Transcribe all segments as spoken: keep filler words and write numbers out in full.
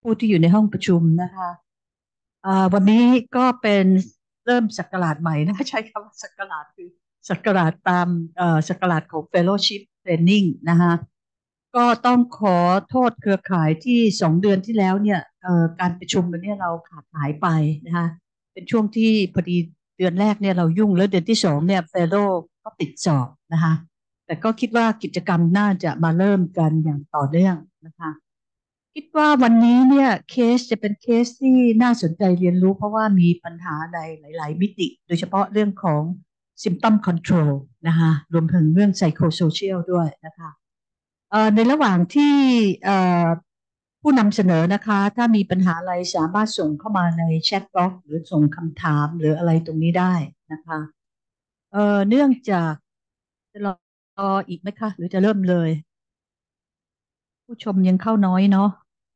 ผู้ที่อยู่ในห้องประชุมนะคะอ่าวันนี้ก็เป็นเริ่มศักราชใหม่นะใช้คำว่าศักราชคือศักราชตามเอ่อศักราชของ Fellowship Training นะคะก็ต้องขอโทษเครือข่ายที่สองเดือนที่แล้วเนี่ยเอ่อการประชุมกันเนี่ยเราขาดหายไปนะคะเป็นช่วงที่พอดีเดือนแรกเนี่ยเรายุ่งแล้วเดือนที่สองเนี่ยเฟโลก็ติดสอบนะคะแต่ก็คิดว่ากิจกรรมน่าจะมาเริ่มกันอย่างต่อเนื่องนะคะ คิดว่าวันนี้เนี่ยเคสจะเป็นเคสที่น่าสนใจเรียนรู้เพราะว่ามีปัญหาในหลายๆมิติโดยเฉพาะเรื่องของ symptom control นะคะรวมถึงเรื่อง psychosocial ด้วยนะคะเอ่อในระหว่างที่เอ่อผู้นำเสนอนะคะถ้ามีปัญหาอะไรสามารถส่งเข้ามาในแชทบ็อกซ์หรือส่งคำถามหรืออะไรตรงนี้ได้นะคะเอ่อเนื่องจากจะรออีกไหมคะหรือจะเริ่มเลยผู้ชมยังเข้าน้อยเนาะ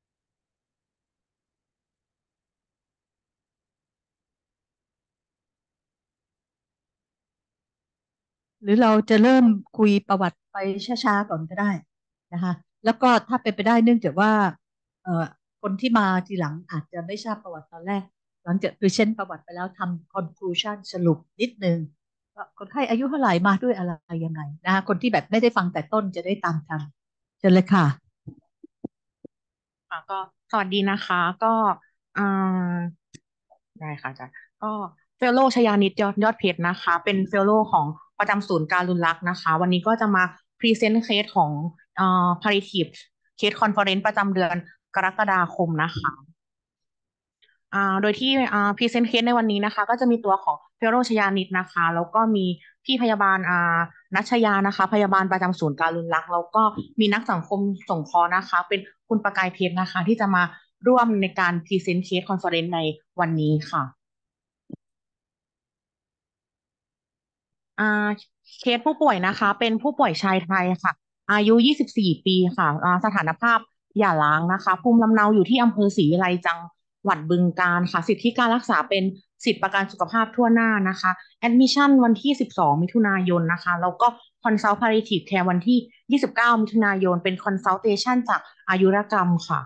หรือเราจะเริ่มคุยประวัติไปช้าๆก่อนก็ได้นะคะแล้วก็ถ้าเป็นไปได้เนื่องจากว่าเอ่อคนที่มาทีหลังอาจจะไม่ทราบประวัติตอนแรกหลังจากพรีเซนต์ประวัติไปแล้วทำ conclusion สรุปนิดนึงว่าคนไข้อายุเท่าไหร่มาด้วยอะไรยังไงนะคะคนที่แบบไม่ได้ฟังแต่ต้นจะได้ตามทันเชิญเลยค่ะค่ะก็สวัสดีนะคะก็อ่าได้ค่ะอาจารย์ก็เฟลโลชยานิตยอดยอดเพชรนะคะเป็นเฟลโลของประจำศูนย์การรุนรักนะคะวันนี้ก็จะมาพรีเซนต์เคสของอ่า palliative เคสคอนเฟอเรนซ์ประจำเดือนกรกฎาคมนะคะอ่าโดยที่อ่าพรีเซนต์เคสในวันนี้นะคะก็จะมีตัวของเฟลโลชยานิตนะคะแล้วก็มีพี่พยาบาลอ่านัชยานะคะพยาบาลประจำศูนย์การรุนรักแล้วก็มีนักสังคมสงเคราะห์นะคะเป็นคุณประกายเพชรนะคะที่จะมาร่วมในการพรีเซนต์เคสคอนเฟอเรนซ์ในวันนี้ค่ะ อ่าเคสผู้ป่วยนะคะเป็นผู้ป่วยชายไทยค่ะอายุยี่สิบสี่ปีค่ะอ่าสถานภาพหย่าร้างนะคะภูมิลำเนาอยู่ที่อำเภอศรีวิไลจังหวัดบึงกาฬค่ะสิทธิการรักษาเป็นสิทธิประกันสุขภาพทั่วหน้านะคะแอดมิชชั่นวันที่สิบสองมิถุนายนนะคะแล้วก็คอนซัลท์พาลิทีฟแคร์วันที่ยี่สิบเก้ามิถุนายนเป็นคอนซัลเทชันจากอายุรกรรมค่ะ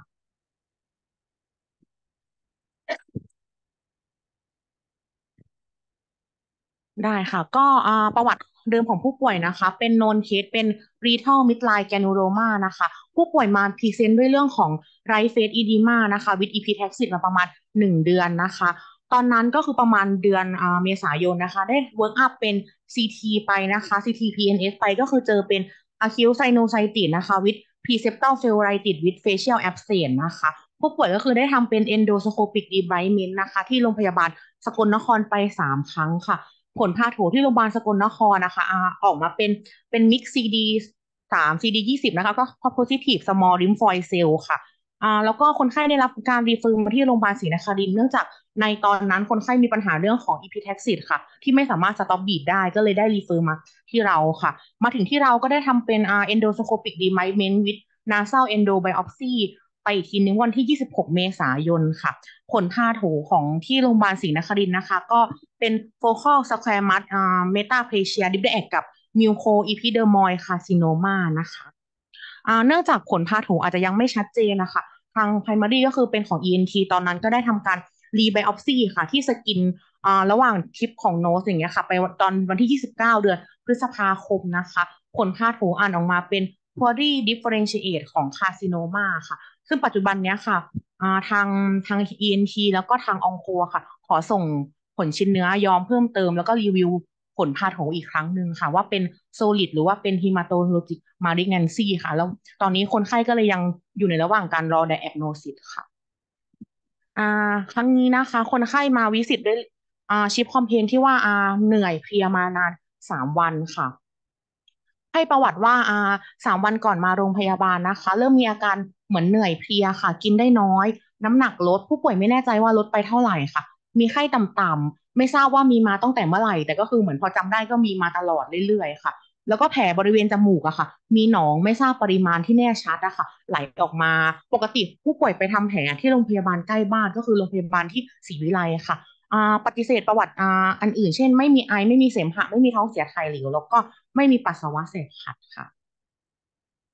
ได้ค่ะก็อ่าประวัติเดิมของผู้ป่วยนะคะเป็นโนนเคสเป็น rectal midline granuloma นะคะผู้ป่วยมาพรีเซนต์ด้วยเรื่องของ right face edema นะคะ with epistaxis มาประมาณหนึ่งเดือนนะคะตอนนั้นก็คือประมาณเดือนอ่าเมษายนนะคะได้ work up เป็น ซี ที ไปนะคะ ซี ที พี เอ็น เอส ไปก็คือเจอเป็น acute sinusitis นะคะ with preseptal phlebitis with facial abscess นะคะผู้ป่วยก็คือได้ทำเป็น endoscopic debridement นะคะที่โรงพยาบาลสกลนครไปสามครั้งค่ะ ผลพาโถที่โรงพยาบาลสกลนครนะคะอ่าออกมาเป็นเป็นมิกซ์ซีดีสามซีดียี่สิบนะคะก็ positive small lymphoid cell ค่ะอ่าแล้วก็คนไข้ได้รับการรีเฟอร์มาที่โรงพยาบาลศรีนครินทร์เนื่องจากในตอนนั้นคนไข้มีปัญหาเรื่องของ epistaxis ค่ะที่ไม่สามารถสต็อปบีดได้ก็เลยได้รีเฟอร์มาที่เราค่ะมาถึงที่เราก็ได้ทำเป็นอ่า endoscopic debridement with nasal endobiopsy ไปอีกทีนึงวันที่ยี่สิบหกเมษายนค่ะ ผลผ่าโถของที่โรงพยาบาลศรีนครินทร์นะคะก็เป็น focal squamous อ่า metaplasia diploid กับ mucoepidermoid carcinoma นะคะอ่าเนื่องจากผลผ่าโถอาจจะยังไม่ชัดเจนนะคะทาง primary ก็คือเป็นของ อี เอ็น ที ตอนนั้นก็ได้ทำการ rebiopsy ค่ะที่สกินอ่าระหว่างทิปของโนสอย่างเงี้ยค่ะไปตอนวันที่ยี่สิบเก้าเดือนพฤษภาคมนะคะผลผ่าโถอ่านออกมาเป็น poorly differentiate ของ carcinoma ค่ะซึ่งปัจจุบันเนี้ยค่ะ อ่าทางทาง อี เอ็น ที แล้วก็ทางอองโคค่ะขอส่งผลชิ้นเนื้อยอมเพิ่มเติมแล้วก็รีวิวผลผ่าโถอีกครั้งหนึ่งค่ะว่าเป็น solid หรือว่าเป็น hematologic malignancy ค่ะแล้วตอนนี้คนไข้ก็เลยยังอยู่ในระหว่างการรอ diagnosis ค่ะอ่าครั้งนี้นะคะคนไข้มาวิสิตด้วยอ่าชิปคอมเพลนที่ว่าอ่าเหนื่อยเพลียมานานสามวันค่ะ ให้ประวัติว่าอ่าสามวันก่อนมาโรงพยาบาลนะคะเริ่มมีอาการเหมือนเหนื่อยเพลียค่ะกินได้น้อยน้ำหนักลดผู้ป่วยไม่แน่ใจว่าลดไปเท่าไหร่ค่ะมีไข้ต่ำๆไม่ทราบว่ามีมาตั้งแต่เมื่อไหร่แต่ก็คือเหมือนพอจำได้ก็มีมาตลอดเรื่อยๆค่ะแล้วก็แผลบริเวณจมูกอะค่ะมีหนองไม่ทราบปริมาณที่แน่ชัดอะค่ะไหลออกมาปกติผู้ป่วยไปทำแผลที่โรงพยาบาลใกล้บ้านก็คือโรงพยาบาลที่ศรีวิไลค่ะ อ่าปฏิเสธประวัติอ่าอันอื่นเช่นไม่มีไอไม่มีเสมหะไม่มีท้องเสียถ่ายเหลวแล้วก็ไม่มีปัสสาวะเสพขัดค่ะ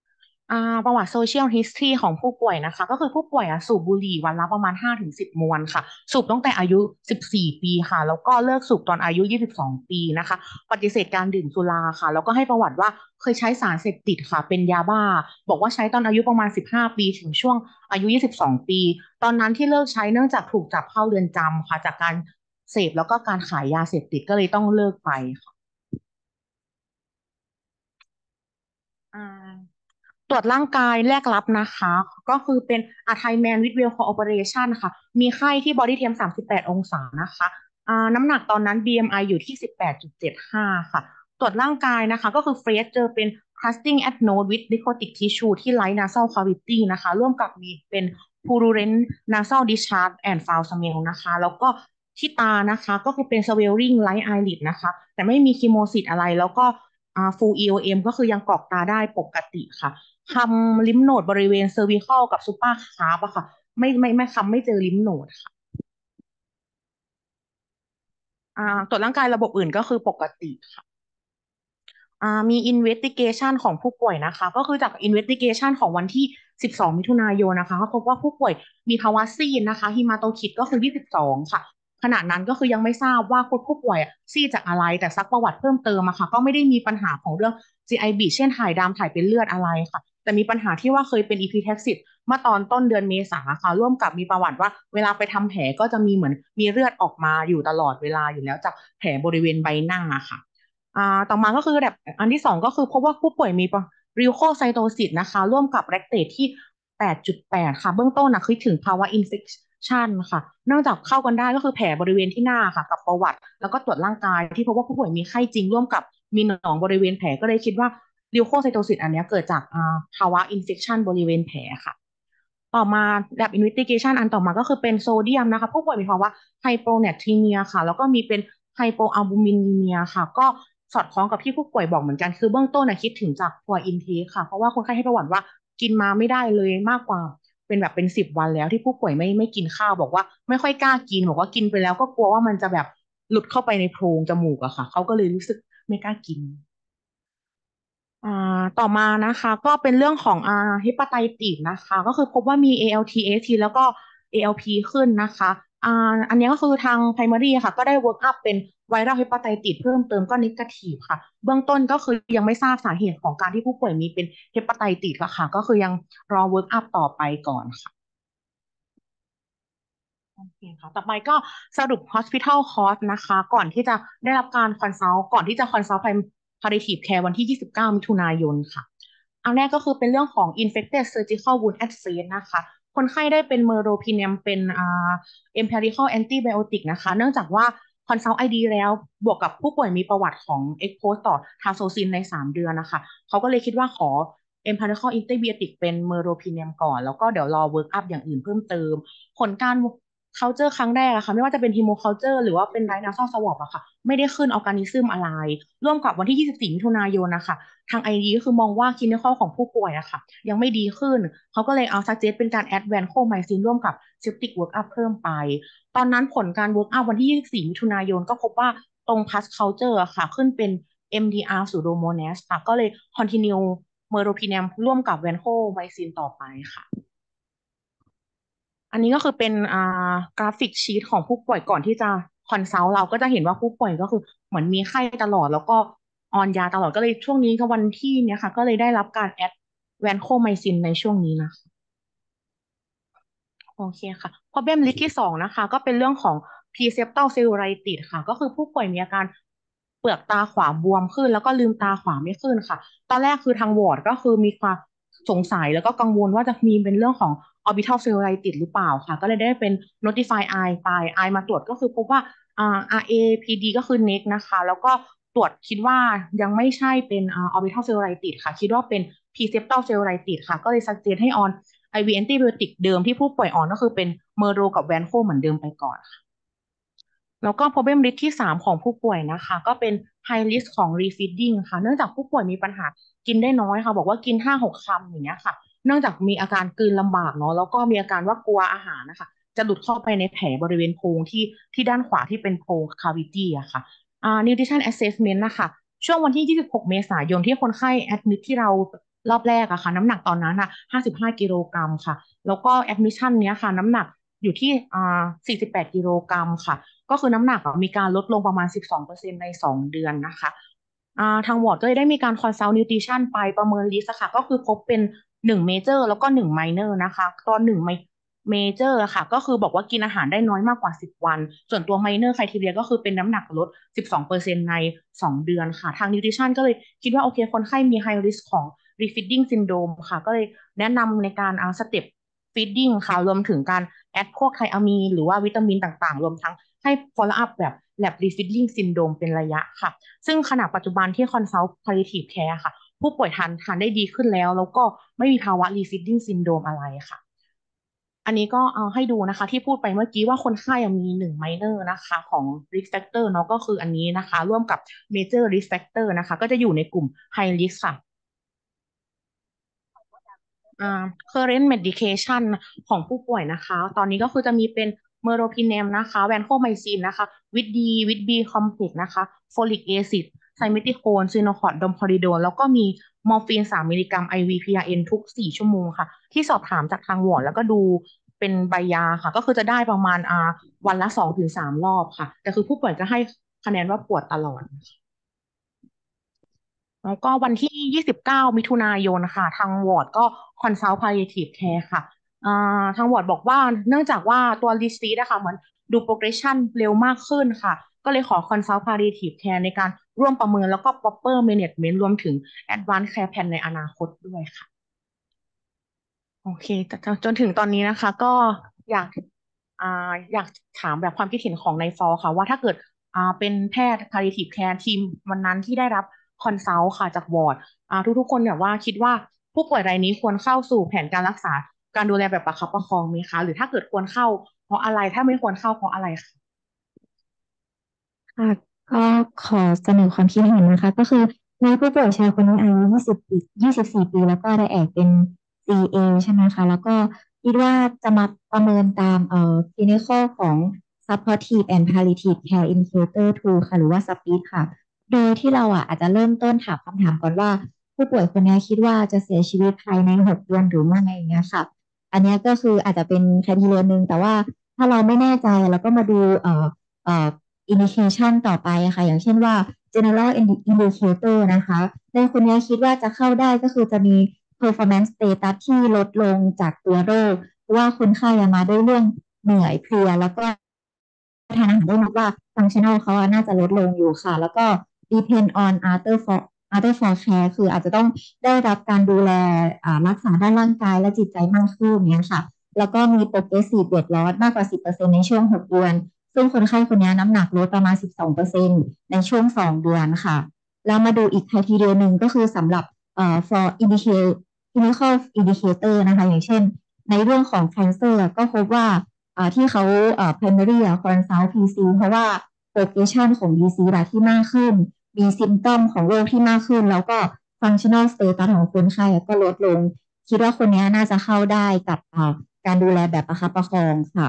อ่าประวัติ social history ของผู้ป่วยนะคะก็คือผู้ป่วยอ่ะสูบบุหรี่วันละประมาณห้าถึงสิบมวนค่ะสูบตั้งแต่อายุสิบสี่ปีค่ะแล้วก็เลิกสูบตอนอายุยี่สิบสองปีนะคะปฏิเสธการดื่มสุราค่ะแล้วก็ให้ประวัติว่าเคยใช้สารเสพติดค่ะเป็นยาบ้าบอกว่าใช้ตอนอายุประมาณสิบห้าปีถึงช่วงอายุยี่สิบสองปีตอนนั้นที่เลิกใช้เนื่องจากถูกจับเข้าเรือนจำค่ะจากการเสพแล้วก็การขายยาเสพติดก็เลยต้องเลิกไปค่ะอ่า ตรวจร่างกายแลกรับนะคะก็คือเป็นอาไทแมนวิดเวลคอ โอ เปอเรชันค่ะมีไข้ที่บอดี้เทมสามสิบแปดองศานะคะอ่าน้ำหนักตอนนั้น บี เอ็ม ไอ ออยู่ที่สิบแปดจุดเจ็ดห้าค่ะตรวจร่างกายนะคะก็คือเฟสเจอเป็น crusting adenoid with necrotic tissue ที่ right nasal cavity นะคะร่วมกับมีเป็น purulent nasal discharge and foul smell นะคะแล้วก็ที่ตานะคะก็คือเป็น swelling right eyelid นะคะแต่ไม่มีคีโมซิสอะไรแล้วก็อ่า full อี โอ เอ็ม ก็คือยังกรอกตาได้ปกติค่ะ คำลิมโนดบริเวณเซอร์วิคัลกับซูเปอร์คาร์ปอะค่ะไม่ไม่ไม่คำไม่เจอลิมโนดค่ะอ่าตรวจร่างกายระบบอื่นก็คือปกติค่ะอ่ามี investigation ของผู้ป่วยนะคะก็คือจาก investigation ของวันที่สิบสองมิถุนายนนะคะเขาพบว่าผู้ป่วยมีภาวะซีดนะคะฮิมาโตคิดก็คือยี่สิบสองค่ะขณะนั้นก็คือยังไม่ทราบว่าผู้ป่วยอะซีดจากอะไรแต่ซักประวัติเพิ่มเติมอะค่ะก็ไม่ได้มีปัญหาของเรื่อง จี ไอ บี เช่นถ่ายดำถ่ายเป็นเลือดอะไรค่ะแต่มีปัญหาที่ว่าเคยเป็น epistaxis เมื่อตอนต้นเดือนเมษาค่ะร่วมกับมีประวัติว่าเวลาไปทำแผลก็จะมีเหมือนมีเลือดออกมาอยู่ตลอดเวลาอยู่แล้วจากแผลบริเวณใบหน้าค่ะอ่าต่อมาก็คือแบบอันที่สองก็คือพบว่าผู้ป่วยมีริวโคไซโตซิสนะคะร่วมกับแลคเตทที่แปดจุดแปดค่ะเบื้องต้นนะคือถึงภาวะอินเฟคชันค่ะนอกจากเข้ากันได้ก็คือแผลบริเวณที่หน้าค่ะกับประวัติแล้วก็ตรวจร่างกายที่พบว่าผู้ป่วยมีไข้จริงร่วมกับมีหนองบริเวณแผลก็เลยคิดว่าลิวโคไซโตซิสอันนี้เกิดจากอ่าภาวะอินเฟคชันบริเวณแผลค่ะ ต่อมา lab investigation อันต่อมาก็คือเป็นโซเดียมนะคะผู้ป่วยมีภาวะไฮโปแนทรีเมียค่ะแล้วก็มีเป็นไฮโปอัลบูมินเมียค่ะก็สอดคล้องกับที่ผู้ป่วยบอกเหมือนกันคือเบื้องต้นนะคิดถึงจากตัวอินเทคค่ะเพราะว่าคนไข้ให้ประวัติว่ากินมาไม่ได้เลยมากกว่าเป็นแบบเป็นสิบวันแล้วที่ผู้ป่วยไม่ไม่กินข้าวบอกว่าไม่ค่อยกล้ากินบอกว่ากินไปแล้วก็กลัวว่ามันจะแบบหลุดเข้าไปในโพรงจมูกอะค่ะเขาก็เลยรู้สึกไม่กล้ากิน อ่าต่อมานะคะก็เป็นเรื่องของอ่าฮิปาไตติสนะคะก็คือพบว่ามี เอ แอล ที เอ ที แล้วก็ เอ แอล พี ขึ้นนะคะอ่าอันนี้ก็คือทาง primary ค่ะก็ได้ work up เป็นไวรัลฮิปาไตติสเพิ่มเติมก็ negative ค่ะเบื้องต้นก็คือยังไม่ทราบสาเหตุของการที่ผู้ป่วยมีเป็นฮิปาไตติสค่ะก็คือยังรอ work up ต่อไปก่อนค่ะ โอเคค่ะต่อไปก็สรุป hospital cost นะคะก่อนที่จะได้รับการคอนซัลท์ก่อนที่จะคอนซัลท์ palliative care วันที่ยี่สิบเก้ามิถุนายนค่ะอันแรกก็คือเป็นเรื่องของ infected surgical wound at face นะคะคนไข้ได้เป็นเมอโรพิเนมเป็นอ่า empirical antibiotic นะคะเนื่องจากว่าคอนซัลท์ ไอ ดี แล้วบวกกับผู้ป่วยมีประวัติของ expose ต่อทาโซซินในสามเดือนนะคะเขาก็เลยคิดว่าขอ empirical antibiotic เป็นเมอโรพิเนมก่อนแล้วก็เดี๋ยวรอ work up อย่างอื่นเพิ่มเติม ผลการ culture ครั้งแรกอะค่ะไม่ว่าจะเป็น hemo culture หรือว่าเป็น right nasal swab อะค่ะไม่ได้ขึ้นออร์แกนิซึมอะไรร่วมกับวันที่ยี่สิบสี่มิถุนายนนะคะทาง ไอ ดี ก็คือมองว่า clinical ของผู้ป่วยอะค่ะยังไม่ดีขึ้นเขาก็เลยเอา suggest เป็นการ add vancomycin ร่วมกับ septic work up เพิ่มไปตอนนั้นผลการ work up วันที่ยี่สิบสี่มิถุนายนก็พบว่าตรง pus culture อะค่ะขึ้นเป็น เอ็ม ดี อาร์ pseudomonas ค่ะก็เลย continue meropenem ร่วมกับ vancomycin ต่อไปค่ะ อันนี้ก็คือเป็นอ่ากราฟิกชีตของผู้ป่วยก่อนที่จะคอนซัลท์เราก็จะเห็นว่าผู้ป่วยก็คือเหมือนมีไข้ตลอดแล้วก็ออนยาตลอดก็เลยช่วงนี้ก็วันที่เนี้ยค่ะก็เลยได้รับการแอดแวนโคไมซินในช่วงนี้นะ โอเคค่ะ problem list ที่สองนะคะก็เป็นเรื่องของ preseptal cellulitis ค่ะก็คือผู้ป่วยมีอาการเปลือกตาขวาบวมขึ้นแล้วก็ลืมตาขวาไม่ขึ้นค่ะตอนแรกคือทางวอร์ดก็คือมีความสงสัยแล้วก็กังวลว่าจะมีเป็นเรื่องของ orbital cellulitis หรือเปล่าค่ะก็เลยได้เป็น notify eye ไป eye มาตรวจก็คือพบว่าอ่า อาร์ เอ พี ดี ก็คือ neck นะคะแล้วก็ตรวจคิดว่ายังไม่ใช่เป็นอ่า orbital cellulitis ค่ะคิดว่าเป็น preseptal cellulitis ค่ะก็เลย suggest ให้ on ไอ วี แอนติไบโอติกเดิมที่ผู้ป่วยอ่อนก็คือเป็นเมอร์โรกับแวนโคเหมือนเดิมไปก่อนค่ะแล้วก็ problem risk ที่สามของผู้ป่วยนะคะก็เป็น high risk ของ refeeding ค่ะเนื่องจากผู้ป่วยมีปัญหากินได้น้อยค่ะบอกว่ากินห้าหกคำอย่างเงี้ยค่ะเนื่องจากมีอาการกลืนลำบากเนาะแล้วก็มีอาการว่ากลัวอาหารนะคะจะหลุดเข้าไปในแผลบริเวณโพรงที่ที่ด้านขวาที่เป็นโพรง cavity อะค่ะอ่า nutrition assessment นะคะช่วงวันที่ยี่สิบหกเมษายนที่คนไข้ admit ที่เรารอบแรกอะค่ะน้ำหนักตอนนั้นอะห้าสิบห้ากิโลกรัมค่ะแล้วก็แอดมิชชั่นเนี้ยค่ะน้ำหนักอยู่ที่อ่าสี่สิบแปดกิโลกรัมค่ะก็คือน้ำหนักอะมีการลดลงประมาณสิบสองเปอร์เซ็นต์ในสองเดือนนะคะอ่าทางวอร์ดก็เลยได้มีการคอนซัลท์นิวทริชั่นไปประเมินลิสต์ค่ะก็คือพบเป็นหนึ่งเมเจอร์แล้วก็หนึ่งไมเนอร์นะคะตอนหนึ่งเมเจอร์ค่ะก็คือบอกว่ากินอาหารได้น้อยมากกว่าสิบวันส่วนตัวไมเนอร์ไครทีเรียก็คือเป็นน้ำหนักลดสิบสองเปอร์เซ็นต์ในสองเดือนค่ะทางนิวทริชั่นก็เลยคิดว่าโอเคคนไข้มีไฮริสของ refeeding syndrome ค่ะก็เลยแนะนำในการเอาสเต็ป feeding ค่ะรวมถึงการแอดพวกไทอะมีนหรือว่าวิตามินต่างๆรวมทั้งให้ follow up แบบ lab refeeding syndrome เป็นระยะค่ะซึ่งขณะปัจจุบันที่ consult palliative care ค่ะผู้ป่วยทานทานได้ดีขึ้นแล้วแล้วก็ไม่มีภาวะ refeeding syndrome อะไรค่ะ อันนี้ก็เอาให้ดูนะคะที่พูดไปเมื่อกี้ว่าคนไข้ยังมีหนึ่งไมเนอร์นะคะของ risk factor เนาะก็คืออันนี้นะคะร่วมกับ major risk factor นะคะก็จะอยู่ในกลุ่ม high risk ค่ะอ่า current medication ของผู้ป่วยนะคะตอนนี้ก็คือจะมีเป็นเมโรพิเนมนะคะแวนโคไมซินนะคะวิตดีวิตบีคอมเพล็กซ์นะคะโฟลิกแอซิดไซเมติโคนซิโนคอร์ดดอมพอริโดนแล้วก็มีมอร์ฟีนสามมิลลิกรัม ไอ วี พี อาร์ เอ็น ทุกสี่ชั่วโมงค่ะที่สอบถามจากทางวอร์ดแล้วก็ดูเป็นใบยาค่ะก็คือจะได้ประมาณอ่าวันละสองถึงสามรอบค่ะแต่คือผู้ป่วยจะให้คะแนนว่าปวดตลอด แล้วก็วันที่ ยี่สิบเก้า มิถุนายนค่ะทางวอร์ดก็คอนซัลท์ palliative care ค่ะอ่าทางวอร์ดบอกว่าเนื่องจากว่าตัว disease นะคะเหมือนดู progression เร็วมากขึ้นค่ะก็เลยขอคอนซัลท์ palliative care ในการร่วมประเมินแล้วก็ proper management รวมถึง advanced care plan ในอนาคตด้วยค่ะ โอเคแต่จนถึงตอนนี้นะคะก็อยากอ่าอยากถามแบบความคิดเห็นของในฟอลค่ะว่าถ้าเกิดอ่าเป็นแพทย์ palliative care ทีมวันนั้นที่ได้รับคอนซัลท์ค่ะจากวอร์ดอ่าทุกๆคนเนี่ยว่าคิดว่าผู้ป่วยรายนี้ควรเข้าสู่แผนการรักษาการดูแลแบบประคับประคองไหมคะหรือถ้าเกิดควรเข้าเพราะอะไรถ้าไม่ควรเข้าเพราะอะไรคะค่ะก็ขอเสนอความคิดเห็นนะคะก็คือในผู้ป่วยชายคนนี้อายุยี่สิบปียี่สิบสี่ปีแล้วก็ไดแอกเป็น ซี เอ ใช่ไหมคะแล้วก็คิดว่าจะมาประเมินตามเอ่อ clinical ของ supportive and palliative care indicator ทู ค่ะหรือว่า สปีด ค่ะโดยที่เราอ่ะอาจจะเริ่มต้นถามคำถามก่อนว่าผู้ป่วยคนนี้คิดว่าจะเสียชีวิตภายในหกเดือนหรือไม่อย่างเงี้ยค่ะอันเนี้ยก็คืออาจจะเป็น criteria หนึ่งแต่ว่าถ้าเราไม่แน่ใจเราก็มาดูเอ่อเอ่อ indication ต่อไปอะค่ะอย่างเช่นว่า general indicator นะคะในคนนี้คิดว่าจะเข้าได้ก็คือจะมี performance status ที่ลดลงจากตัวโรคเพราะว่าคนไข้อะมาด้วยเรื่องเหนื่อยเพลียแล้วก็ทานอาหารได้นับว่า functional เขาอะน่าจะลดลงอยู่ค่ะแล้วก็ depend on other for other for care คืออาจจะต้องได้รับการดูแลอ่ารักษาด้านร่างกายและจิตใจมากขึ้นเนี้ยค่ะแล้วก็มี progressive weight loss มากกว่าสิบเปอร์เซ็นต์ในช่วงหกเดือน ซึ่งคนไข้คนนี้น้ำหนักลดประมาณสิบสองเปอร์เซ็นต์ในช่วงสองเดือนค่ะแล้วมาดูอีก criteria หนึ่งก็คือสำหรับเอ่อ for indicate clinical indicator นะคะอย่างเช่นในเรื่องของ cancer ก็พบว่าอ่าที่เขาเอ่อ primary อ่ะ consult พี ซี เพราะว่า progression ของ disease อะที่มากขึ้นมี symptom ของโรคที่มากขึ้นแล้วก็ functional status ของคนไข้อะก็ลดลงคิดว่าคนนี้น่าจะเข้าได้กับอ่าการดูแลแบบประคับประคองค่ะ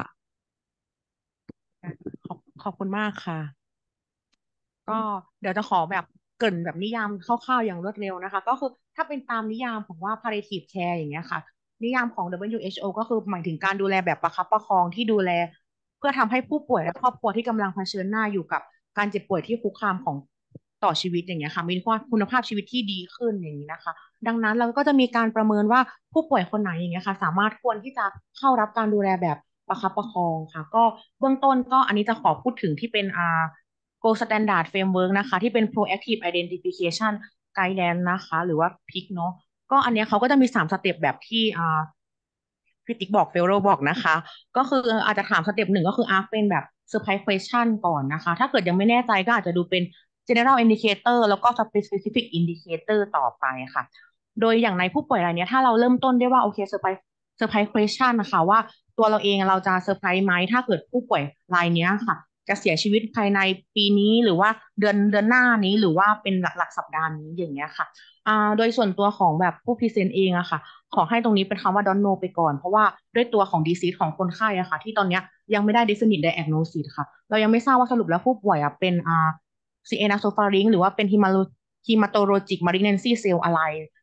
ขอบขอบคุณมากค่ะ ก็เดี๋ยวจะขอแบบเกริ่นแบบนิยามคร่าวๆอย่างรวดเร็วนะคะก็คือถ้าเป็นตามนิยามของว่า palliative care อย่างเงี้ยค่ะนิยามของ ดับเบิลยู เอช โอ ก็คือหมายถึงการดูแลแบบประคับประคองที่ดูแลเพื่อทำให้ผู้ป่วยและครอบครัวที่กำลังเผชิญหน้าอยู่กับการเจ็บป่วยที่คุกคามของต่อชีวิตอย่างเงี้ยค่ะมีคุณภาพชีวิตที่ดีขึ้นอย่างนี้นะคะดังนั้นเราก็จะมีการประเมินว่าผู้ป่วยคนไหนอย่างเงี้ยค่ะสามารถควรที่จะเข้ารับการดูแลแบบประคับประคองค่ะก็เบื้องต้นก็อันนี้จะขอพูดถึงที่เป็นอ่า Gold Standard Framework นะคะที่เป็น Proactive Identification Guidance นะคะหรือว่า พี ไอ ซี เนาะก็อันเนี้ยเขาก็จะมีสามสเต็ปแบบที่อ่าพี่ติ๊กบอกเฟลโรบอกนะคะก็คืออาจจะถามสเต็ปหนึ่งก็คืออาร์เป็นแบบ Surprise Question ก่อนนะคะถ้าเกิดยังไม่แน่ใจก็อาจจะดูเป็น General Indicator แล้วก็ Specific Indicator ต่อไปค่ะโดยอย่างในผู้ป่วยรายเนี้ยถ้าเราเริ่มต้นได้ว่าโอเค Surprise Surprise Question นะคะว่าตัวเราเองเราจะเซอร์ไพรส์ไหมถ้าเกิดผู้ป่วยรายเนี้ยค่ะ จะเสียชีวิตภายในปีนี้หรือว่าเดือนเดือนหน้านี้หรือว่าเป็นหลักหลักสัปดาห์นี้อย่างเงี้ยค่ะอ่าโดยส่วนตัวของแบบผู้พรีเซนต์เองอะค่ะขอให้ตรงนี้เป็นคำว่า don't know ไปก่อนเพราะว่าด้วยตัวของ disease ของคนไข้อะค่ะที่ตอนเนี้ยยังไม่ได้ definite diagnosis ค่ะเรายังไม่ทราบว่าสรุปแล้วผู้ป่วยอะเป็นอ่า ซี เอ nasofaring หรือว่าเป็น hematologic malignancy cell อะไร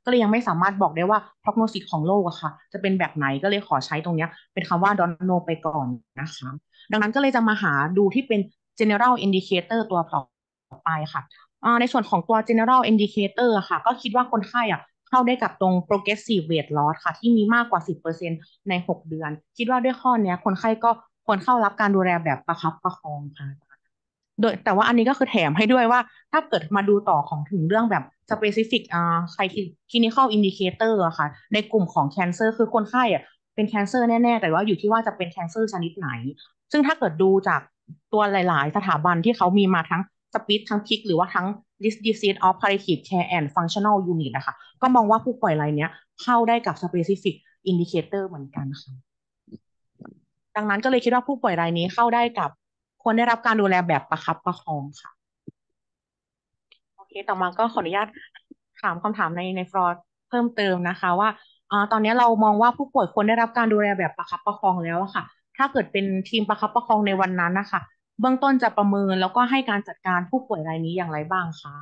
ก็เลยยังไม่สามารถบอกได้ว่า prognosis ของโรคอะค่ะจะเป็นแบบไหนก็เลยขอใช้ตรงเนี้ยเป็นคำว่า don't know ไปก่อนนะคะดังนั้นก็เลยจะมาหาดูที่เป็น general indicator ตัวต่อไปค่ะอ่าในส่วนของตัว general indicator อะค่ะก็คิดว่าคนไข้อะเข้าได้กับตรง progressive weight loss ค่ะที่มีมากกว่า สิบเปอร์เซ็นต์ ในหกเดือนคิดว่าด้วยข้อเนี้ยคนไข้ก็ควรเข้ารับการดูแลแบบประคับประคองค่ะ โดยแต่ว่าอันนี้ก็คือแถมให้ด้วยว่าถ้าเกิดมาดูต่อของถึงเรื่องแบบ specific อ่า clinical indicator อะค่ะในกลุ่มของ cancer คือคนไข้อะเป็น cancer แน่ๆแต่ว่าอยู่ที่ว่าจะเป็น cancer ชนิดไหนซึ่งถ้าเกิดดูจากตัวหลายๆสถาบันที่เขามีมาทั้ง SPID ทั้ง พี ไอ ซี หรือว่าทั้ง List Disease of Palliative Care and Functional Unit นะคะก็มองว่าผู้ป่วยรายเนี้ยเข้าได้กับ specific indicator เหมือนกันค่ะ ดังนั้นก็เลยคิดว่าผู้ป่วยรายนี้เข้าได้กับควรได้รับการดูแลแบบประคับประคองค่ะโอเคต่อมาก็ขออนุญาตถามคำถามในในฟลอร์เพิ่มเติมนะคะว่าอ่าตอนนี้เรามองว่าผู้ป่วยควรได้รับการดูแลแบบประคับประคองแล้วอะค่ะถ้าเกิดเป็นทีมประคับประคองในวันนั้นนะคะเบื้องต้นจะประเมินแล้วก็ให้การจัดการผู้ป่วยรายนี้อย่างไรบ้างคะ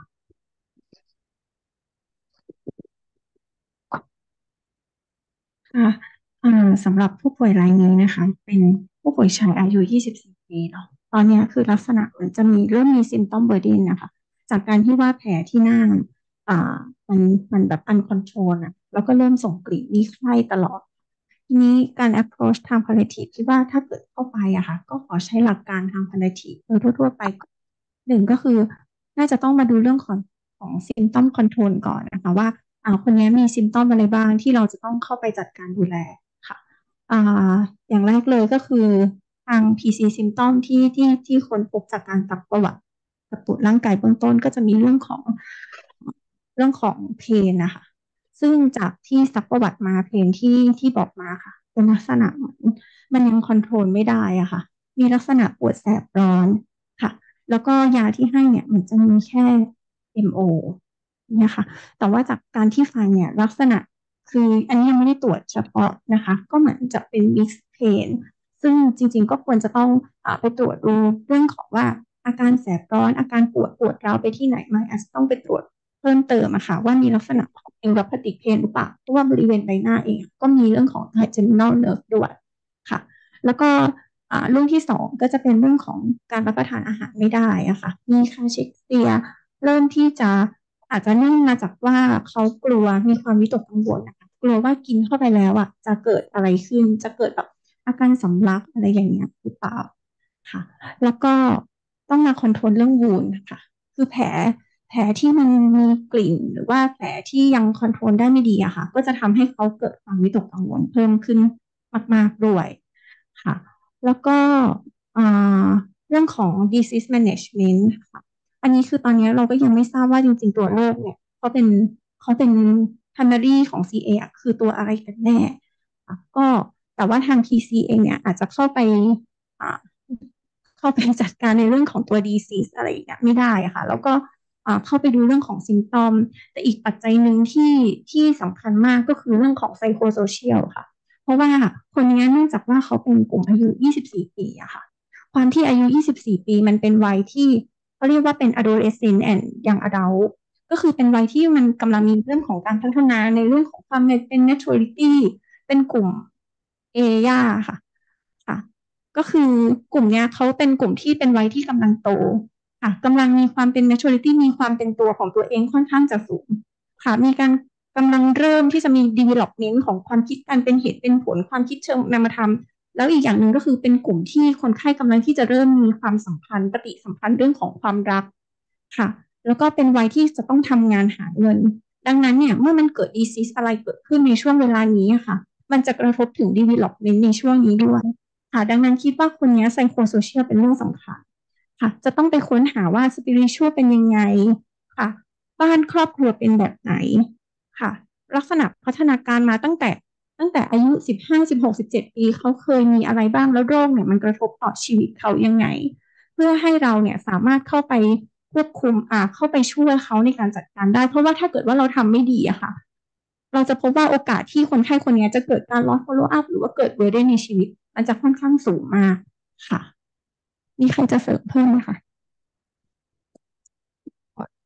ค่ะอ่าสำหรับผู้ป่วยรายนี้นะคะเป็นผู้ป่วยชายอายุ ยี่สิบสี่ ปีเนาะตอนเนี้ยคือลักษณะเหมือนจะมีเริ่มมี symptom burden นะคะจากการที่ว่าแผลที่หน้าอ่ามันมันแบบ uncontrol อ่ะแล้วก็เริ่มส่งกลิ่นมีไข้ตลอดทีนี้การ approach ทาง palliative คิดว่าถ้าเกิดเข้าไปอะค่ะก็ขอใช้หลักการทาง palliative โดยทั่วๆไปก่อนหนึ่งก็คือน่าจะต้องมาดูเรื่องของของ symptom control ก่อนนะคะว่า อ่าคนนี้มีซิมตอมอะไรบ้างที่เราจะต้องเข้าไปจัดการดูแลค่ะอ่าอย่างแรกเลยก็คือทาง พี ซี symptom ที่ที่ที่คนพบจากการซักประวัติกับตรวจร่างกายเบื้องต้นก็จะมีเรื่องของเรื่องของเพนนะคะซึ่งจากที่ซักประวัติมาเพนที่ที่บอกมาค่ะเป็นลักษณะเหมือนมันยังคอนโทรลไม่ได้อะค่ะมีลักษณะปวดแสบร้อนค่ะแล้วก็ยาที่ให้เนี่ยมันจะมีแค่ เอ็ม โอ เนี่ยค่ะ แต่ว่าจากการที่ฟังเนี่ยลักษณะคืออันนี้ยังไม่ได้ตรวจเฉพาะนะคะก็เหมือนจะเป็น mixed pain ซึ่งจริงๆก็ควรจะต้องอาไปตรวจดูเรื่องของว่าอาการแสบร้อนอาการปวดปวดร้าวไปที่ไหนไหมอาจจะต้องไปตรวจเพิ่มเติมอะค่ะว่ามีลักษณะของ neuropathic pain หรือเปล่าเพราะว่าบริเวณใบหน้าเองก็มีเรื่องของ trigeminal nerve ด้วยค่ะแล้วก็อ่าเรื่องที่สองก็จะเป็นเรื่องของการรับประทานอาหารไม่ได้อะค่ะมีคาเชกเซียเริ่มที่จะ อาจจะเนื่องมาจากว่าเขากลัวมีความวิตกกังวลนะคะกลัวว่ากินเข้าไปแล้วอ่ะจะเกิดอะไรขึ้นจะเกิดแบบอาการสำลักอะไรอย่างเงี้ยหรือเปล่าค่ะแล้วก็ต้องมาคอนโทรลเรื่องวูนนะคะคือแผลแผลที่มันมีกลิ่นหรือว่าแผลที่ยังคอนโทรลได้ไม่ดีอะค่ะก็จะทำให้เขาเกิดความวิตกกังวลเพิ่มขึ้นมากๆด้วยค่ะแล้วก็อ่าเรื่องของ disease management ค่ะ อันนี้คือตอนนี้เราก็ยังไม่ทราบว่าจริงๆตัวโรคเนี่ยเขาเป็นเขาเป็น primary ของ ซี เอ อะคือตัวอะไรกันแน่อ่ะก็แต่ว่าทาง พี ซี เองเนี่ยอาจจะเข้าไปอ่าเข้าไปจัดการในเรื่องของตัว disease อะไรอย่างเงี้ยไม่ได้อะค่ะแล้วก็อ่าเข้าไปดูเรื่องของ symptom แต่อีกปัจจัยหนึ่งที่ที่สำคัญมากก็คือเรื่องของ psychosocial ค่ะเพราะว่าคนนี้เนื่องจากว่าเขาเป็นกลุ่มอายุ ยี่สิบสี่ ปีอะค่ะความที่อายุ ยี่สิบสี่ ปีมันเป็นวัยที่ เขาเรียกว่าเป็น adolescent and young adult ก็คือเป็นวัยที่มันกำลังมีเรื่องของการพัฒนาในเรื่องของความเป็น maturity เป็นกลุ่มเอย่าค่ะค่ะก็คือกลุ่มเนี้ยเขาเป็นกลุ่มที่เป็นวัยที่กำลังโตค่ะกำลังมีความเป็น maturity มีความเป็นตัวของตัวเองค่อนข้างจะสูงค่ะมีการกำลังเริ่มที่จะมี development ของความคิดการเป็นเหตุเป็นผลความคิดเชิงนามธรรม แล้วอีกอย่างหนึ่งก็คือเป็นกลุ่มที่คนไข้กำลังที่จะเริ่มมีความสัมพันธ์ปฏิสัมพันธ์เรื่องของความรักค่ะแล้วก็เป็นวัยที่จะต้องทำงานหาเงินดังนั้นเนี่ยเมื่อมันเกิด disease อะไรเกิดขึ้นในช่วงเวลานี้ค่ะมันจะกระทบถึง development ในช่วงนี้ด้วยค่ะดังนั้นคิดว่าคนนี้ psychosocial เป็นเรื่องสำคัญค่ะจะต้องไปค้นหาว่า spiritual เป็นยังไงค่ะบ้านครอบครัวเป็นแบบไหนค่ะลักษณะพัฒนาการมาตั้งแต่ ตั้งแต่อายุสิบห้า สิบหก สิบเจ็ดปีเขาเคยมีอะไรบ้างแล้วโรคเนี่ยมันกระทบต่อชีวิตเขายังไงเพื่อให้เราเนี่ยสามารถเข้าไปควบคุมอ่าเข้าไปช่วยเขาในการจัดการได้เพราะว่าถ้าเกิดว่าเราทำไม่ดีอะค่ะเราจะพบว่าโอกาสที่คนไข้คนนี้จะเกิดการ loss follow up หรือว่าเกิด burden ในชีวิตมันจะค่อนข้างสูงมากค่ะมีใครจะเสริมเพิ่มไหมคะขอ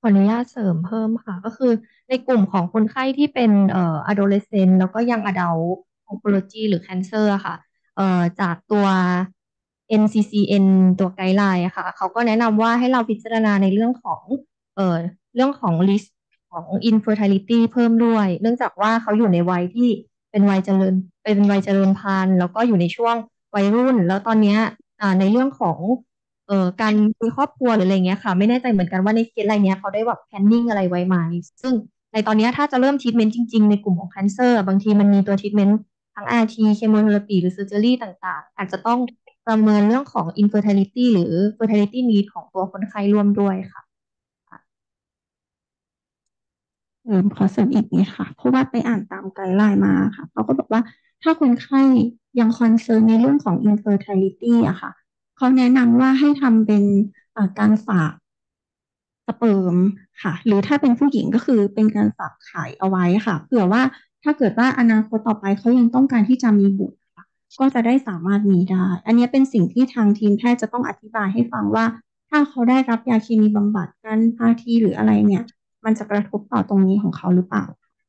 ออนุญาตเสริมเพิ่มค่ะ ก็คือในกลุ่มของคนไข้ที่เป็นเอ่อ adolescent แล้วก็ young adult oncology หรือ cancer อะค่ะเอ่อจากตัว เอ็น ซี ซี เอ็น ตัวไกด์ไลน์อะค่ะเขาก็แนะนำว่าให้เราพิจารณาในเรื่องของเอ่อเรื่องของ risk ของ infertility เพิ่มด้วย เนื่องจากว่าเขาอยู่ในวัยที่เป็นวัยเจริญเป็นวัยเจริญพันธุ์แล้วก็อยู่ในช่วงวัยรุ่น แล้วตอนเนี้ยอ่าในเรื่องของ เอ่อการมีครอบครัวหรืออะไรเงี้ยค่ะไม่แน่ใจเหมือนกันว่าในเคสอะไรเนี้ยเขาได้แบบ planning อะไรไว้ไหมซึ่งในตอนเนี้ยถ้าจะเริ่ม treatment จริงๆในกลุ่มของ cancer อะบางทีมันมีตัว treatment ทั้ง อาร์ ที chemotherapy หรือ surgery ต่างๆอาจจะต้องประเมินเรื่องของ infertility หรือ fertility need ของตัวคนไข้ร่วมด้วยค่ะเออขอเสริมอีกนิดค่ะเพราะว่าไปอ่านตามไกด์ไลน์มาค่ะเขาก็บอกว่าถ้าคนไข้ยังคอนเซิร์นในเรื่องของ infertility อะค่ะเขาแนะนำว่าให้ทำเป็นอ่าการฝากสเปิร์มค่ะหรือถ้าเป็นผู้หญิงก็คือเป็นการฝากไข่เอาไว้ค่ะเผื่อว่าถ้าเกิดว่าอนาคตต่อไปเขายังต้องการที่จะมีบุตรค่ะก็จะได้สามารถมีได้อันนี้เป็นสิ่งที่ทางทีมแพทย์จะต้องอธิบายให้ฟังว่าถ้าเขาได้รับยาเคมีบำบัดการพาทีหรืออะไรเนี่ย มันจะกระทบต่อตรงนี้ของเขาหรือเปล่า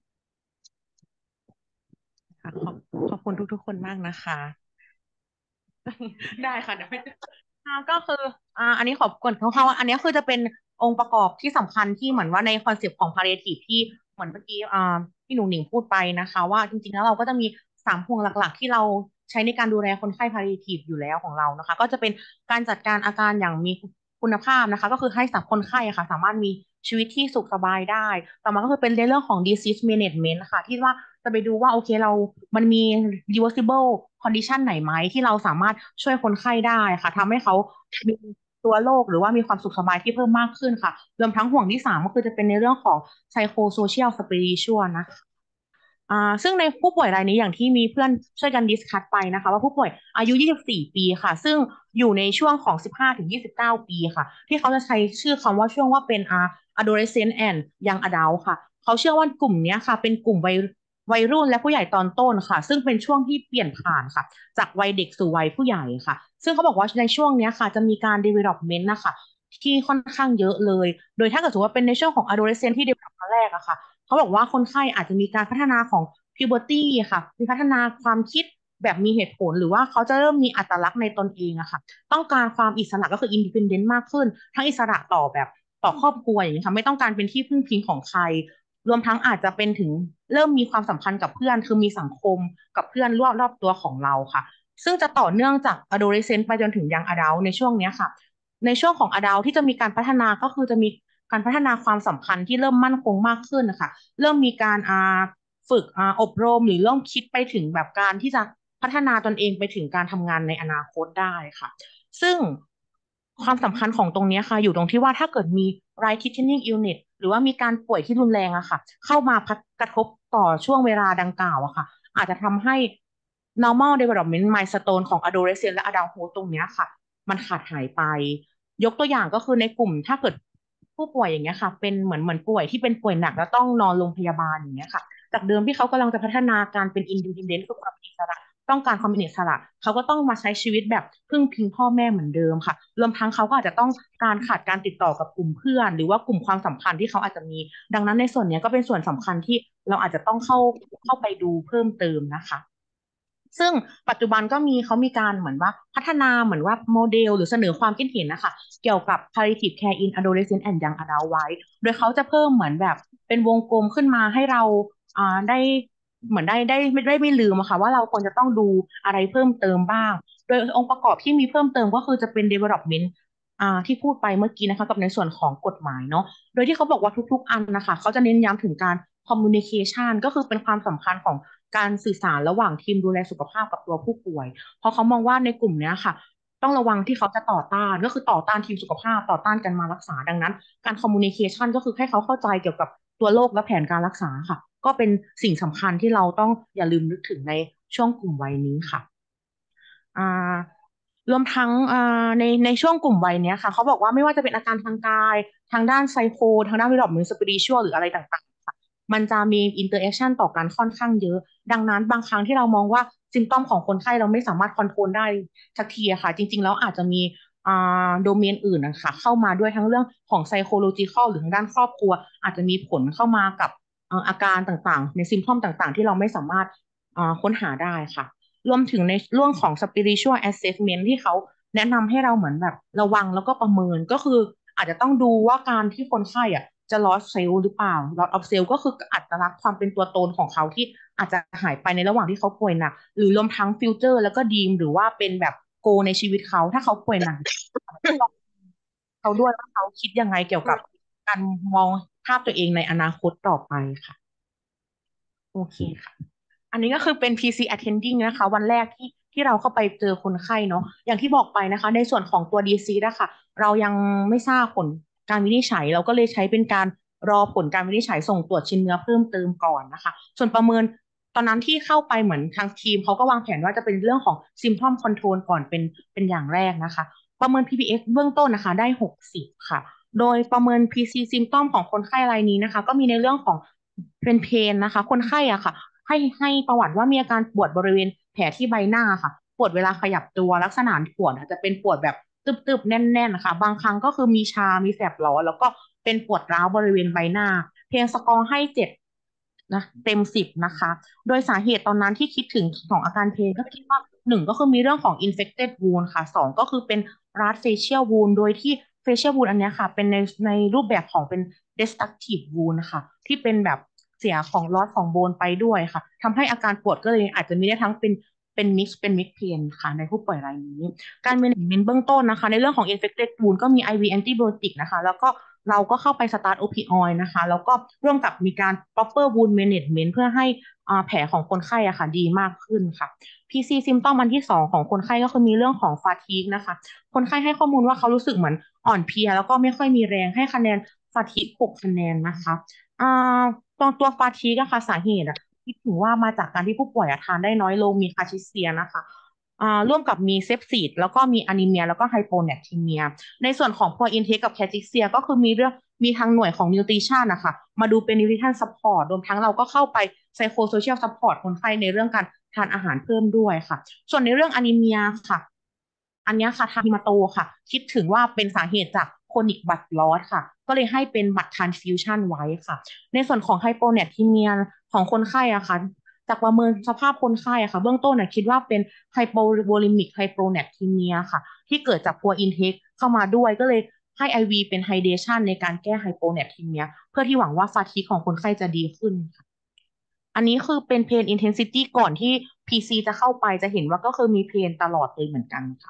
ค่ะขอบขอบคุณทุกๆคนมากนะคะ ได้ค่ะเดี๋ยวไม่อ่าก็คืออ่าอันนี้ขอบกวนเขาๆว่าอันนี้คือจะเป็นองค์ประกอบที่สำคัญที่เหมือนว่าในคอนเซปต์ของ palliative ที่เหมือนเมื่อกี้อ่าที่หนูหนิงพูดไปนะคะว่าจริงๆแล้วเราก็จะมีสามห่วงหลักๆที่เราใช้ในการดูแลคนไข้ palliative อยู่แล้วของเรานะคะก็จะเป็นการจัดการอาการอย่างมีคุณภาพนะคะก็คือให้สับคนไข้ค่ะสามารถมีชีวิตที่สุขสบายได้ต่อมาก็คือเป็นในเรื่องของ disease management นะคะที่ว่าจะไปดูว่าโอเคเรามันมี reversible condition ไหนไหมที่เราสามารถช่วยคนไข้ได้ค่ะทำให้เขามีตัวโรคหรือว่ามีความสุขสบายที่เพิ่มมากขึ้นค่ะรวมทั้งห่วงที่สามก็คือจะเป็นในเรื่องของ psychosocial spiritual นะคะอ่าซึ่งในผู้ป่วยรายนี้อย่างที่มีเพื่อนช่วยกันดิสคัสไปนะคะว่าผู้ป่วยอายุ ยี่สิบสี่ ปีค่ะซึ่งอยู่ในช่วงของ สิบห้าถึงยี่สิบเก้า ปีค่ะที่เขาจะใช้ชื่อคำว่าช่วงว่าเป็นอ่า adolescent and young adult ค่ะเขาเชื่อว่ากลุ่มเนี้ยค่ะเป็นกลุ่มวัยวัยรุ่นและผู้ใหญ่ตอนต้นค่ะซึ่งเป็นช่วงที่เปลี่ยนผ่านค่ะจากวัยเด็กสู่วัยผู้ใหญ่ค่ะซึ่งเขาบอกว่าในช่วงเนี้ยค่ะจะมีการ development นะคะที่ค่อนข้างเยอะเลยโดยถ้าเกิดสมมติว่าเป็นในช่วงของ adolescent ที่ develop ครั้งแรกอะค่ะเขาบอกว่าคนไข้อาจจะมีการพัฒนาของ puberty ค่ะมีพัฒนาความคิดแบบมีเหตุผลหรือว่าเขาจะเริ่มมีอัตลักษณ์ในตนเองอะค่ะต้องการความอิสระก็คือ independent มากขึ้นทั้งอิสระต่อแบบต่อครอบครัวอย่างนี้ค่ะไม่ต้องการเป็นที่พึ่งพิงของใครรวมทั้งอาจจะเป็นถึงเริ่มมีความสัมพันธ์กับเพื่อนคือมีสังคมกับเพื่อนรอบรอบตัวของเราค่ะซึ่งจะต่อเนื่องจาก adolescent ไปจนถึง young adult ในช่วงเนี้ยค่ะในช่วงของ adult ที่จะมีการพัฒนาก็คือจะมีการพัฒนาความสัมพันธ์ที่เริ่มมั่นคงมากขึ้นนะคะเริ่มมีการอ่า ฝึกอ่าอบรมหรือเริ่มคิดไปถึงแบบการที่จะพัฒนาตนเองไปถึงการทำงานในอนาคตได้ค่ะซึ่งความสำคัญของตรงนี้ค่ะอยู่ตรงที่ว่าถ้าเกิดมี right threatening illness หรือว่ามีการป่วยที่รุนแรงอะค่ะเข้ามาพัดกระทบต่อช่วงเวลาดังกล่าวอะค่ะอาจจะทำให้ normal development milestone ของ adolescent และ adulthood ตรงเนี้ยค่ะมันขาดหายไปยกตัวอย่างก็คือในกลุ่มถ้าเกิดผู้ป่วยอย่างเงี้ยค่ะเป็นเหมือนเหมือนป่วยที่เป็นป่วยหนักแล้วต้องนอนโรงพยาบาลอย่างเงี้ยค่ะ จากเดิมที่เขากำลังจะพัฒนาการเป็น independent คือความเป็นอิสระต้องการความเป็นอิสระเขาก็ต้องมาใช้ชีวิตแบบพึ่งพิงพ่อแม่เหมือนเดิมค่ะรวมทั้งเขาก็อาจจะต้องการขาดการติดต่อกับกลุ่มเพื่อนหรือว่ากลุ่มความสัมพันธ์ที่เขาอาจจะมีดังนั้นในส่วนนี้ก็เป็นส่วนสำคัญที่เราอาจจะต้องเข้าเข้าไปดูเพิ่มเติมนะคะซึ่งปัจจุบันก็มีเขามีการเหมือนว่าพัฒนาเหมือนว่าโมเดลหรือเสนอความคิดเห็นนะคะเกี่ยวกับ palliative care in adolescent and young adult ไว้โดยเขาจะเพิ่มเหมือนแบบเป็นวงกลมขึ้นมาให้เรา อ่าได้เหมือนได้ได้ไม่ได้ไม่ลืมอะค่ะว่าเราควรจะต้องดูอะไรเพิ่มเติมบ้างโดยองค์ประกอบที่มีเพิ่มเติมก็คือจะเป็น development อ่าที่พูดไปเมื่อกี้นะคะกับในส่วนของกฎหมายเนาะโดยที่เขาบอกว่าทุกๆอันนะคะเขาจะเน้นย้ำถึงการ communication ก็คือเป็นความสำคัญของการสื่อสารระหว่างทีมดูแลสุขภาพกับตัวผู้ป่วยเพราะเขามองว่าในกลุ่มเนี้ยค่ะต้องระวังที่เขาจะต่อต้านก็คือต่อต้านทีมสุขภาพต่อต้านกันมารักษาดังนั้นการ communication ก็คือให้เขาเข้าใจเกี่ยวกับตัวโรคและแผนการรักษาค่ะก็เป็นสิ่งสำคัญที่เราต้องอย่าลืมนึกถึงในช่วงกลุ่มวัยนี้ค่ะอ่ารวมทั้งอ่าในในช่วงกลุ่มวัยเนี้ยค่ะเขาบอกว่าไม่ว่าจะเป็นอาการทางกายทางด้านไซโคทางด้านวิทยาศาสตร์สปิริชวลหรืออะไรต่างๆค่ะมันจะมีอินเตอร์แอคชั่นต่อกันค่อนข้างเยอะดังนั้นบางครั้งที่เรามองว่าซิมตอมของคนไข้เราไม่สามารถคอนโทรลได้สักทีอะค่ะจริงๆแล้วอาจจะมีอ่าโดเมนอื่นนะคะเข้ามาด้วยทั้งเรื่องของ psychological หรือทางด้านครอบครัวอาจจะมีผลเข้ามากับเอ่ออาการต่างๆในซิม p ตอมต่างๆที่เราไม่สามารถอ่าค้นหาได้ค่ะรวมถึงในเรื่องของ spiritual assessment ที่เขาแนะนำให้เราเหมือนแบบระวังแล้วก็ประเมินก็คืออาจจะต้องดูว่าการที่คนไข้อ่ะจะ lost self หรือเปล่า loss of self ก็คืออัตลักษณ์ความเป็นตัวตนของเขาที่อาจจะหายไปในระหว่างที่เขาป่วยหนักหรือรวมทั้งฟิวเจอร์แล้วก็ดีมหรือว่าเป็นแบบโกในชีวิตเขาถ้าเขาป่วยหนัก เขาด้วยว่าเขาคิดยังไงเกี่ยวกับการมองภาพตัวเองในอนาคตต่อไปค่ะโอเคค่ะอันนี้ก็คือเป็น พี ซี attending นะคะวันแรกที่ที่เราเข้าไปเจอคนไข้เนาะอย่างที่บอกไปนะคะในส่วนของตัว ดี ซี นะคะเรายังไม่ทราบผลการวินิจฉัยเราก็เลยใช้เป็นการรอผลการวินิจฉัยส่งตรวจชิ้นเนื้อเพิ่มเติมก่อนนะคะส่วนประเมินตอนนั้นที่เข้าไปเหมือนทางทีมเขาก็วางแผนว่าจะเป็นเรื่องของ symptom control ก่อนเป็นเป็นอย่างแรกนะคะ ประเมิน พี พี เอส เบื้องต้นนะคะได้หกสิบค่ะ โดยประเมิน พี ซี symptom ของคนไข้รายนี้นะคะก็มีในเรื่องของเป็นเพนนะคะคนไข้อะค่ะให้ให้ประวัติว่ามีอาการปวดบริเวณแผลที่ใบหน้าค่ะปวดเวลาขยับตัวลักษณะปวดอาจจะเป็นปวดแบบตึบๆแน่นๆนะคะบางครั้งก็คือมีชา มีแสบร้อนแล้วก็เป็นปวดร้าวบริเวณใบหน้าเพนสกอร์ให้เจ็ดนะเต็มสิบนะคะโดยสาเหตุตอนนั้นที่คิดถึงของอาการเพนก็คิดว่าหนึ่งก็คือมีเรื่องของ infected wound ค่ะสองก็คือเป็น รัด facial wound โดยที่ facial wound อันเนี้ยค่ะเป็นในในรูปแบบของเป็น destructive wound นะคะที่เป็นแบบเสียของ loss ของโบนไปด้วยค่ะทำให้อาการปวดก็เลยอาจจะมีได้ทั้งเป็นเป็น mix เป็น mix pain ค่ะในผู้ป่วยรายนี้การ management เบื้องต้นนะคะในเรื่องของ infected wound ก็มี ไอ วี antibiotic นะคะแล้วก็เราก็เข้าไป start opioid นะคะแล้วก็ร่วมกับมีการ proper wound management เพื่อให้อ่าแผลของคนไข้อะค่ะดีมากขึ้นค่ะ พี ซี symptom อันที่สองของคนไข้ก็คือมีเรื่องของ fatigue นะคะ คนไข้ให้ข้อมูลว่าเขารู้สึกเหมือนอ่อนเพลียแล้วก็ไม่ค่อยมีแรงให้คะแนน fatigue หกคะแนนนะคะอ่าตรงตัว fatigue อะค่ะสาเหตุอะคิดถึงว่ามาจากการที่ผู้ป่วยอะทานได้น้อยลงมีคาชิเซียนะคะอ่าร่วมกับมีเซปซิสแล้วก็มีอนีเมียแล้วก็ไฮโปแนททีเมียในส่วนของ poor intake กับ cachexia ก็คือมีเรื่องมีทางหน่วยของ nutrition นะคะมาดูเป็น nutrition support รวมทั้งเราก็เข้าไป psychosocial support คนไข้ในเรื่องการทานอาหารเพิ่มด้วยค่ะส่วนในเรื่องอนีเมียค่ะอันเนี้ยค่ะทางฮิมาโตค่ะคิดถึงว่าเป็นสาเหตุจากโคนิกบัตลอสค่ะก็เลยให้เป็นบัตทรานสฟิวชันไว้ค่ะในส่วนของไฮโปแนททีเมียของคนไข้อะค่ะจากประเมินสภาพคนไข้อะค่ะเบื้องต้นอะคิดว่าเป็นไฮโปโวลิมิกไฮโปแนททีเมียค่ะที่เกิดจากพัวอินเทคเข้ามาด้วยก็เลยให้ ไอ วี เป็นไฮเดชันในการแก้ไฮโปแนททีเมียเพื่อที่หวังว่าฟาทีของคนไข้จะดีขึ้นค่ะ อันนี้คือเป็นเพน intensity ก่อนที่ พี ซี จะเข้าไปจะเห็นว่าก็คือมีเพนตลอดเลยเหมือนกันค่ะ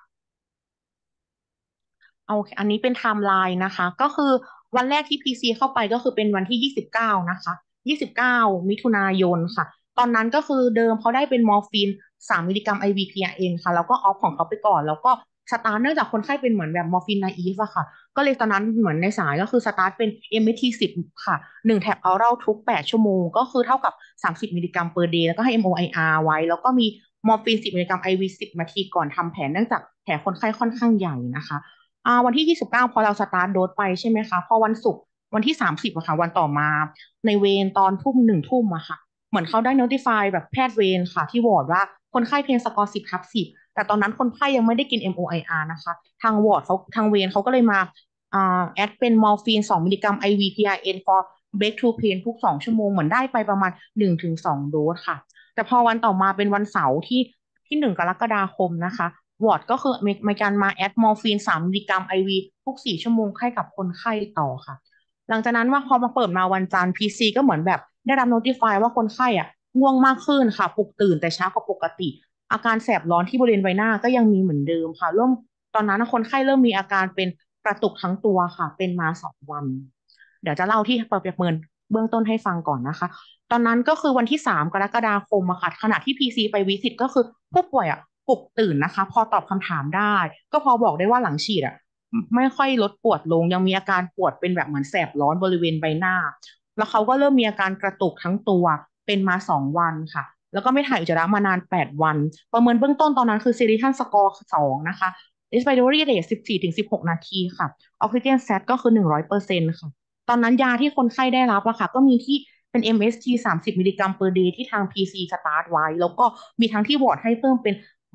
เอาอันนี้เป็นไทม์ไลน์นะคะก็คือวันแรกที่ พี ซี เข้าไปก็คือเป็นวันที่ยี่สิบเก้านะคะยี่สิบเก้ามิถุนายนค่ะตอนนั้นก็คือเดิมเขาได้เป็นมอร์ฟีนสามมิลลิกรัม ไอ วี พี อาร์ เอ็น ค่ะแล้วก็ออฟของเขาไปก่อนแล้วก็สตาร์ทเนื่องจากคนไข้เป็นเหมือนแบบมอร์ฟีนไนอีฟอะค่ะก็เลยตอนนั้นเหมือนในสายก็คือสตาร์ทเป็น เอ็ม เอส ที สิบค่ะหนึ่งแท็บออรัลทุกแปดชั่วโมงก็คือเท่ากับสามสิบมิลลิกรัม per day แล้วก็ให้ เอ็ม โอ ไอ อาร์ ไว้แล้วก็มีมอร์ฟีนสิบมิลลิกรัม ไอ วี สิบนาทีก่อนทำแผลเนื่องจากแผลคนไข้ค่อนข้างใหญ่นะคะอ่าวันที่ยี่สิบเก้าพอเราสตาร์ทโดสไปใช่ไหมคะพอวันศุกร์วันที่สามสิบอะค่ะวันต่อมาในเวรตอนทุ่มหนึ่งทุ่มอะค่ะเหมือนเขาได้ notify แบบแพทย์เวรค่ะที่วอร์ดว่าคนไข้เพนสกอร์สิบทับสิบแต่ตอนนั้นคนไข้ยังไม่ได้กิน เอ็ม โอ ไอ อาร์ นะคะทางวอร์ดเขาทางเวรเขาก็เลยมาอ่าแอดเป็นมอร์ฟีนสองมิลลิกรัม ไอ วี พี อาร์ เอ็น for breakthrough pain ทุกสองชั่วโมงเหมือนได้ไปประมาณหนึ่งถึงสองโดสค่ะแต่พอวันต่อมาเป็นวันเสาร์ที่ที่หนึ่งกรกฎาคมนะคะวอร์ดก็คือมีมีการมาแอดมอร์ฟีนสามมิลลิกรัม ไอ วี ทุกสี่ชั่วโมงให้กับคนไข้ต่อค่ะหลังจากนั้นว่าพอมาเปิดมาวันจันทร์ พี ซี ก็เหมือนแบบได้รับ notify ว่าคนไข้อ่ะง่วงมากขึ้นค่ะปลุกตื่นแต่เช้ากว่าปกติอาการแสบร้อนที่บริเวณใบหน้าก็ยังมีเหมือนเดิมค่ะเริ่มตอนนั้นคนไข้เริ่มมีอาการเป็นกระตุกทั้งตัวค่ะเป็นมาสองวันเดี๋ยวจะเล่าที่ประเมินเบื้องต้นให้ฟังก่อนนะคะ ตอนนั้นก็คือวันที่สามกรกฎาคมอะค่ะขณะที่ พี ซี ไปวิสิตก็คือผู้ป่วยอะปลุกตื่นนะคะพอตอบคำถามได้ก็พอบอกได้ว่าหลังฉีดอะไม่ค่อยลดปวดลงยังมีอาการปวดเป็นแบบเหมือนแสบร้อนบริเวณใบหน้าแล้วเขาก็เริ่มมีอาการกระตุกทั้งตัวเป็นมาสองวันค่ะแล้วก็ไม่ถ่ายอุจจาระมานานแปดวันประเมินเบื้องต้นตอนนั้นคือ Seritan Score สองนะคะ Respiratory Rate สิบสี่ถึงสิบหกนาทีค่ะ Oxygen Sat ก็คือหนึ่งร้อยเปอร์เซ็นต์ค่ะตอนนั้นยาที่คนไข้ได้รับอะค่ะก็มีที่เป็น เอ็ม เอส ที สามสิบมิลลิกรัม per day ที่ทาง พี ซี สตาร์ทไว้แล้วก็มีทั้งที่วอร์ดให้เพิ่มเป็น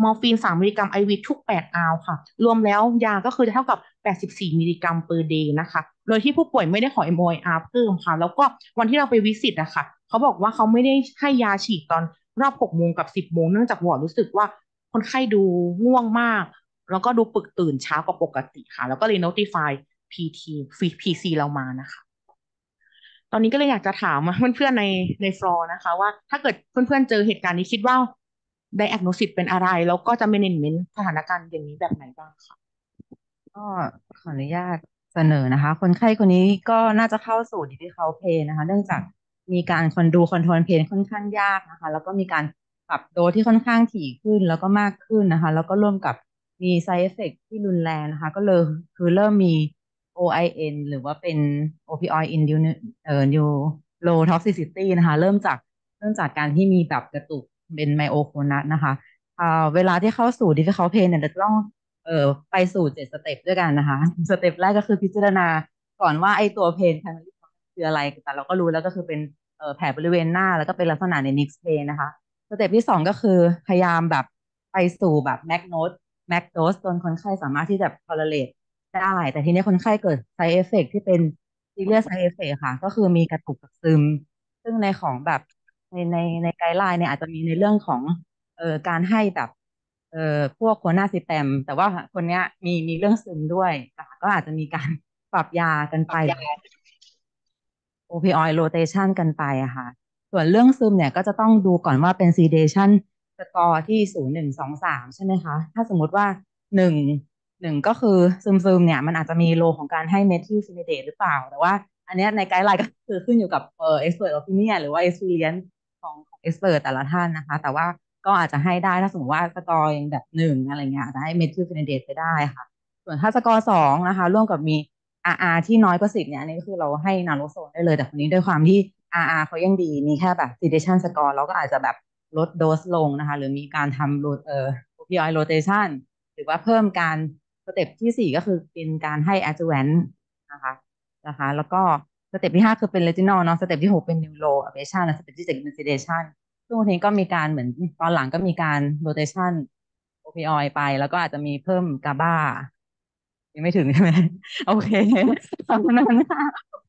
มอร์ฟีนสามมิลลิกรัมไอวีทุกแปดอาวค่ะรวมแล้วยาก็คือจะเท่ากับแปดสิบสี่มิลลิกรัม per day นะคะโดยที่ผู้ป่วยไม่ได้ขอ เอ็ม โอ ไอ อาร์ เพิ่มค่ะแล้วก็วันที่เราไปวิสิตอะค่ะเขาบอกว่าเขาไม่ได้ให้ยาฉีดตอนรอบหกโมงกับสิบโมงเนื่องจากวอร์ดรู้สึกว่าคนไข้ดูง่วงมากแล้วก็ดูปึกตื่นช้ากว่าปกติค่ะแล้วก็เลย notify พี ที พี ซี เรามานะคะ ตอนนี้ก็เลยอยากจะถามเพื่อนๆในในฟลอร์นะคะว่าถ้าเกิดเพื่อนๆเจอเหตุการณ์นี้คิดว่า diagnosis เป็นอะไรแล้วก็จะ management สถานการณ์อย่างนี้แบบไหนบ้างคะก็ขออนุญาตเสนอนะคะคนไข้คนนี้ก็น่าจะเข้าสู่ difficult pain นะคะเนื่องจากมีการคอนดูคอนโทรลเพนค่อนข้างยากนะคะแล้วก็มีการปรับโดสที่ค่อนข้างถี่ขึ้นแล้วก็มากขึ้นนะคะแล้วก็ร่วมกับมี side effect ที่รุนแรงนะคะก็เลยคือเริ่มมี โอ ไอ เอ็น หรือว่าเป็น opioid induced เอ่อ neurotoxicity นะคะเริ่มจากเริ่มจากการที่มีแบบกระตุกเป็นไมโอโคนัสนะคะอ่าเวลาที่เข้าสู่ difficult pain เนี่ยเราจะต้อง เออไปสู่เจ็ดสเต็ปด้วยกันนะคะสเต็ปแรกก็คือพิจารณาก่อนว่าไอ้ตัวเพน primary cause คืออะไรแต่เราก็รู้แล้วก็คือเป็นเออแผลบริเวณหน้าแล้วก็เป็นลักษณะใน mixed pain นะคะสเต็ปที่สองก็คือพยายามแบบไปสู่แบบ max dose max dose จนคนไข้สามารถที่จะ tolerate ได้แต่ทีนี้คนไข้เกิด side effect ที่เป็น serious side effect ค่ะก็คือมีกระตุกกับซึมซึ่งในของแบบในในในไกด์ไลน์เนี่ยอาจจะมีในเรื่องของเอ่อการให้แบบ เอ่อพวกโคนาซิแปมแต่ว่าคนเนี้ยมีมีเรื่องซึมด้วยค่ะก็อาจจะมีการปรับยากันไปโอพิออยด์โรเทชันกันไปอะค่ะส่วนเรื่องซึมเนี่ยก็จะต้องดูก่อนว่าเป็นซีเดชันสกอร์ที่ศูนย์หนึ่งสองสามใช่ไหมคะถ้าสมมติว่าหนึ่งหนึ่งก็คือซึมซึมเนี่ยมันอาจจะมีโลของการให้เมทิลซินิเดตหรือเปล่าแต่ว่าอันเนี้ยในไกด์ไลน์ก็คือขึ้นอยู่กับเอ่อ expert opinion หรือว่า experience ของของ expert แต่ละท่านนะคะแต่ว่า ก็อาจจะให้ได้ถ้าสมมติว่าสกอร์ยังแบบหนึ่งอะไรเงี้ยอาจจะให้เมทิลฟินิเดตไปได้ค่ะส่วนถ้าสกอร์สองนะคะร่วมกับมี อาร์ อาร์ ที่น้อยกว่าสิบเนี่ยอันนี้ก็คือเราให้นาโรโซนได้เลยแต่คนนี้ด้วยความที่ อาร์ อาร์ เขายังดีมีแค่แบบ sedation score เราก็อาจจะแบบลดโดสลงนะคะหรือมีการทำโรเอ่อ opioid rotation หรือว่าเพิ่มการสเต็ปที่สี่ก็คือเป็นการให้ adjuvant นะคะนะคะแล้วก็สเต็ปที่ห้าคือเป็น retinol เนาะสเต็ปที่หกเป็น neuro ablation และสเต็ปที่เจ็ดเป็น sedation ช่วงนี้ก็มีการเหมือนตอนหลังก็มีการ rotation โอพิออยไปแล้วก็อาจจะมีเพิ่มกาบายังไม่ถึงใช่ไหมโอเคขอบคุณนะคะ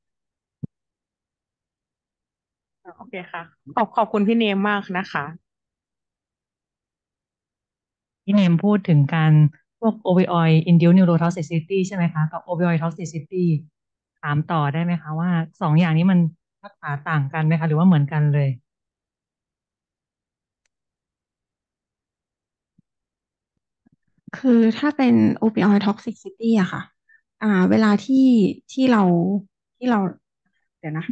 โอเคค่ะขอบขอบคุณพี่เนมมากนะคะพี่เนมพูดถึงการพวก opioid induced neurotoxicity ใช่ไหมคะกับ opioid toxicity ถามต่อได้ไหมคะว่าสองอย่างนี้มันรักษาต่างกันไหมคะหรือว่าเหมือนกันเลยคือถ้าเป็น opioid toxicity อะค่ะอ่าเวลาที่ที่เราที่เราเดี๋ยวนะคะ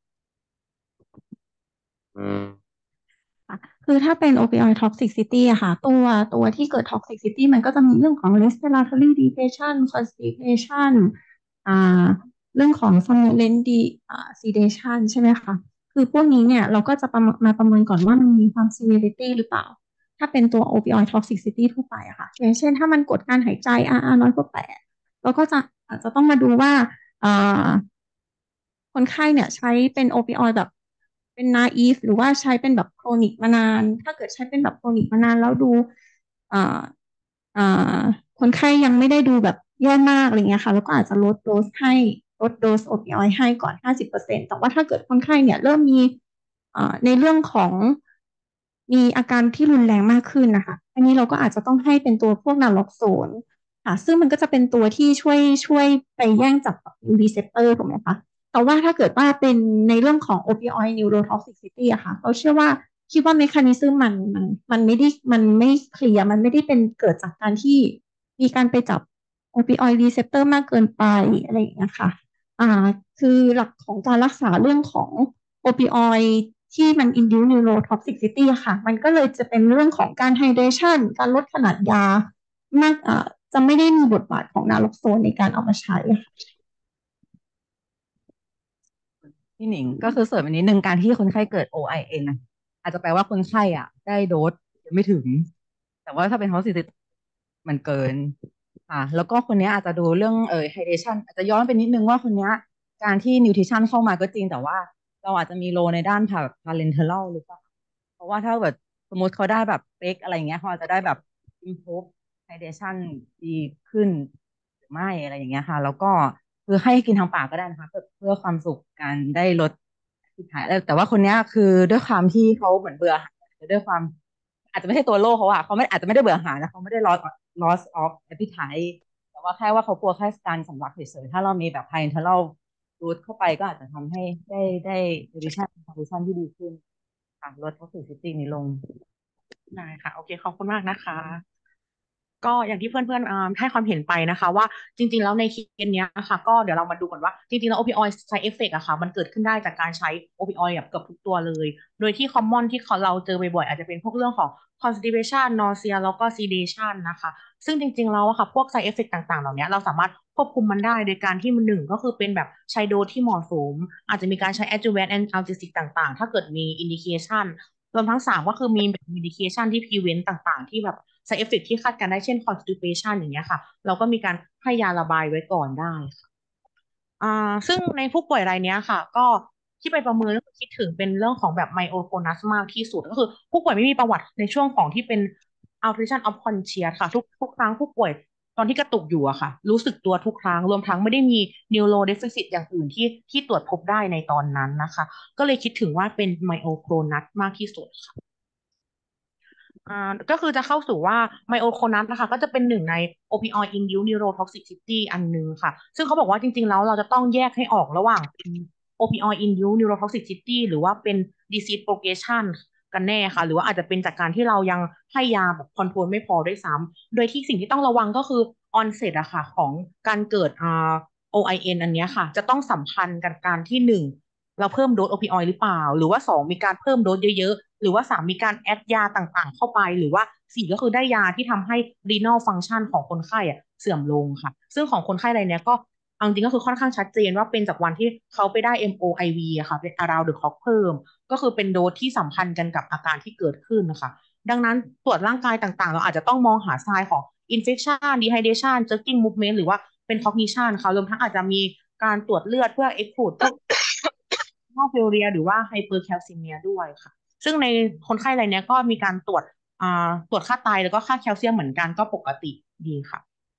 ค่ะคือถ้าเป็น opioid toxicity อะค่ะตัวตัวที่เกิด toxicity มันก็จะมีเรื่องของ respiratory depression constipation อ่าเรื่องของ somnolent de อ่า sedation ใช่ไหมคะคือพวกนี้เนี่ยเราก็จะประมามาประเมินก่อนว่ามันมีความ severity หรือเปล่า ถ้าเป็นตัว opioid toxicity ทั่วไปอะค่ะอย่างเช่นถ้ามันกดการหายใจ อาร์ อาร์ น้อยกว่าแปดเราก็จะอาจจะต้องมาดูว่าอ่า คนไข้เนี่ยใช้เป็นโอปิออยด์แบบเป็นนาอีฟหรือว่าใช้เป็นแบบโครนิกมานาน ถ้าเกิดใช้เป็นแบบโครนิกมานานแล้วดูอ่าอ่าคนไข้ยังไม่ได้ดูแบบแย่มากอะไรเงี้ยค่ะแล้วก็อาจจะลดโดสให้ลดโดสโอปิออยด์ให้ก่อนห้าสิบเปอร์เซ็นต์แต่ว่าถ้าเกิดคนไข้เนี่ยเริ่มมีอ่าในเรื่องของมีอาการที่รุนแรงมากขึ้นนะคะอันนี้เราก็อาจจะต้องให้เป็นตัวพวกนาล็อกโซนค่ะซึ่งมันก็จะเป็นตัวที่ช่วยช่วยไปแย่งจับกับรีเซปเตอร์ถูกไหมคะ แต่ว่าถ้าเกิดว่าเป็นในเรื่องของ opioid neurotoxicity อะค่ะเราเชื่อว่าคิดว่าเมคานิซึมมันมันมันไม่ได้มันไม่เคลียร์มันไม่ได้เป็นเกิดจากการที่มีการไปจับ opioid receptor มากเกินไปอะไรอย่างเงี้ยค่ะอ่าคือหลักของการรักษาเรื่องของ opioid ที่มัน induce neurotoxicity อะค่ะมันก็เลยจะเป็นเรื่องของการ hydration การลดขนาดยามากอ่าจะไม่ได้มีบทบาทของนาล็อกโซนในการเอามาใช้ค่ะพี่หนิงก็คือเสริมอันนี้หนึ่งการที่คนไข้เกิด โอ ไอ เอ็น นะอาจจะแปลว่าคนไข้อ่ะได้โดสยังไม่ถึงแต่ว่าถ้าเป็น toxicity มันเกินอ่ะแล้วก็คนเนี้ยอาจจะดูเรื่องเอ่อ hydration อาจจะย้อนไปนิดนึงว่าคนเนี้ยการที่ nutrition เข้ามาก็จริงแต่ว่าเราอาจจะมีโลในด้านแบบ parenteral หรือเปล่าเพราะว่าถ้าแบบสมมติเขาได้แบบเป๊กอะไรเงี้ยเขาอาจจะได้แบบ improve hydration ดีขึ้นหรือไม่อะไรอย่างเงี้ยค่ะแล้วก็คือให้กินทางปากก็ได้นะคะเพื่อเพื่อความสุขการได้ลดสุดท้ายแล้วแต่ว่าคนเนี้ยคือด้วยความที่เขาเหมือนเบื่ออาหารด้วยความอาจจะไม่ใช่ตัวโรคเขาอะเขาไม่อาจจะไม่ได้เบื่ออาหารนะเขาไม่ได้ loss loss of appetite แต่ว่าแค่ว่าเขากลัวแค่การสำลักเฉยๆถ้าเรามีแบบ high interval route เข้าไปก็อาจจะทำให้ได้ได้ nutrition nutrition ที่ดีขึ้นค่ะลด toxicity นี้ลงได้ค่ะโอเคขอบคุณมากนะคะ ก็อย่างที่เพื่อนๆเอ่อให้ความเห็นไปนะคะว่าจริงๆแล้วในเคสเนี้ยค่ะก็เดี๋ยวเรามาดูก่อนว่าจริงๆแล้ว โอ พี ออยด์ side effect อะค่ะมันเกิดขึ้นได้จากการใช้ โอ พี ออยด์ แบบเกือบทุกตัวเลยโดยที่ common ที่เขาเราเจอบ่อยๆอาจจะเป็นพวกเรื่องของ constipation nausea แล้วก็ sedation นะคะซึ่งจริงๆแล้วอะค่ะพวก side effect ต่างๆเหล่านี้เราสามารถควบคุมมันได้โดยการที่มันหนึ่งก็คือเป็นแบบใช้โดสที่เหมาะสมอาจจะมีการใช้ adjuvant analgesic ต่างๆถ้าเกิดมี indication รวมทั้งสามก็คือมีแบบ medication ที่ prevent ต่างๆที่แบบ side effect ที่คาดการณ์ได้เช่น constipation อย่างเงี้ยค่ะเราก็มีการให้ยาระบายไว้ก่อนได้ค่ะอ่าซึ่งในผู้ป่วยรายเนี้ยค่ะก็ที่ไปประเมินก็คือคิดถึงเป็นเรื่องของแบบ myoclonus มากที่สุดก็คือผู้ป่วยไม่มีประวัติในช่วงของที่เป็น alteration of conscious ค่ะทุกทุกครั้งผู้ป่วยตอนที่กระตุกอยู่อะค่ะรู้สึกตัวทุกครั้งรวมทั้งไม่ได้มี neuro deficit อย่างอื่นที่ที่ตรวจพบได้ในตอนนั้นนะคะก็เลยคิดถึงว่าเป็น myoclonus มากที่สุดค่ะ อ่าก็คือจะเข้าสู่ว่าไมโอโคนัสนะคะก็จะเป็นหนึ่งใน opioid induced neurotoxicity อันหนึงค่ะซึ่งเขาบอกว่าจริงๆแล้วเราจะต้องแยกให้ออกระหว่างเป็น opioid induced neurotoxicity หรือว่าเป็น disease progression กันแน่ค่ะหรือว่าอาจจะเป็นจากการที่เรายังให้ยาแบบคอนโทรลไม่พอด้วยซ้ำโดยที่สิ่งที่ต้องระวังก็คือ onset อะค่ะของการเกิดอ่า โอ ไอ เอ็น อันเนี้ยค่ะจะต้องสัมพันธ์กับการที่หนึ่ง เราเพิ่มโดสโอปิออยด์หรือเปล่าหรือว่าสองมีการเพิ่มโดสเยอะๆหรือว่าสามมีการแอดยาต่างๆเข้าไปหรือว่าสี่ก็คือได้ยาที่ทำให้ renal function ของคนไข้อะเสื่อมลงค่ะซึ่งของคนไข้รายเนี้ยก็เอาจริงก็คือค่อนข้างชัดเจนว่าเป็นจากวันที่เขาไปได้ เอ็ม โอ ไอ วี อะค่ะเป็น around the clock เพิ่มก็คือเป็นโดสที่สัมพันธ์กันกับอาการที่เกิดขึ้นนะคะดังนั้นตรวจร่างกายต่างๆเราอาจจะต้องมองหา sign ของ infection dehydration jerking movement หรือว่าเป็น cognition ค่ะรวมทั้งอาจจะมีการตรวจเลือดเพื่อ exclude พวก ฮอร์โมนเรียหรือว่าไฮเปอร์แคลซิเมียด้วยค่ะซึ่งในคนไข้รายเนี้ยก็มีการตรวจอ่าตรวจค่าไตแล้วก็ค่าแคลเซียมเหมือนกันก็ปกติดีค่ะ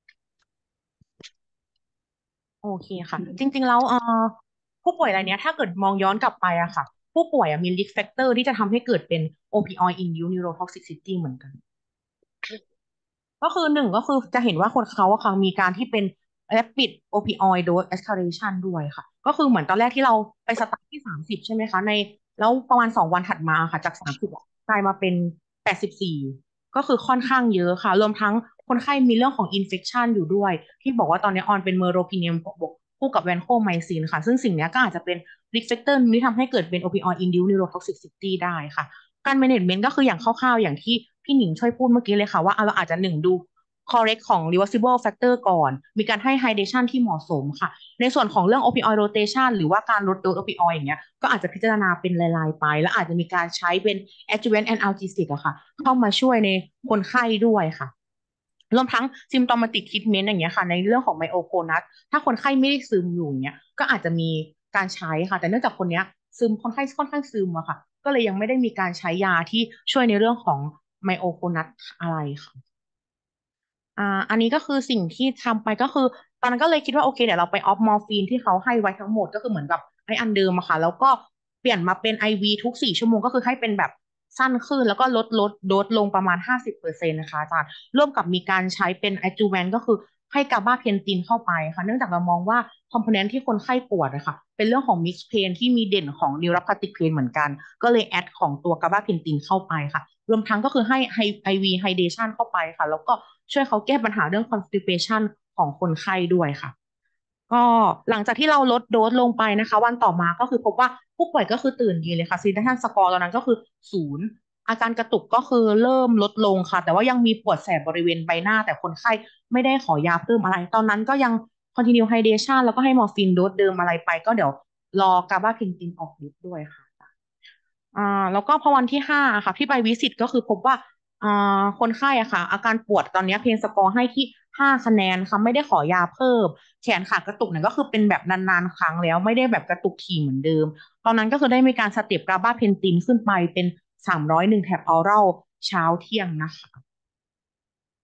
โอเคค่ะจริงๆแล้วเอ่อผู้ป่วยรายเนี้ยถ้าเกิดมองย้อนกลับไปอะค่ะผู้ป่วยอะมี risk factor ที่จะทำให้เกิดเป็น opioid induced neurotoxicity เหมือนกัน ก็คือหนึ่งก็คือจะเห็นว่าคนเขาอะค่ะมีการที่เป็น rapid opioid dose escalation ด้วยค่ะก็คือเหมือนตอนแรกที่เราไปสตาร์ทที่สามสิบใช่ไหมคะในแล้วประมาณสองวันถัดมาค่ะจากสามสิบกลายมาเป็นแปดสิบสี่ก็คือค่อนข้างเยอะค่ะรวมทั้งคนไข้มีเรื่องของ infection อยู่ด้วยที่บอกว่าตอนนี้ออนเป็นเมอโรพิเนียมบวกคู่กับแวนโคไมซินค่ะซึ่งสิ่งนี้ก็อาจจะเป็น risk factor ที่ทำให้เกิดเป็น opioid induced neurotoxicity ได้ค่ะ การ management ก็คืออย่างคร่าวๆอย่างที่พี่หนิงช่วยพูดเมื่อกี้เลยค่ะว่าเราอาจจะหนึ่งดู correct ของ reversible factor ก่อนมีการให้ hydration ที่เหมาะสมค่ะในส่วนของเรื่อง opioid rotation หรือว่าการลดโดส opioid อย่างเงี้ยก็อาจจะพิจารณาเป็นรายๆไปแล้วอาจจะมีการใช้เป็น adjuvant analgesic อะค่ะเข้ามาช่วยในคนไข้ด้วยค่ะรวมทั้ง symptomatic treatment อย่างเงี้ยค่ะในเรื่องของ myoclonus ถ้าคนไข้ไม่ได้ซึมอยู่อย่างเงี้ยก็อาจจะมีการใช้ค่ะแต่เนื่องจากคนเนี้ยซึมคนไข้ค่อนข้างซึมอะค่ะ ก็เลยยังไม่ได้มีการใช้ยาที่ช่วยในเรื่องของไมโอโคนัสอะไรค่ะอ่าอันนี้ก็คือสิ่งที่ทำไปก็คือตอนนั้นก็เลยคิดว่าโอเคเดี๋ยวเราไปออฟมอร์ฟีนที่เขาให้ไว้ทั้งหมดก็คือเหมือนกับไอ้อันเดิมอะค่ะแล้วก็เปลี่ยนมาเป็นไอวีทุกสี่ชั่วโมงก็คือให้เป็นแบบสั้นขึ้นแล้วก็ลดลดโดสลงประมาณห้าสิบเปอร์เซ็นต์นะคะอาจารย์ร่วมกับมีการใช้เป็นแอดจูแวนก็คือให้กาบาเพนตินเข้าไปค่ะเนื่องจากเรามองว่าคอมโพเนนต์ที่คนไข้ปวดอะค่ะเป็นเรื่องของมิกซ์เพนที่มีเด่นของนิวโรพาติกเพนเหมือนกัน ก็เลยแอดของตัวกาบาเพนตินเข้าไปค่ะรวมทั้งก็คือให้ไฮไอวีไฮเดชันเข้าไปค่ะแล้วก็ช่วยเขาแก้ปัญหาเรื่อง constipation ของคนไข้ด้วยค่ะก็หลังจากที่เราลดโดสลงไปนะคะวันต่อมาก็คือพบว่าผู้ป่วยก็คือตื่นดีเลยค่ะซีดัชันสกอร์ตอนนั้นก็คือศูนย์อาการกระตุกก็คือเริ่มลดลงค่ะแต่ว่ายังมีปวดแสบบริเวณใบหน้าแต่คนไข้ไม่ได้ขอยาเพิ่มอะไรตอนนั้นก็ยัง continue hydration แล้วก็ให้มอร์ฟีนโดสเดิมอะไรไปก็เดี๋ยวรอกาบาเพนตินออกฤทธิ์ด้วยค่ะ อ่าแล้วก็พอวันที่ห้าค่ะที่ไปวิสิตก็คือพบว่าอ่าคนไข้อะค่ะอาการปวดตอนนี้เพนสกอร์ให้ที่ห้าคะแนนค่ะไม่ได้ขอยาเพิ่มแขนขากระตุกเนี่ยก็คือเป็นแบบนานๆครั้งแล้วไม่ได้แบบกระตุกถี่เหมือนเดิมตอนนั้นก็คือได้มีการสเต็ปกาบาเพนตินขึ้นไปเป็นสามร้อยหนึ่งแท็บออรัลเช้าเที่ยงนะคะ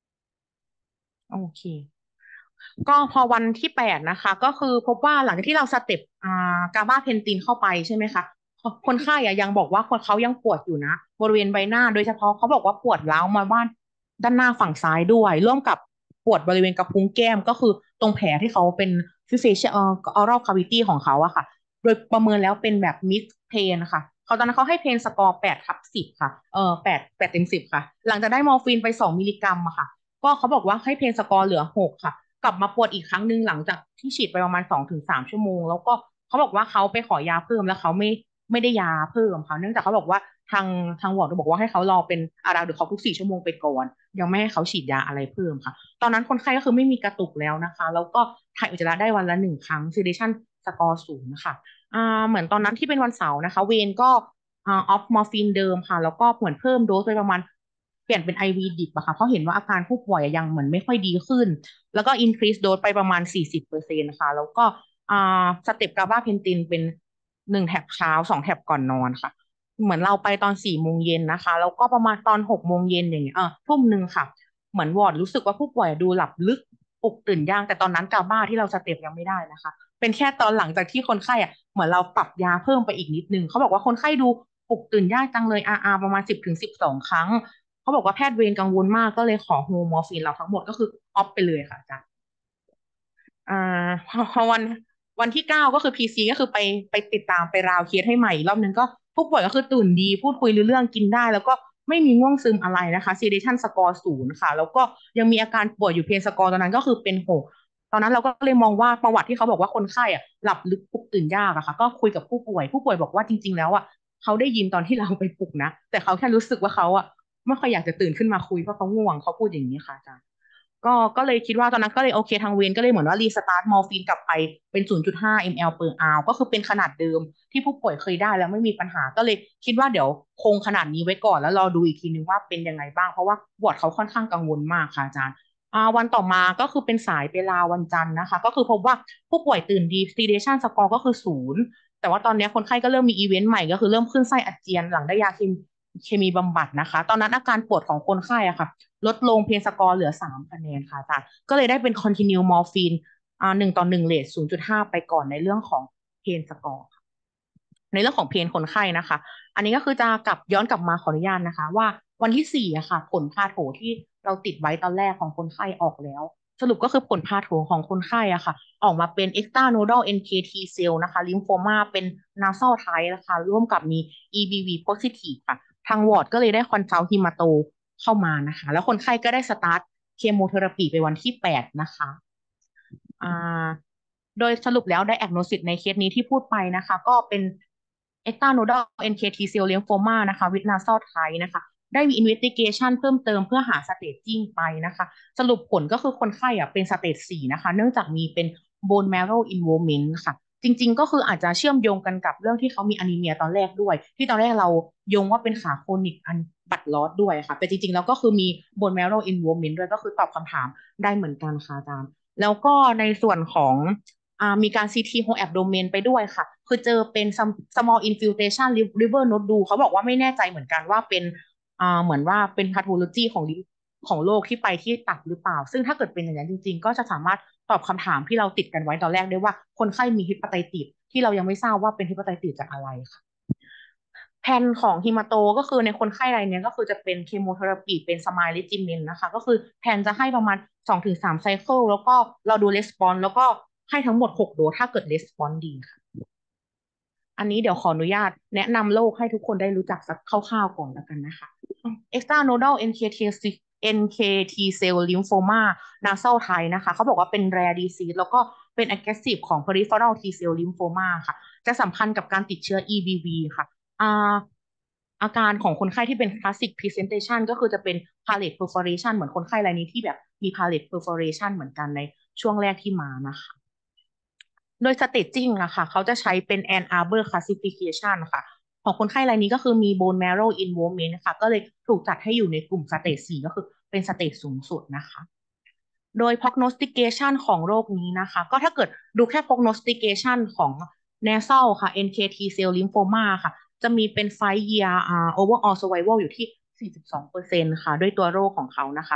โอเค ก็พอวันที่แปดนะคะก็คือพบว่าหลังจากที่เราสเต็ปอ่ากาบาเพนตินเข้าไปใช่ไหมคะคนไข้อะยังบอกว่าคนเขายังปวดอยู่นะบริเวณใบหน้าโดยเฉพาะเขาบอกว่าปวดร้าวมาบ้านด้านหน้าฝั่งซ้ายด้วยร่วมกับปวดบริเวณกระพุ้งแก้มก็คือตรงแผลที่เขาเป็นฟิเฟเชียลเอ่อออรัลคาวิตี้ของเขาอะค่ะโดยประเมินแล้วเป็นแบบมิกซ์เพนค่ะเขาตอนนั้นเขาให้เพนสกอร์แปดทับสิบค่ะเออแปดแปดเต็มสิบค่ะหลังจากได้มอร์ฟีนไปสองมิลลิกรัมอะค่ะก็เขาบอกว่าให้เพนสกอร์เหลือหกค่ะ กลับมาปวดอีกครั้งหนึ่งหลังจากที่ฉีดไปประมาณสองถึงสามชั่วโมงแล้วก็เขาบอกว่าเขาไปขอยาเพิ่มแล้วเขาไม่ไม่ได้ยาเพิ่มค่ะเนื่องจากเขาบอกว่าทางทางวอร์ดบอกว่าให้เขารอเป็นอาราหรือเขาทุกสี่ชั่วโมงไปก่อนยังไม่ให้เขาฉีดยาอะไรเพิ่มค่ะตอนนั้นคนไข้ก็คือไม่มีกระตุกแล้วนะคะแล้วก็ถ่ายอุจจาระได้วันละหนึ่งครั้ง sedation สกอร์ศูนย์ค่ะอ่าเหมือนตอนนั้นที่เป็นวันเสาร์นะคะเวนก็อ่าออฟมอร์ฟีนเดิมค่ะแล้วก็เหมือนเพิ่มโดสไปประมาณเปลี่ยนเป็น ไอ วี ดิบอะค่ะเพราะเห็นว่าอาการผู้ป่วยยังเหมือนไม่ค่อยดีขึ้น แล้วก็ increase dose ไปประมาณ สี่สิบเปอร์เซ็นต์ นะคะ แล้วก็อ่าสเต็ปกาบาเพนตินเป็นหนึ่งแท็บเช้าสองแท็บก่อนนอนค่ะ เหมือนเราไปตอนสี่โมงเย็นนะคะ แล้วก็ประมาณตอนหกโมงเย็นอย่างเงี้ยเออทุ่มหนึ่งค่ะ เหมือนวอร์ดรู้สึกว่าผู้ป่วยดูหลับลึกปลุกตื่นยากแต่ตอนนั้นกาบาที่เราสเต็ปยังไม่ได้นะคะ เป็นแค่ตอนหลังจากที่คนไข้อ่ะเหมือนเราปรับยาเพิ่มไปอีกนิดนึงเขาบอกว่าคนไข้ดูปลุกตื่นยากจังเลย อาร์ อาร์ ประมาณสิบถึงสิบสองครั้งเขาบอกว่าแพทย์เวรกังวลมากก็เลยขอโฮมอร์ฟีนเราทั้งหมดก็คือออฟไปเลยค่ะอาจารย์ อ่าพอพอวันวันที่เก้าก็คือพีซีก็คือไปไปติดตามไปราวเคสให้ใหม่อีกรอบนึงก็ผู้ป่วยก็คือตื่นดีพูดคุยรู้เรื่องกินได้แล้วก็ไม่มีง่วงซึมอะไรนะคะ sedation score ศูนย์ค่ะแล้วก็ยังมีอาการป่วยอยู่เพนสกอร์ตอนนั้นก็คือเป็นหกตอนนั้นเราก็เลยมองว่าประวัติที่เขาบอกว่าคนไข้อะหลับลึกปลุกตื่นยากอะค่ะก็คุยกับผู้ป่วยผู้ป่วยบอกว่าจริงๆแล้วอะเขาได้ยินตอนที่เราไปปลุกนะแต่เขาแค่รู้สึกว่าเขาอะไม่ค่อยอยากจะตื่นขึ้นมาคุยเพราะเขาง่วงเขาพูดอย่างนี้ค่ะอาจารย์ ก็ก็เลยคิดว่าตอนนั้นก็เลยโอเคทางเวรก็เลยเหมือนว่ารีสตาร์ทมอร์ฟีนกลับไปเป็น ศูนย์จุดห้า มล per hour ก็คือเป็นขนาดเดิมที่ผู้ป่วยเคยได้แล้วไม่มีปัญหาก็เลยคิดว่าเดี๋ยวคงขนาดนี้ไว้ก่อนแล้วรอดูอีกทีนึงว่าเป็นยังไงบ้างเพราะว่าวอร์ดเขาค่อนข้างกังวลมากค่ะอาจารย์อ่าวันต่อมาก็คือเป็นสายเวลาวันจันทร์นะคะก็คือพบว่าผู้ป่วยตื่นดี sedation score ก็คือศูนย์แต่ว่าตอนนี้คนไข้ก็เริ่มมีอีเวนต์ใหม่ก็คือเริ่มขึ้นไส้อาเจียนหลังได้ยาเคมีเคมีบำบัดนะคะตอนนั้นอาการปวดของคนไข้อะค่ะ ลดลงเพนสกอร์เหลือสามคะแนนค่ะอาจารย์ก็เลยได้เป็น continue morphine อ่าหนึ่งต่อหนึ่งเรทศูนย์จุดห้าไปก่อนในเรื่องของเพนสกอร์ในเรื่องของเพนคนไข้นะคะอันนี้ก็คือจะกลับย้อนกลับมาขออนุญาตนะคะว่าวันที่สี่อะค่ะผลพาโถที่เราติดไว้ตอนแรกของคนไข้ออกแล้วสรุปก็คือผลพาโถของคนไข้อะค่ะออกมาเป็น extranodal เอ็น เค ที cell นะคะ lymphoma เป็น nasal type นะคะร่วมกับมี อี บี วี positive ค่ะทางวอร์ดก็เลยได้คอนซัลท์ฮิมาโต เข้ามานะคะแล้วคนไข้ก็ได้สตาร์ทเคมีเทอราปีไปวันที่แปดนะคะอ่าโดยสรุปแล้วไดแอกโนซิสในเคสนี้ที่พูดไปนะคะก็เป็น extranodal เอ็น เค ที cell lymphoma นะคะ with nasal type นะคะได้มี investigation เพิ่มเติมเพื่อหา staging ไปนะคะสรุปผลก็คือคนไข้อะเป็นสเตจสี่นะคะเนื่องจากมีเป็น bone marrow involvement ค่ะจริงๆก็คืออาจจะเชื่อมโยงกันกับเรื่องที่เขามีอนีเมียตอนแรกด้วยที่ตอนแรกเราโยงว่าเป็นขาโครนิกอันบัตรลอสด้วยค่ะแต่จริงๆแล้วก็คือมี bone marrow involvement ด้วยก็คือตอบคำถามได้เหมือนกันค่ะอาจารย์แล้วก็ในส่วนของอ่ามีการ ซี ที whole abdomen ไปด้วยค่ะคือเจอเป็น small infiltration liver node ดูเขาบอกว่าไม่แน่ใจเหมือนกันว่าเป็นอ่าเหมือนว่าเป็น pathology ของของโรคที่ไปที่ตับหรือเปล่าซึ่งถ้าเกิดเป็นอย่างนั้นจริงๆก็จะสามารถตอบคำถามที่เราติดกันไว้ตอนแรกได้ว่าคนไข้มีฮิปาไตติสที่เรายังไม่ทราบว่าเป็นฮิปาไตติสจากอะไรค่ะแผนของฮิมาโตก็คือในคนไข้รายนี้ก็คือจะเป็นเคมีเทอราปีเป็นสมายลิจิมินนะคะก็คือแผนจะให้ประมาณ สองถึงสาม ไซเคิลแล้วก็เราดูレスปอนแล้วก็ให้ทั้งหมดหกโดสถ้าเกิดレスปอนดีค่ะอันนี้เดี๋ยวขออนุญาตแนะนำโรคให้ทุกคนได้รู้จักสักคร่าวๆก่อนแล้วกันนะคะ extranodal เอ็น เค ที เอ็น เค ที cell lymphoma nasal type นะคะเขาบอกว่าเป็น rare disease แล้วก็เป็น aggressive ของ peripheral T cell lymphoma ค่ะจะสัมพันธ์กับการติดเชื้อ อี บี วี ค่ะอ่าอาการของคนไข้ที่เป็น classic presentation ก็คือจะเป็น palate perforation เหมือนคนไข้รายนี้ที่แบบมี palate perforation เหมือนกันในช่วงแรกที่มานะคะโดย staging อะค่ะเขาจะใช้เป็น Ann Arbor classification ค่ะของคนไข้รายนี้ก็คือมี bone marrow involvement นะคะก็เลยถูกจัดให้อยู่ในกลุ่ม stage สี่ก็คือเป็น stage สูงสุดนะคะโดย prognostication ของโรคนี้นะคะก็ถ้าเกิดดูแค่ prognostication ของ nasal ค่ะ เอ็น เค ที cell lymphoma ค่ะจะมีเป็น five year uh, overall survival อยู่ที่ สี่สิบสองเปอร์เซ็นต์ ค่ะด้วยตัวโรคของเขานะคะ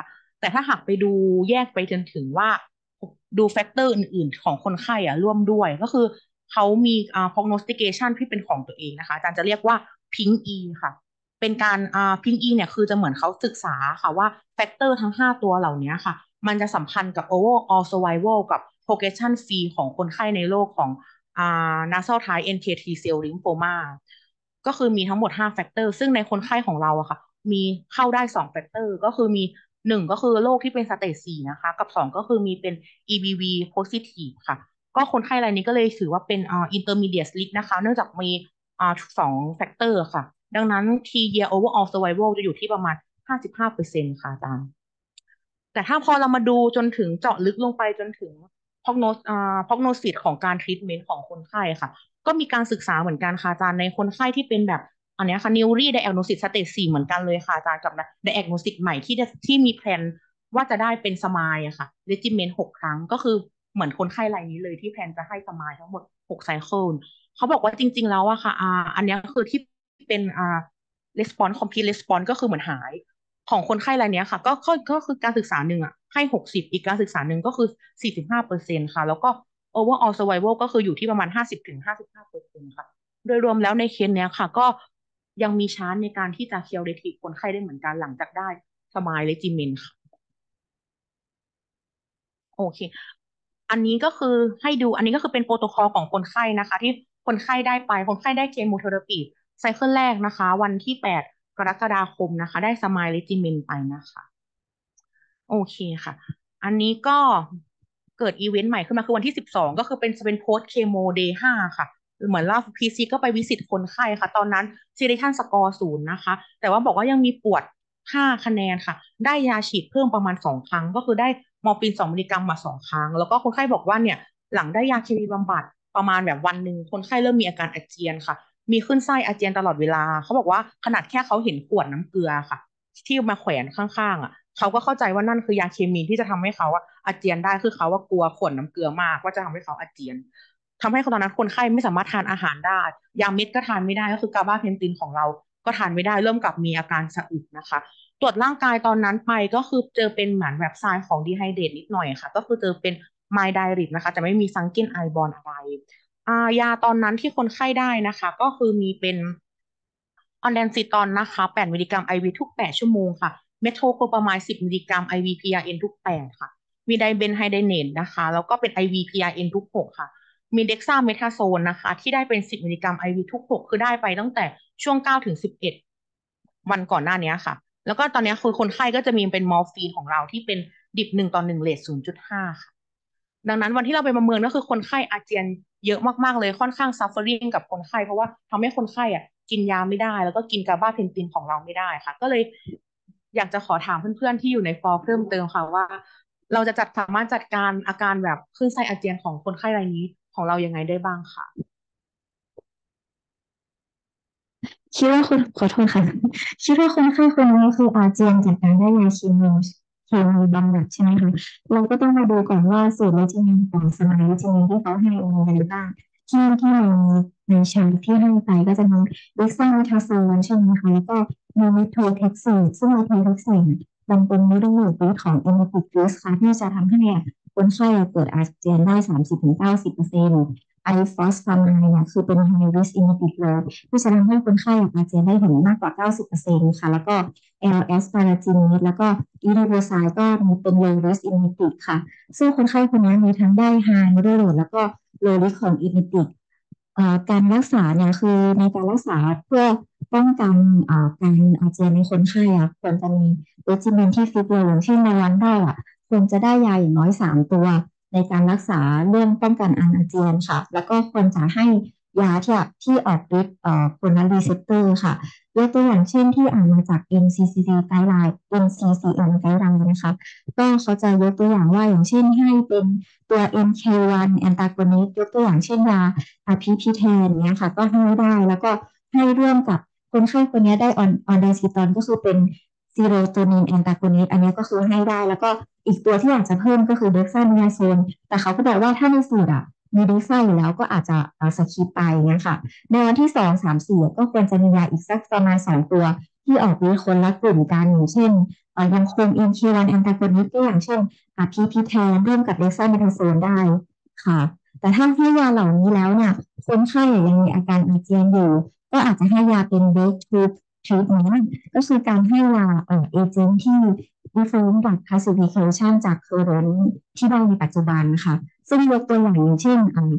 แต่ถ้าหากไปดูแยกไปจนถึงว่าดูแฟกเตอร์อื่นๆของคนไข้อะร่วมด้วยก็คือเขามีอ่า prognostication ที่เป็นของตัวเองนะคะอาจารย์จะเรียกว่า Pink E ค่ะเป็นการอ่า Pink E เนี่ยคือจะเหมือนเขาศึกษาค่ะว่าแฟกเตอร์ทั้งห้าตัวเหล่านี้ค่ะมันจะสัมพันธ์กับ overall survival กับ progression free ของคนไข้ในโรคของอ่า nasal type เอ็น เค ที cell lymphoma ก็คือมีทั้งหมดห้าแฟกเตอร์ซึ่งในคนไข้ของเราอะค่ะมีเข้าได้สองแฟกเตอร์ก็คือมีหนึ่งก็คือโรคที่เป็นสเตจสี่นะคะกับสองก็คือมีเป็น อี บี วี positive ค่ะก็คนไข้รายนี้ก็เลยถือว่าเป็นอ่า intermediate risk นะคะเนื่องจากมีอ่าสองแฟกเตอร์ค่ะดังนั้น T year overall survival จะอยู่ที่ประมาณ ห้าสิบห้าเปอร์เซ็นต์ ค่ะอาจารย์แต่ถ้าพอเรามาดูจนถึงเจาะลึกลงไปจนถึง prognosis อ่า prognosis ของการ treatment ของคนไข้ค่ะก็มีการศึกษาเหมือนกันค่ะอาจารย์ในคนไข้ที่เป็นแบบอันนี้ค่ะ newly diagnosis stage สี่เหมือนกันเลยค่ะอาจารย์กับ diagnosis ใหม่ที่จะที่มีแพลนว่าจะได้เป็นสมายอะค่ะ regimen หกครั้งก็คือเหมือนคนไข้รายนี้เลยที่แพลนจะให้สมายทั้งหมดหกไซเคิลเขาบอกว่าจริงๆแล้วอะค่ะอ่าอันนี้คือที่เป็นอ่า response complete response ก็คือเหมือนหายของคนไข้รายนี้ค่ะก็ก็ก็คือการศึกษาหนึ่งอะให้หกสิบอีกการศึกษาหนึ่งก็คือสี่สิบห้าเปอร์เซ็นต์ค่ะแล้วก็ overall survival ก็คืออยู่ที่ประมาณห้าสิบถึงห้าสิบห้าเปอร์เซ็นต์ค่ะโดยรวมแล้วในเคสเนี้ยค่ะก็ยังมีชาร์จในการที่จะ curative คนไข้ได้เหมือนกันหลังจากได้สมายเรจิเมนค่ะโอเคอันนี้ก็คือให้ดูอันนี้ก็คือเป็นโปรโตคอลของคนไข้นะคะที่คนไข้ได้ไปคนไข้ได้เคมีเทอราปีไซเคิลแรกนะคะวันที่แปดกรกฎาคมนะคะได้สมายเรจิเมนไปนะคะโอเคค่ะ อันนี้ก็เกิดอีเวนต์ใหม่ขึ้นมาคือวันที่สิบสองก็คือเป็นเป็นโพสเคโมเดย์ห้าค่ะเหมือนล่าพีซีก็ไปวิสิตคนไข้ค่ะตอนนั้นซีเรชันสกอร์ศูนย์นะคะแต่ว่าบอกว่ายังมีปวดห้าคะแนนค่ะได้ยาฉีดเพิ่มประมาณสองครั้งก็คือได้มอร์ฟีนสองมิลลิกรัมมาสองครั้งแล้วก็คนไข้บอกว่าเนี่ยหลังได้ยาเคมีบำบัดประมาณแบบวันหนึ่งคนไข้เริ่มมีอาการอาเจียนค่ะมีขึ้นไส้อาเจียนตลอดเวลาเขาบอกว่าขนาดแค่เขาเห็นขวดน้ำเกลือค่ะที่มาแขวนข้างๆอ่ะเขาก็เข้าใจว่านั่นคือยาเคมีที่จะทำให้เขาอะอาเจียนได้คือเขาว่ากลัวขวดน้ำเกลือมากว่าจะทำให้เขาอาเจียนทำให้ตอนนั้นคนไข้ไม่สามารถทานอาหารได้ยาเม็ดก็ทานไม่ได้ก็คือกาบาเพนตินของเราก็ทานไม่ได้เริ่มกับมีอาการสะอึกนะคะตรวจร่างกายตอนนั้นไปก็คือเจอเป็นเหมือนแบบทรายของดีไฮเดรตนิดหน่อยค่ะก็คือเจอเป็นไมล์ไดริกนะคะจะไม่มีซังเกิลไอบอลอะไรอ่ายาตอนนั้นที่คนไข้ได้นะคะก็คือมีเป็นออนแดนซิตอนนะคะแปดมิลลิกรัมไอวีทุกแปดชั่วโมงค่ะเมโทโคโปรามายสิบมิลลิกรัม ไอ วี พี อาร์ เอ็น ทุกแปดค่ะมีไดเบนไฮไดเนตนะคะแล้วก็เป็น ไอ วี พี อาร์ เอ็น ทุกหกค่ะมีเด็กซ่าเมทาโซนนะคะที่ได้เป็นสิบมิลลิกรัม ไอ วี ทุกหกคือได้ไปตั้งแต่ช่วงเก้าถึงสิบเอ็ดวันก่อนหน้านี้ค่ะแล้วก็ตอนนี้คือคนไข้ก็จะมีเป็นมอร์ฟีนของเราที่เป็นดิบหนึ่งต่อหนึ่งเลทศูนย์จุดห้าค่ะดังนั้นวันที่เราไปประเมินก็คือคนไข้อาเจียนเยอะมากๆเลยค่อนข้างซัฟเฟอริ่งกับคนไข้เพราะว่าทำให้คนไข้อ่ะกินยาไม่ได้แล้วก็กินกาบาเพนตินของเราไม่ได้ค่ะก็เลยอยากจะขอถามเพื่อนๆที่อยู่ในฟอร์เพิ่มเติมค่ะว่าเราจะจัดสามารถจัดการอาการแบบคลื่นไส้อาเจียนของคนไข้รายนี้ของเรายังไงได้บ้างค่ะคิดว่าคนขอโทษค่ะคิดว่าคนไข้คนนี้คืออาเจียนจากการได้ยาเคมีเคมีบำบัดใช่ไหมคะเราก็ต้องมาดูก่อนว่าสูตรเรจิเมนของสมัยเรจิเมนที่เขาให้มีอะไรบ้างที่ที่ในในชาร์ตที่ให้ไปก็จะมีดิซ่าเมทาโซนใช่ไหมคะแล้วก็มีเมโทเท็กซีดซึ่งเมโทเท็กซีดมันเป็นโมเลกุลของเอมิติกริสค่ะที่จะทำให้คนไข้เกิดอาเจียนได้สามสิบถึงเก้าสิบเปอร์เซ็นต์ไอฟอสฟาไมด์เนี่ยคือเป็น high risk indicator ที่จะทำให้คนไข้อาเจียนได้ถึงมากกว่า เก้าสิบเปอร์เซ็นต์ ค่ะแล้วก็ แอล เอส ปาราจินีแล้วก็อีริโบไซด์ก็มีเป็น low risk indicator ค่ะซึ่งคนไข้คนนี้มีทั้งได้ high moderate แล้วก็ low risk ของ indicator เอ่อการรักษาเนี่ยคือในการรักษาเพื่อป้องกันเอ่อการอาเจียนในคนไข้อะควรจะมีเรจิเมนที่ฟิกเลยอย่างเช่นในวันแรกอะควรจะได้ยาอย่างน้อยสามตัวในการรักษาเรื่องป้องกันอาเจียนค่ะแล้วก็ควรจะให้ยาที่ที่ออกฤทธิ์เอ่อคนละรีเซปเตอร์ค่ะยกตัวอย่างเช่นที่อ่านมาจาก เอ็น ซี ซี ดี Guideline เอ็น ซี ซี เอ็น Guideline นะคะก็เขาจะยกตัวอย่างว่าอย่างเช่นให้เป็นตัว เอ็ม เค วัน antagonist ยกตัวอย่างเช่นยา อาพิพิเทนเนี้ยค่ะก็ให้ได้แล้วก็ให้ร่วมกับคนไข้คนนี้ได้ออนออนไดซิตอนก็คือเป็นซีโรโทนินแอนตากอนิสอันนี้ก็คือให้ได้แล้วก็อีกตัวที่อยากจะเพิ่มก็คือเด็กซ่าเนียโซนแต่เขาก็บอกว่าถ้าในสูตรอ่ะมีเด็กซ่าอยู่แล้วก็อาจจะสคิปไปเนี้ยค่ะในวันที่สองสามสี่ก็ควรจะมียาอีกสักประมาณสองตัวที่ออกฤทธิ์คนละกลุ่มกันอย่างเช่นเอ่อยังคง เอ็ม เค วัน antagonist ก็อย่างเช่นอ่ะ พี พี แทนร่วมกับ dexamethasone ได้ค่ะแต่ถ้าให้ยาเหล่านี้แล้วเนี่ยคนไข้ยังมีอาการอาเจียนอยู่ก็อาจจะให้ยาเป็น breakthrough treatment ก็คือการให้ยาเอ่อเอเจนต์ที่ different จาก classification จาก current ที่ได้ในปัจจุบันค่ะซึ่งยกตัวอย่างอย่างเช่นอ่า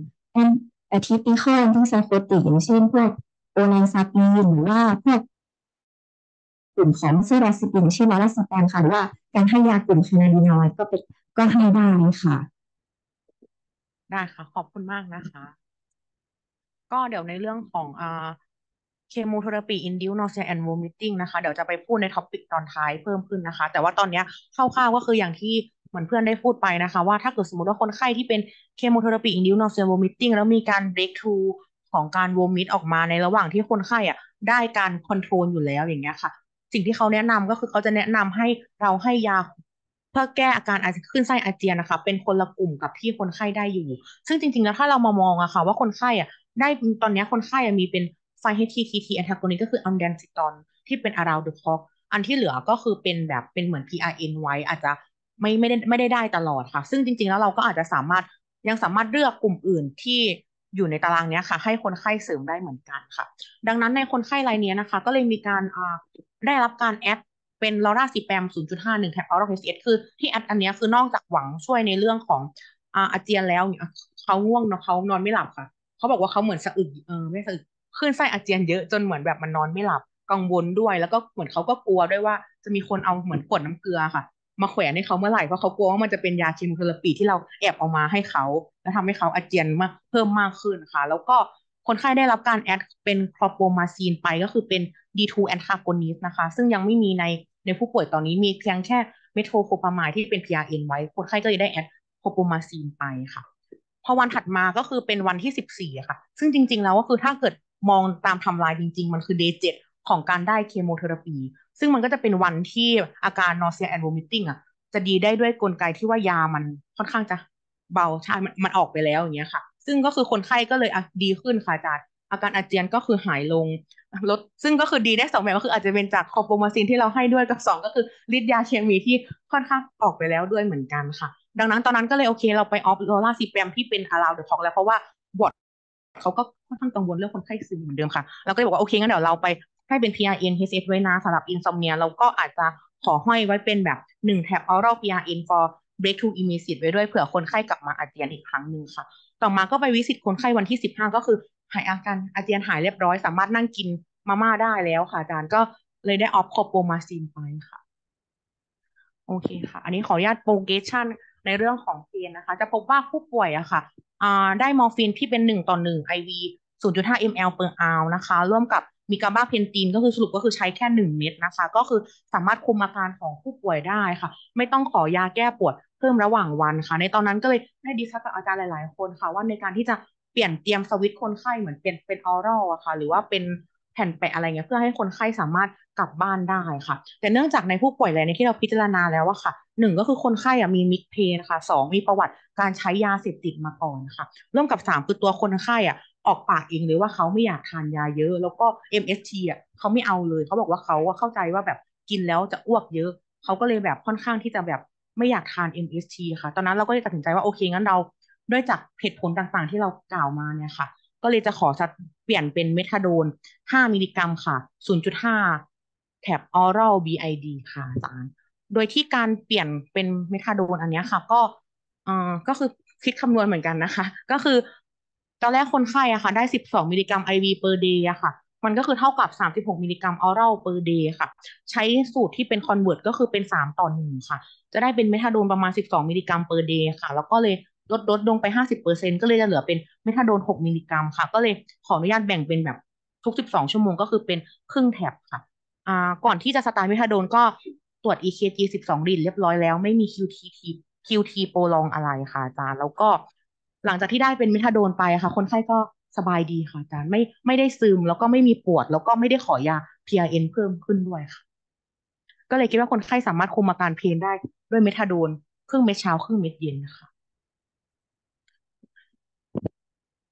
atypical antipsychotic อย่างเช่นพวกโอแลนซาปีนหรือว่าพวกกลุ่มของเซราซิปินเช่นลอราซิแปมค่ะหรือว่าการให้ยากลุ่มแคนาบินอยด์ก็เป็นก็ให้ได้ค่ะได้ค่ะขอบคุณมากนะคะ ก็เดี๋ยวในเรื่องของอ่าเคมีโทเรปี induced nausea and vomiting นะคะเดี๋ยวจะไปพูดในท็อปิกตอนท้ายเพิ่มขึ้นนะคะ แต่ว่าตอนเนี้ยคร่าวๆก็คืออย่างที่เหมือนเพื่อนได้พูดไปนะคะว่าถ้าเกิดสมมติว่าคนไข้ที่เป็นเคมีโทเรปี induced nausea vomiting แล้วมีการ breakthrough ของการ vomit ออกมาในระหว่างที่คนไข้อ่ะได้การคอนโทรลอยู่แล้วอย่างเงี้ยค่ะสิ่งที่เขาแนะนำก็คือเขาจะแนะนำให้เราให้ยาเพื่อแก้อาการอาจขึ้นไส้อาเจียนนะคะเป็นคนละกลุ่มกับที่คนไข้ได้อยู่ซึ่งจริงๆแล้วถ้าเรามามองอะค่ะว่าคนไข้อะ ได้ตอนนี้คนไข้มีเป็นไฟ เอช ที ที ที antagonist ก็คืออัมแดนซิตอนที่เป็น around the clock อันที่เหลือก็คือเป็นแบบเป็นเหมือน พี อาร์ เอ็น ไว้อาจจะไม่ไม่ได้ไม่ได้ได้ตลอดค่ะซึ่งจริงๆแล้วเราก็อาจจะสามารถยังสามารถเลือกกลุ่มอื่นที่อยู่ในตารางนี้ค่ะให้คนไข้เสริมได้เหมือนกันค่ะดังนั้นในคนไข้รายนี้นะคะก็เลยมีการอ่าได้รับการแอดเป็นลอราซิแปม ศูนย์จุดห้า หนึ่ง แท็บออรัล เอช ซี เอส คือที่แอดอันนี้คือนอกจากหวังช่วยในเรื่องของอ่าอาเจียนแล้วเนี่ยเขาง่วงเนาะเขานอนไม่หลับค่ะ เขาบอกว่าเขาเหมือนสะอึกเออไม่สะอึกคลื่นไส้อาเจียนเยอะจนเหมือนแบบมันนอนไม่หลับกังวลด้วยแล้วก็เหมือนเขาก็กลัวด้วยว่าจะมีคนเอาเหมือนขวดน้ำเกลือค่ะมาแขวนให้เขาเมื่อไหร่เพราะเขากลัวว่ามันจะเป็นยาคีโมเทอราปีที่เราแอบเอามาให้เขาแล้วทำให้เขาอาเจียนมากเพิ่มมากขึ้นค่ะแล้วก็คนไข้ได้รับการแอดเป็นคลอโปมาซีนไปก็คือเป็น ดี ทู antagonist นะคะซึ่งยังไม่มีในในผู้ป่วยตอนนี้มีเพียงแค่เมโทรโคพามายที่เป็น พี อาร์ เอ็น ไว้คนไข้ก็เลยได้แอดโคโปมาซีนไปค่ะ พอวันถัดมาก็คือเป็นวันที่สิบสี่อะค่ะซึ่งจริงๆแล้วก็คือถ้าเกิดมองตามไทม์ไลน์จริงๆมันคือเดย์เจ็ดของการได้เคมีเทอราปีซึ่งมันก็จะเป็นวันที่อาการ nausea and vomiting อะจะดีได้ด้วยกลไกที่ว่ายามันค่อนข้างจะเบาใช่มันมันออกไปแล้วอย่างเงี้ยค่ะซึ่งก็คือคนไข้ก็เลยอ่ะดีขึ้นค่ะอาจารย์อาการอาเจียนก็คือหายลงลดซึ่งก็คือดีได้สองแบบก็คืออาจจะเป็นจากคอโปมาซินที่เราให้ด้วยกับสองก็คือฤทธิ์ยาเคมีที่ค่อนข้างออกไปแล้วด้วยเหมือนกันค่ะ ดังนั้นตอนนั้นก็เลยโอเคเราไปออฟโรลาซีแปมที่เป็นอารา u เดอะท็อกแล้วเพราะว่าบอร์ดเขาก็ค่อนข้างกังวลเรื่องคนไข้ซึมเหมือนเดิมค่ะเราก็เลยบอกว่าโอเคงั้นเดี๋ยวเราไปให้เป็น พี อาร์ เอ็น เอช เอส ไว้นะสำหรับอินซอมเนียเราก็อาจจะขอห้อยไว้เป็นแบบหนึ่งแท็บ oral พี อาร์ เอ็น for breakthrough immediate ไว้ด้วยเผื่อคนไข้กลับมาอาเจียนอีกครั้งหนึ่งค่ะต่อมาก็ไปวิสิตคนไข้วันที่สิบห้าก็คือหายอาการอาเจียนหายเรียบร้อยสามารถนั่งกินมาม่าได้แล้วค่ะอาจารย์ก็เลยได้ออฟโคโปมาซินไปค่ะ โอเคค่ะ อันนี้ขออนุญาตโปรเกชันในเรื่องของเพนนะคะ จะพบว่าผู้ป่วยอะค่ะอ่าได้มอร์ฟีนที่เป็นหนึ่งต่อหนึ่ง ไอ วี ศูนย์จุดห้า ml per hour นะคะ ร่วมกับมีกาบาเพนทีนก็คือสรุปก็คือใช้แค่หนึ่งเม็ดนะคะ ก็คือสามารถคุมอาการของผู้ป่วยได้ค่ะ ไม่ต้องขอยาแก้ปวดเพิ่มระหว่างวันค่ะ ในตอนนั้นก็เลยได้ดิสคัสกับอาจารย์หลายๆคนค่ะว่าในการที่จะเปลี่ยนเตรียมสวิตช์คนไข้เหมือนเป็นเป็นออรัลอะค่ะหรือว่าเป็นแผ่นแปะอะไรเงี้ยเพื่อให้คนไข้สามารถกลับบ้านได้ค่ะแต่เนื่องจากในผู้ป่วยรายนี้ที่เราพิจารณาแล้วอะค่ะหนึ่งก็คือคนไข้อะมีมิกเพนค่ะสองมีประวัติการใช้ยาเสพติดมาก่อนค่ะเริ่มกับสามคือตัวคนไข้อะออกปากเองเลยว่าเขาไม่อยากทานยาเยอะแล้วก็ เอ็ม เอส ที อะเขาไม่เอาเลยเขาบอกว่าเขาเข้าใจว่าแบบกินแล้วจะอ้วกเยอะเขาก็เลยแบบค่อนข้างที่จะแบบไม่อยากทาน เอ็ม เอส ที ค่ะตอนนั้นเราก็เลยตัดสินใจว่าโอเคงั้นเราด้วยจากเหตุผลต่างๆที่เรากล่าวมาเนี่ยค่ะ ก็เลยจะขอเปลี่ยนเป็นเมทาโดนห้ามิลลิกรัมค่ะศูนย์จุดห้าแถบ oral บี ไอ ดี ค่ะอาจารย์โดยที่การเปลี่ยนเป็นเมทาโดนอันนี้ค่ะก็เอ่อก็คือคิดคำนวณเหมือนกันนะคะก็คือตอนแรกคนไข้อะค่ะได้สิบสองมิลลิกรัม ไอ วี per day อะค่ะมันก็คือเท่ากับสามสิบหกมิลลิกรัม oral per day ค่ะใช้สูตรที่เป็น convert ก็คือเป็นสามต่อหนึ่งค่ะจะได้เป็นเมทาโดนประมาณสิบสองมิลลิกรัม per day ค่ะแล้วก็เลยลดลดลงไปห้าสิบเปอร์เซ็นต์ก็เลยจะเหลือเป็นเมทาโดนหกมิลลิกรัมค่ะก็เลยขออนุญาตแบ่งเป็นแบบทุกสิบสองชั่วโมงก็คือเป็นครึ่งแถบค่ะอ่าก่อนที่จะสตาร์ทเมทาโดนก็ตรวจ อี เค จี สิบสองรีดเรียบร้อยแล้วไม่มี คิว ที ที คิว ที โปรลองอะไรค่ะอาจารย์แล้วก็หลังจากที่ได้เป็นเมทาโดนไปค่ะคนไข้ก็สบายดีค่ะอาจารย์ไม่ไม่ได้ซึมแล้วก็ไม่มีปวดแล้วก็ไม่ได้ขอยา พี อาร์ เอ็น เพิ่มขึ้นด้วยค่ะก็เลยคิดว่าคนไข้สามารถคุมอาการเพลนได้ด้วยเมทาโดนครึ่งเม็ดเช้าครึ่งเม็ดเย็นนะคะ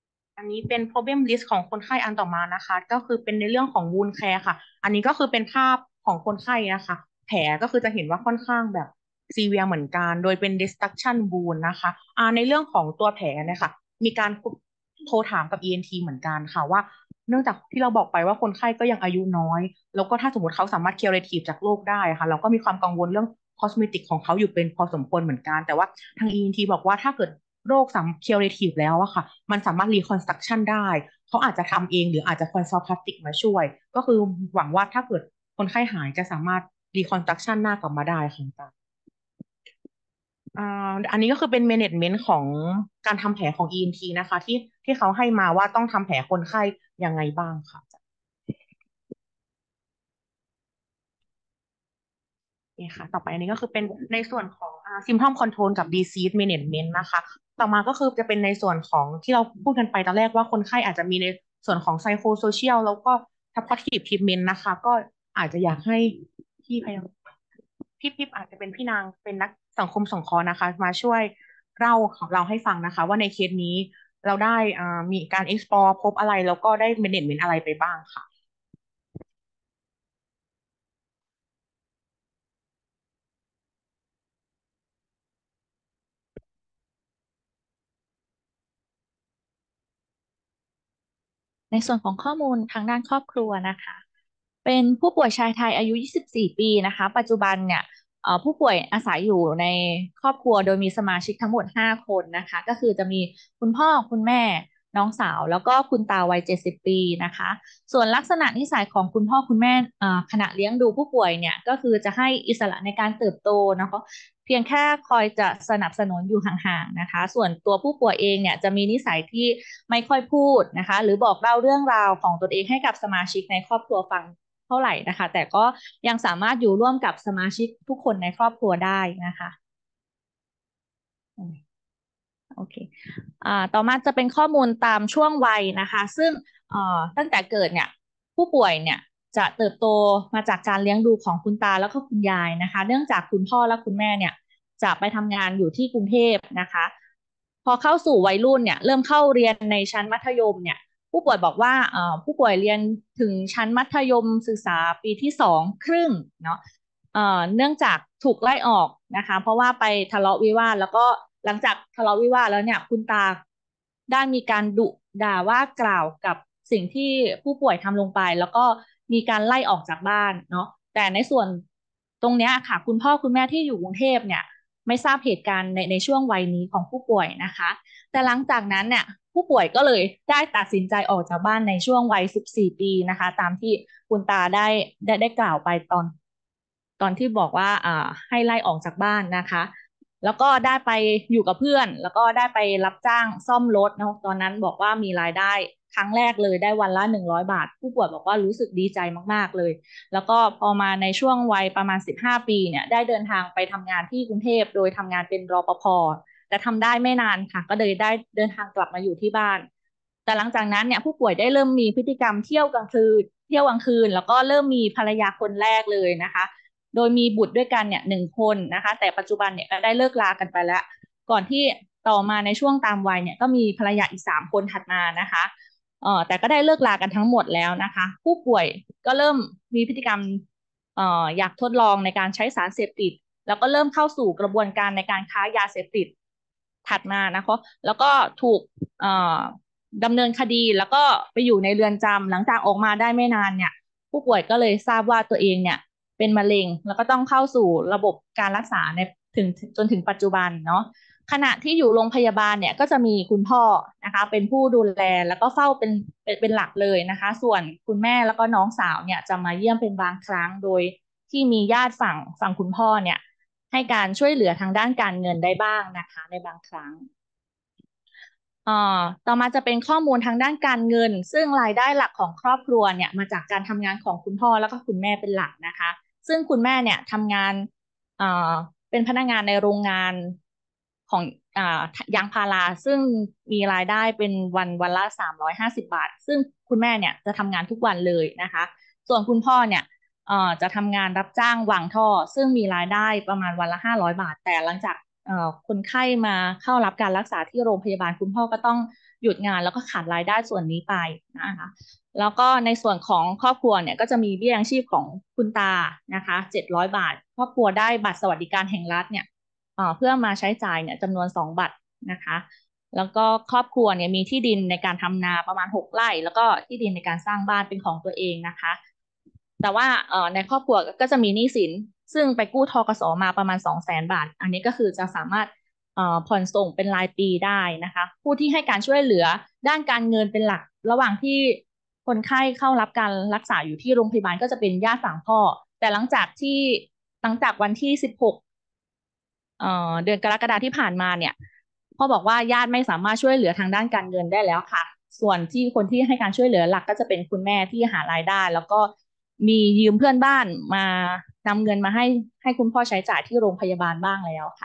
อันนี้เป็น problem list ของคนไข้อันต่อมานะคะ ก็คือเป็นในเรื่องของ wound care ค่ะ อันนี้ก็คือเป็นภาพของคนไข้นะคะ แผลก็คือจะเห็นว่าค่อนข้างแบบ severe เหมือนกัน โดยเป็น destruction wound นะคะอ่าในเรื่องของตัวแผลเนี่ยค่ะ มีการโทรถามกับ อี เอ็น ที เหมือนกันค่ะว่า เนื่องจากที่เราบอกไปว่าคนไข้ก็ยังอายุน้อย แล้วก็ถ้าสมมติเขาสามารถ curative จากโรคได้ค่ะ เราก็มีความกังวลเรื่อง cosmetic ของเขาอยู่เป็นพอสมควรเหมือนกัน แต่ว่าทาง อี เอ็น ที บอกว่าถ้าเกิดโรคสาม curative แล้วอะค่ะ มันสามารถ reconstruction ได้ เขาอาจจะทำเองหรืออาจจะ consult plastic มาช่วย ก็คือหวังว่าถ้าเกิดคนไข้หายจะสามารถ reconstruction หน้ากลับมาได้ค่ะอ่าอันนี้ก็คือเป็น management ของการทำแผลของ อี เอ็น ที นะคะที่ที่เขาให้มาว่าต้องทำแผลคนไข้ยังไงบ้างค่ะนี่ค่ะต่อไปอันนี้ก็คือเป็นในส่วนของอ่า symptom control กับ disease management นะคะต่อมาก็คือจะเป็นในส่วนของที่เราพูดกันไปตอนแรกว่าคนไข้อาจจะมีในส่วนของ psychosocial แล้วก็ supportive treatment นะคะก็อาจจะอยากให้พี่พยาพี่พี่อาจจะเป็นพี่นางเป็นนักสังคมสงเคราะห์นะคะมาช่วยเล่าของเราให้ฟังนะคะว่าในเคสนี้เราได้อ่ามีการ explore พบอะไรแล้วก็ได้ management อะไรไปบ้างค่ะในส่วนของข้อมูลทางด้านครอบครัวนะคะ เป็นผู้ป่วยชายไทยอายุ ยี่สิบสี่ ปีนะคะ ปัจจุบันเนี่ยเอ่อผู้ป่วยอาศัยอยู่ในครอบครัวโดยมีสมาชิกทั้งหมด ห้า คนนะคะ ก็คือจะมีคุณพ่อคุณแม่น้องสาวแล้วก็คุณตาวัย เจ็ดสิบ ปีนะคะ ส่วนลักษณะนิสัยของคุณพ่อคุณแม่เอ่อขณะเลี้ยงดูผู้ป่วยเนี่ยก็คือจะให้อิสระในการเติบโตนะคะ เพียงแค่คอยจะสนับสนุนอยู่ห่างๆนะคะ ส่วนตัวผู้ป่วยเองเนี่ยจะมีนิสัยที่ไม่ค่อยพูดนะคะหรือบอกเล่าเรื่องราวของตนเองให้กับสมาชิกในครอบครัวฟังเท่าไหร่นะคะแต่ก็ยังสามารถอยู่ร่วมกับสมาชิกทุกคนในครอบครัวได้นะคะโอเคอ่าต่อมาจะเป็นข้อมูลตามช่วงวัยนะคะซึ่งเอ่อตั้งแต่เกิดเนี่ยผู้ป่วยเนี่ยจะเติบโตมาจากการเลี้ยงดูของคุณตาแล้วก็คุณยายนะคะเนื่องจากคุณพ่อและคุณแม่เนี่ยจะไปทำงานอยู่ที่กรุงเทพนะคะพอเข้าสู่วัยรุ่นเนี่ยเริ่มเข้าเรียนในชั้นมัธยมเนี่ยผู้ป่วยบอกว่าเอ่อผู้ป่วยเรียนถึงชั้นมัธยมศึกษาปีที่สองครึ่งเนาะ เอ่อเนื่องจากถูกไล่ออกนะคะเพราะว่าไปทะเลาะวิวาทแล้วก็หลังจากทะเลาะวิวาทแล้วเนี่ยคุณตาได้มีการดุด่าว่ากล่าวกับสิ่งที่ผู้ป่วยทำลงไปแล้วก็มีการไล่ออกจากบ้านเนาะแต่ในส่วนตรงเนี้ยค่ะคุณพ่อคุณแม่ที่อยู่กรุงเทพเนี่ยไม่ทราบเหตุการณ์ในในช่วงวัยนี้ของผู้ป่วยนะคะแต่หลังจากนั้นเนี่ยผู้ป่วยก็เลยได้ตัดสินใจออกจากบ้านในช่วงวัยสิบสี่ปีนะคะตามที่คุณตาได้ได้ได้กล่าวไปตอนตอนที่บอกว่าอ่าให้ไล่ออกจากบ้านนะคะแล้วก็ได้ไปอยู่กับเพื่อนแล้วก็ได้ไปรับจ้างซ่อมรถนะตอนนั้นบอกว่ามีรายได้ครั้งแรกเลยได้วันละหนึ่งร้อยบาทผู้ป่วยบอกว่ารู้สึกดีใจมากๆเลยแล้วก็พอมาในช่วงวัยประมาณสิบห้าปีเนี่ยได้เดินทางไปทำงานที่กรุงเทพโดยทำงานเป็นรปภแต่ทำได้ไม่นานค่ะก็เลยได้เดินทางกลับมาอยู่ที่บ้านแต่หลังจากนั้นเนี่ยผู้ป่วยได้เริ่มมีพฤติกรรมเที่ยวกลางคืนเที่ยวกลางคืนแล้วก็เริ่มมีภรรยาคนแรกเลยนะคะโดยมีบุตรด้วยกันเนี่ยหนึ่งคนนะคะแต่ปัจจุบันเนี่ยก็ได้เลิกลากันไปแล้ว ก่อนที่ต่อมาในช่วงตามวัยเนี่ยก็มีภรรยาอีกสามคนถัดมานะคะเอ่อแต่ก็ได้เลิกลากันทั้งหมดแล้วนะคะผู้ป่วยก็เริ่มมีพฤติกรรมเอ่ออยากทดลองในการใช้สารเสพติดแล้วก็เริ่มเข้าสู่กระบวนการในการค้ายาเสพติดถัดมานะคะแล้วก็ถูกเอ่อดำเนินคดีแล้วก็ไปอยู่ในเรือนจำหลังจากออกมาได้ไม่นานเนี่ยผู้ป่วยก็เลยทราบว่าตัวเองเนี่ยเป็นมะเร็งแล้วก็ต้องเข้าสู่ระบบการรักษาในถึงจนถึงปัจจุบันเนาะ ขณะที่อยู่โรงพยาบาลเนี่ยก็จะมีคุณพ่อนะคะเป็นผู้ดูแลแล้วก็เฝ้าเป็นเป็นเป็นหลักเลยนะคะส่วนคุณแม่แล้วก็น้องสาวเนี่ยจะมาเยี่ยมเป็นบางครั้งโดยที่มีญาติฝั่งฝั่งคุณพ่อเนี่ยให้การช่วยเหลือทางด้านการเงินได้บ้างนะคะในบางครั้งเอ่อต่อมาจะเป็นข้อมูลทางด้านการเงินซึ่งรายได้หลักของครอบครัวเนี่ยมาจากการทำงานของคุณพ่อแล้วก็คุณแม่เป็นหลักนะคะซึ่งคุณแม่เนี่ยทำงานเอ่อเป็นพนักงานในโรงงานของอ่ายางพาราซึ่งมีรายได้เป็นวันวันละสามร้อยห้าสิบบาทซึ่งคุณแม่เนี่ยจะทำงานทุกวันเลยนะคะส่วนคุณพ่อเนี่ยเอ่อจะทำงานรับจ้างวางท่อซึ่งมีรายได้ประมาณวันละห้าร้อยบาทแต่หลังจาก เอ่อคนไข้มาเข้ารับการรักษาที่โรงพยาบาลคุณพ่อก็ต้องหยุดงานแล้วก็ขาดรายได้ส่วนนี้ไปนะคะแล้วก็ในส่วนของครอบครัวเนี่ยก็จะมีเบี้ยยังชีพของคุณตานะคะเจ็ดร้อยบาทครอบครัวได้บัตรสวัสดิการแห่งรัฐเนี่ยเอ่อเพื่อมาใช้จ่ายเนี่ยจำนวนสองบัตรนะคะแล้วก็ครอบครัวเนี่ยมีที่ดินในการทำนาประมาณหกไร่แล้วก็ที่ดินในการสร้างบ้านเป็นของตัวเองนะคะแต่ว่าเอ่อในครอบครัวก็จะมีหนี้สินซึ่งไปกู้ธกสมาประมาณสองแสนบาทอันนี้ก็คือจะสามารถเอ่อผ่อนส่งเป็นรายปีได้นะคะผู้ที่ให้การช่วยเหลือด้านการเงินเป็นหลักระหว่างที่คนไข้เข้ารับการรักษาอยู่ที่โรงพยาบาลก็จะเป็นญาติฝั่งพ่อแต่หลังจากที่หลังจากวันที่สิบหกเอ่อเดือนกรกฎาคมที่ผ่านมาเนี่ยพ่อบอกว่าญาติไม่สามารถช่วยเหลือทางด้านการเงินได้แล้วค่ะส่วนที่คนที่ให้การช่วยเหลือหลักก็จะเป็นคุณแม่ที่หารายได้แล้วก็มียืมเพื่อนบ้านมานำเงินมาให้ให้คุณพ่อใช้จ่ายที่โรงพยาบาลบ้างแล้วค่ะ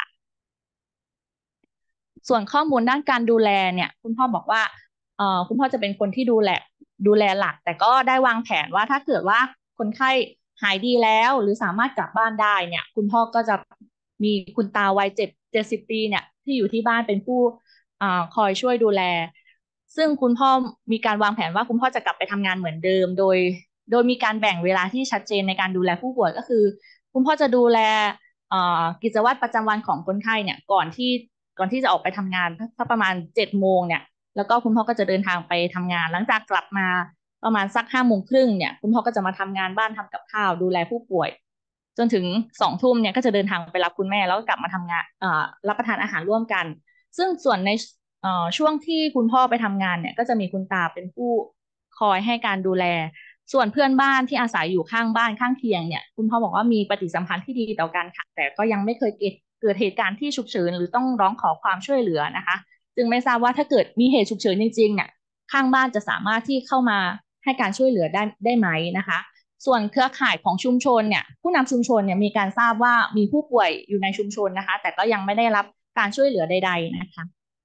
ส่วนข้อมูลด้านการดูแลเนี่ยคุณพ่อบอกว่าเอ่อคุณพ่อจะเป็นคนที่ดูแลดูแลหลักแต่ก็ได้วางแผนว่าถ้าเกิดว่าคนไข้หายดีแล้วหรือสามารถกลับบ้านได้เนี่ยคุณพ่อก็จะมีคุณตาวัยเจ็ดเจ็ดสิบปีเนี่ยที่อยู่ที่บ้านเป็นผู้อ่าคอยช่วยดูแลซึ่งคุณพ่อมีการวางแผนว่าคุณพ่อจะกลับไปทำงานเหมือนเดิมโดยโดยมีการแบ่งเวลาที่ชัดเจนในการดูแลผู้ป่วยก็คือคุณพ่อจะดูแล เอ่อกิจวัตรประจำวันของคนไข้เนี่ยก่อนที่ก่อนที่จะออกไปทำงานถ้าประมาณเจ็ดโมงเนี่ยแล้วก็คุณพ่อก็จะเดินทางไปทำงานหลังจากกลับมาประมาณสักห้าโมงครึ่งเนี่ยคุณพ่อก็จะมาทำงานบ้านทำกับข้าวดูแลผู้ป่วยจนถึงสองทุ่มเนี่ยก็จะเดินทางไปรับคุณแม่แล้วก็กลับมาทำงานเอ่อรับประทานอาหารร่วมกันซึ่งส่วนในเอ่อช่วงที่คุณพ่อไปทำงานเนี่ยก็จะมีคุณตาเป็นผู้คอยให้การดูแล ส่วนเพื่อนบ้านที่อาศัยอยู่ข้างบ้านข้างเคียงเนี่ยคุณพ่อบอกว่ามีปฏิสัมพันธ์ที่ดีต่อกันค่ะแต่ก็ยังไม่เคยเกิดเกิดเหตุการณ์ที่ฉุกเฉินหรือต้องร้องขอความช่วยเหลือนะคะจึงไม่ทราบว่าถ้าเกิดมีเหตุฉุกเฉินจริงๆเนี่ยข้างบ้านจะสามารถที่เข้ามาให้การช่วยเหลือได้ได้ไหมนะคะส่วนเครือข่ายของชุมชนเนี่ยผู้นำชุมชนเนี่ยมีการทราบว่ามีผู้ป่วยอยู่ในชุมชนนะคะแต่ก็ยังไม่ได้รับการช่วยเหลือใดๆนะคะ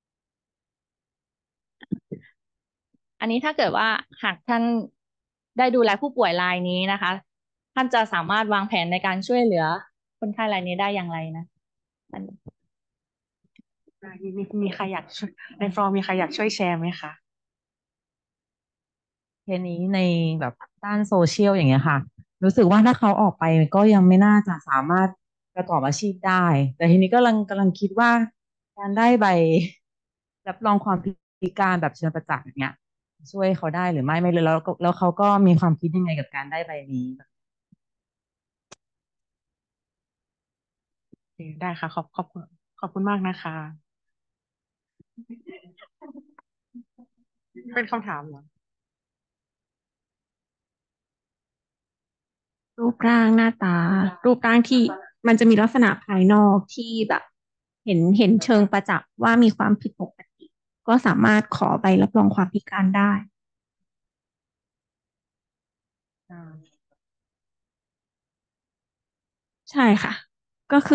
อันนี้ถ้าเกิดว่าหากท่านได้ดูแลผู้ป่วยรายนี้นะคะท่านจะสามารถวางแผนในการช่วยเหลือคนไข้รายนี้ได้อย่างไรนะอันมีมีมีใครอยากช่วยในฟลอร์มีใครอยากช่วยแชร์ไหมคะเทนี้ในแบบด้านโซเชียลอย่างเงี้ยค่ะรู้สึกว่าถ้าเขาออกไปก็ยังไม่น่าจะสามารถประกอบอาชีพได้ แต่ทีนี้ก็กำลังกำลังคิดว่าการได้ใบรับรองความพิการแบบเชิงประจักษ์อย่างเงี้ยช่วยเขาได้หรือไม่ไม่เลยแล้วก็แล้วเขาก็มีความคิดยังไงกับการได้ใบนี้โอเคได้ค่ะขอบขอบคุณขอบคุณมากนะคะ เป็นคำถามเหรอรูปร่างหน้าตา รูปร่างที่มันจะมีลักษณะภายนอกที่แบบเห็นเห็นเชิงประจักษ์ว่ามีความผิดปกติ ก็สามารถขอใบรับรองความพิการได้ ใช่ค่ะ ก็คือ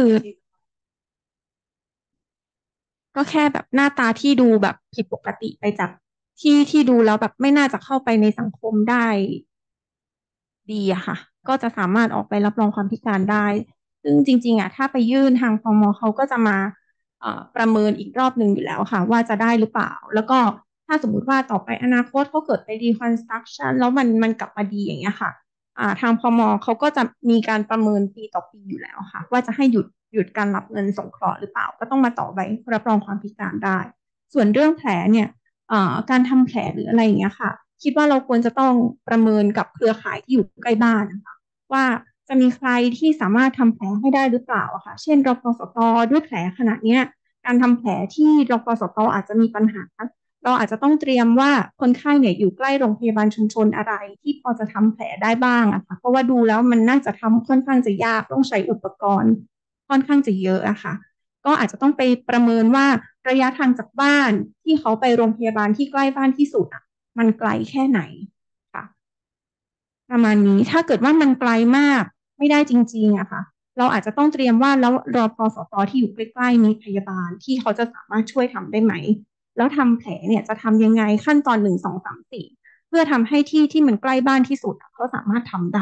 ก็แค่แบบหน้าตาที่ดูแบบผิดปกติไปจากที่ที่ดูแล้วแบบไม่น่าจะเข้าไปในสังคมได้ดีอะค่ะ ก็จะสามารถออกไปรับรองความพิการได้ ซึ่งจริงๆอะถ้าไปยื่นทางพมเขาก็จะมาเอ่อประเมินอีกรอบหนึ่งอยู่แล้วค่ะ ว่าจะได้หรือเปล่า แล้วก็ถ้าสมมุติว่าต่อไปอนาคตเขาเกิดไป reconstruction แล้วมันมันกลับมาดีอย่างเงี้ยค่ะ อ่าทางพมเขาก็จะมีการประเมินปีต่อปีอยู่แล้วค่ะว่าจะให้หยุดหยุดการรับเงินสงเคราะห์หรือเปล่าก็ต้องมาต่อใบรับรองความพิการได้ส่วนเรื่องแผลเนี่ยอ่าการทำแผลหรืออะไรอย่างเงี้ยค่ะคิดว่าเราควรจะต้องประเมินกับเครือข่ายที่อยู่ใกล้บ้านนะคะว่าจะมีใครที่สามารถทำแผลให้ได้หรือเปล่าอะค่ะเช่นรพสตด้วยแผลขนาดเนี้ยการทำแผลที่รพสตอาจจะมีปัญหา เราอาจจะต้องเตรียมว่าคนไข้เนี่ยอยู่ใกล้โรงพยาบาลชุมชนอะไรที่พอจะทำแผลได้บ้างอะค่ะเพราะว่าดูแล้วมันน่าจะทำค่อนข้างจะยากต้องใช้อุปกรณ์ค่อนข้างจะเยอะอะค่ะก็อาจจะต้องไปประเมินว่าระยะทางจากบ้านที่เขาไปโรงพยาบาลที่ใกล้บ้านที่สุดอะมันไกลแค่ไหนค่ะประมาณนี้ถ้าเกิดว่ามันไกลมากไม่ได้จริงๆอะค่ะเราอาจจะต้องเตรียมว่าแล้วรพสตที่อยู่ใกล้ๆมีพยาบาลที่เขาจะสามารถช่วยทำได้ไหม แล้วทำแผลเนี่ยจะทำยังไงขั้นตอนหนึ่งสองสามสี่เพื่อทำให้ที่ที่มันใกล้บ้านที่สุดเขาสามารถทำได้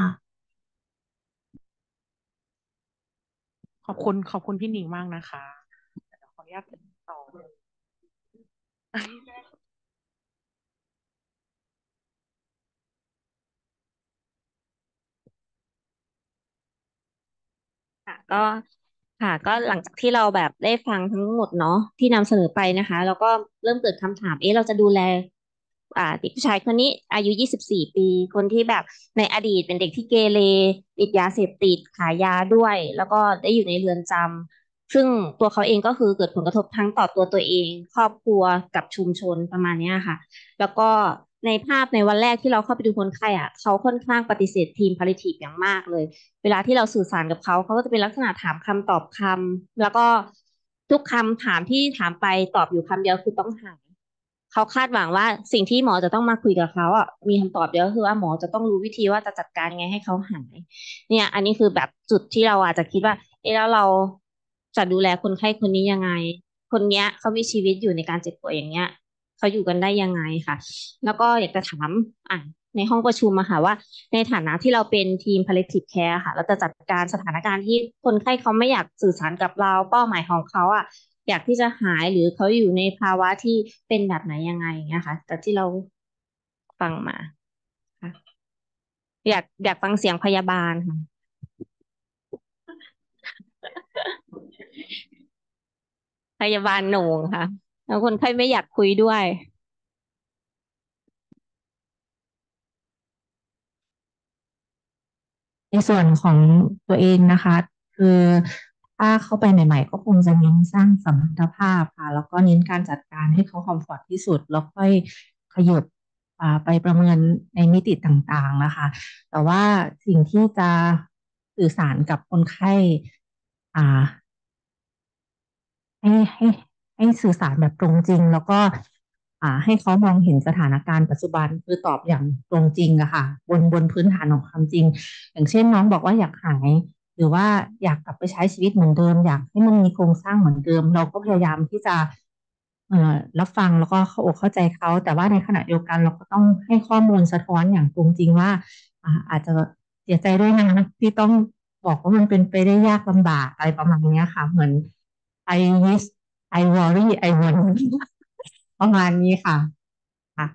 ขอบคุณขอบคุณพี่หนิงมากนะคะเดี๋ยวขออนุญาตต่อก็ค่ะก็หลังจากที่เราแบบได้ฟังทั้งหมดเนาะที่นำเสนอไปนะคะแล้วก็เริ่มเกิดคำถามเอ๊ะเราจะดูแลอ่าเด็กผู้ชายคนนี้อายุยี่สิบสี่ปีคนที่แบบในอดีตเป็นเด็กที่เกเรติดยาเสพติดขายยาด้วยแล้วก็ได้อยู่ในเรือนจำซึ่งตัวเขาเองก็คือเกิดผลกระทบทั้งต่อตัวตัวเองครอบครัวกับชุมชนประมาณเนี้ยค่ะ แล้วก็ในภาพในวันแรกที่เราเข้าไปดูคนไข้อ่ะเขาค่อนข้างปฏิเสธทีม palliative อย่างมากเลยเวลาที่เราสื่อสารกับเขาเขาก็จะเป็นลักษณะถามคำตอบคำแล้วก็ทุกคำถามที่ถามไปตอบอยู่คำเดียวคือต้องหายเขาคาดหวังว่าสิ่งที่หมอจะต้องมาคุยกับเขาอ่ะมีคำตอบเดียวก็คือว่าหมอจะต้องรู้วิธีว่าจะจัดการไงให้เขาหายเนี่ยอันนี้คือแบบจุดที่เราอาจจะคิดว่าเอ๊ะแล้วเราจะดูแลคนไข้คนนี้ยังไงคนเนี้ยเขามีชีวิตอยู่ในการเจ็บป่วยอย่างเงี้ย เขาอยู่กันได้ยังไงค่ะแล้วก็อยากจะถามอ่ะในห้องประชุมอะค่ะว่าในฐานะที่เราเป็นทีม palliative care ค่ะเราจะจัดการสถานการณ์ที่คนไข้เขาไม่อยากสื่อสารกับเราเป้าหมายของเขาอะอยากที่จะหายหรือเขาอยู่ในภาวะที่เป็นแบบไหนยังไงอย่างเงี้ยค่ะแต่ที่เราฟังมาค่ะอยากอยากฟังเสียงพยาบาลค่ะพยาบาลโหน่งค่ะแล้วคนไข้ไม่อยากคุยด้วยในส่วนของตัวเองนะคะคือถ้าเข้าไปใหม่ๆก็คงจะเน้นสร้างสัมพันธภาพค่ะแล้วก็เน้นการจัดการให้เขาคอมฟอร์ตที่สุดแล้วค่อยขยับอ่าไปประเมินในมิติต่างๆนะคะแต่ว่าสิ่งที่จะสื่อสารกับคนไข้อ่า ให้ให้ให้สื่อสารแบบตรงจริงแล้วก็อ่าให้เขามองเห็นสถานการณ์ปัจจุบันคือตอบอย่างตรงจริงอะค่ะบนบนพื้นฐานของความจริงอย่างเช่นน้องบอกว่าอยากหายหรือว่าอยากกลับไปใช้ชีวิตเหมือนเดิมอยากให้มันมีโครงสร้างเหมือนเดิมเราก็พยายามที่จะเอ่อรับฟังแล้วก็เข้าอกเข้าใจเขาแต่ว่าในขณะเดียวกันเราก็ต้องให้ข้อมูลสะท้อนอย่างตรงจริงว่าอ่าอาจจะเสียใจด้วยนะที่ต้องบอกว่ามันเป็นไปได้ยากลำบากอะไรประมาณเนี้ยค่ะเหมือน I wish I worry I want ประมาณนี้ค่ะค่ะ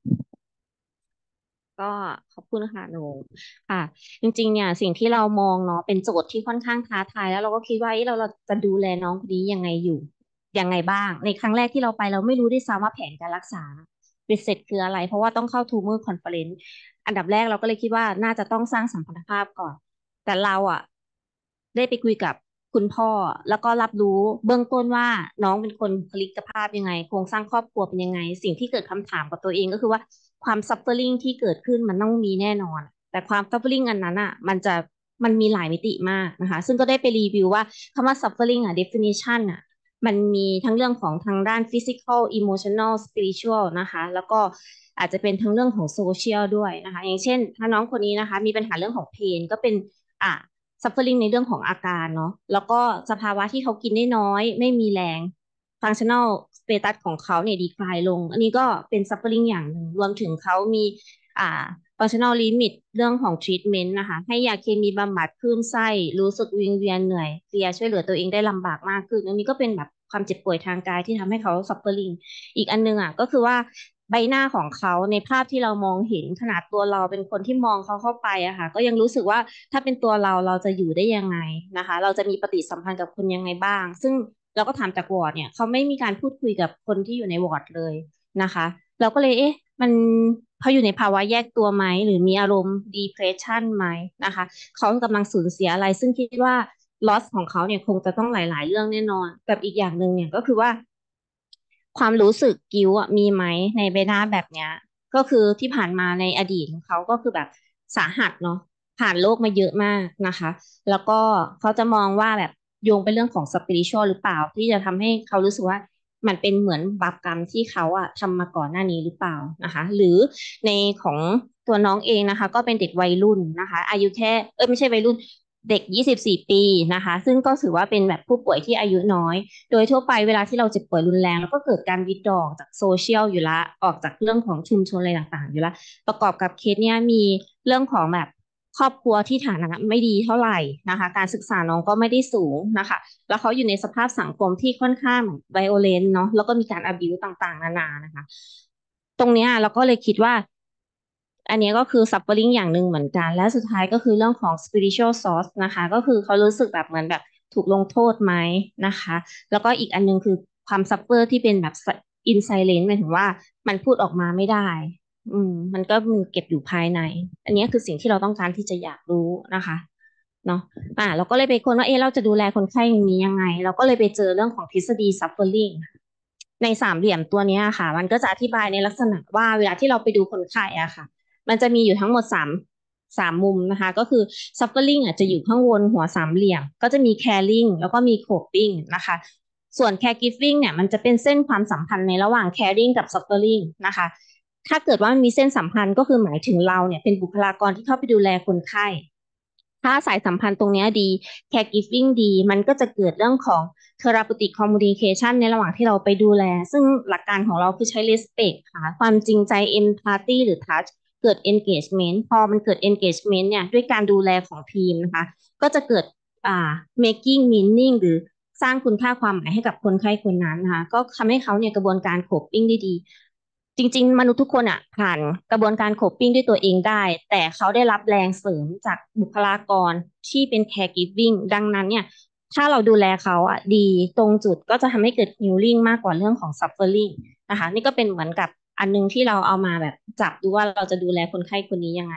ก็ขอบคุณค่ะหนูค่ะจริงๆเนี่ยสิ่งที่เรามองเนาะเป็นโจทย์ที่ค่อนข้างท้าทายแล้วเราก็คิดว่าเอ๊ะเราเราจะดูแลน้องคนนี้ยังไงอยู่ยังไงบ้างในครั้งแรกที่เราไปเราไม่รู้ด้วยซ้ำว่าแผนการรักษาเป็นเสร็จคืออะไรเพราะว่าต้องเข้าทูมอร์คอนเฟอเรนซ์อันดับแรกเราก็เลยคิดว่าน่าจะต้องสร้างสัมพันธภาพก่อนแต่เราอ่ะได้ไปคุยกับคุณพ่อแล้วก็รับรู้เบื้องต้นว่าน้องเป็นคนบุคลิกภาพยังไงโครงสร้างครอบครัวเป็นยังไงสิ่งที่เกิดคำถามกับตัวเองก็คือว่า ความซัฟเฟอริงที่เกิดขึ้นมันต้องมีแน่นอน แต่ความซัฟเฟอริงอันนั้นอ่ะมันจะมันมีหลายมิติมากนะคะ ซึ่งก็ได้ไปรีวิวว่าคำว่า suffering อ่ะ definition อ่ะมันมีทั้งเรื่องของทางด้าน physical emotional spiritual นะคะ แล้วก็อาจจะเป็นทั้งเรื่องของ social ด้วยนะคะ อย่างเช่นถ้าน้องคนนี้นะคะมีปัญหาเรื่องของ pain ก็เป็นอ่ะ suffering ในเรื่องของอาการเนาะแล้วก็สภาวะที่เขากินได้น้อยไม่มีแรง functional status ของเขาเนี่ยดีคลายลง อันนี้ก็เป็น suffering อย่างหนึ่งรวมถึงเขามีอ่า functional limit เรื่องของ treatment นะคะให้ยาเคมีบำบัดคลื่นไส้รู้สึกวิงเวียนเหนื่อยเพลียช่วยเหลือตัวเองได้ลำบากมากขึ้นอันนี้ก็เป็นแบบความเจ็บป่วยทางกายที่ทำให้เขา suffering อีกอันนึงอ่ะก็คือว่าใบหน้าของเขาในภาพที่เรามองเห็นขนาดตัวเราเป็นคนที่มองเขาเข้าไปอะค่ะก็ยังรู้สึกว่าถ้าเป็นตัวเราเราจะอยู่ได้ยังไงนะคะเราจะมีปฏิสัมพันธ์กับคนยังไงบ้างซึ่งเราก็ถามจากวอร์ดเนี่ยเขาไม่มีการพูดคุยกับคนที่อยู่ในวอร์ดเลยนะคะเราก็เลยเอ๊ะมันเขาอยู่ในภาวะแยกตัวไหมหรือมีอารมณ์ depression ไหมนะคะเขากำลังสูญเสียอะไรซึ่งคิดว่า loss ของเขาเนี่ยคงจะต้องหลายๆเรื่องแน่นอนกับอีกอย่างหนึ่งเนี่ยก็คือว่า ความรู้สึกกิ้วอะมีไหมในใบหน้าแบบเนี้ยก็คือที่ผ่านมาในอดีตของเขาก็คือแบบสาหัสเนาะผ่านโลกมาเยอะมากนะคะแล้วก็เขาจะมองว่าแบบโยงเป็นเรื่องของสปิริชวลหรือเปล่าที่จะทำให้เขารู้สึกว่ามันเป็นเหมือนบาปกรรมที่เขาอะทำมาก่อนหน้านี้หรือเปล่านะคะหรือในของตัวน้องเองนะคะก็เป็นเด็กวัยรุ่นนะคะอายุแค่เออไม่ใช่วัยรุ่นเด็กยี่สิบสี่ปีนะคะซึ่งก็ถือว่าเป็นแบบผู้ป่วยที่อายุน้อย โดยทั่วไปเวลาที่เราเจ็บป่วยรุนแรงแล้วก็เกิดการวิดดออกจากโซเชียลอยู่ละออกจากเรื่องของชุมชนอะไรต่างๆอยู่ละประกอบกับเคสเนี้ยมีเรื่องของแบบครอบครัวที่ฐานะไม่ดีเท่าไหร่นะคะการศึกษาน้องก็ไม่ได้สูงนะคะแล้วเขาอยู่ในสภาพสังคมที่ค่อนข้างไวโอเลนเนาะแล้วก็มีการ abuse ต่างๆนานานะคะตรงเนี้ยเราก็เลยคิดว่าอันนี้ก็คือ suffering อย่างหนึ่งเหมือนกันและสุดท้ายก็คือเรื่องของ spiritual source นะคะก็คือเขารู้สึกแบบเหมือนแบบถูกลงโทษไหมนะคะแล้วก็อีกอันนึงคือความ suffer ที่เป็นแบบ in silence หมายถึงว่ามันพูดออกมาไม่ได้อืมมันก็มันเก็บอยู่ภายในอันนี้คือสิ่งที่เราต้องการที่จะอยากรู้นะคะเนาะอ่าเราก็เลยไปค้นว่าเอ๊ะเราจะดูแลคนไข้อย่างนี้ยังไงเราก็เลยไปเจอเรื่องของทฤษฎี suffering ในสามเหลี่ยมตัวเนี้ยค่ะมันก็จะอธิบายในลักษณะว่าเวลาที่เราไปดูคนไข้อะค่ะมันจะมีอยู่ทั้งหมดสามสามมุมนะคะก็คือ suffering อ่ะจะอยู่ข้างบนหัวสามเหลี่ยมก็จะมี caring แล้วก็มี coping นะคะส่วน caregiving เนี่ยมันจะเป็นเส้นความสัมพันธ์ในระหว่าง caring กับ suffering นะคะถ้าเกิดว่ามันมีเส้นสัมพันธ์ก็คือหมายถึงเราเนี่ยเป็นบุคลากรที่เข้าไปดูแลคนไข้ถ้าสายสัมพันธ์ตรงนี้ดี caregiving ดีมันก็จะเกิดเรื่องของ therapeutic communication ในระหว่างที่เราไปดูแลซึ่งหลักการของเราคือใช้ respect ค่ะความจริงใจ empathy หรือ touch เกิด engagement พอมันเกิด engagement เนี่ยด้วยการดูแลของทีมนะคะก็จะเกิดอ่า making meaning หรือสร้างคุณค่าความหมายให้กับคนไข้คนนั้นนะคะก็ทำให้เขาเนี่ยกระบวนการ coping ได้ดีจริงๆมนุษย์ทุกคนอ่ะผ่านกระบวนการ coping ด้วยตัวเองได้แต่เขาได้รับแรงเสริมจากบุคลากรที่เป็น caregiving ดังนั้นเนี่ยถ้าเราดูแลเขาอ่ะดีตรงจุดก็จะทำให้เกิด healing มากกว่าเรื่องของ suffering นะคะนี่ก็เป็นเหมือนกับอันนึงที่เราเอามาแบบจับดูว่าเราจะดูแลคนไข้คนนี้ยังไง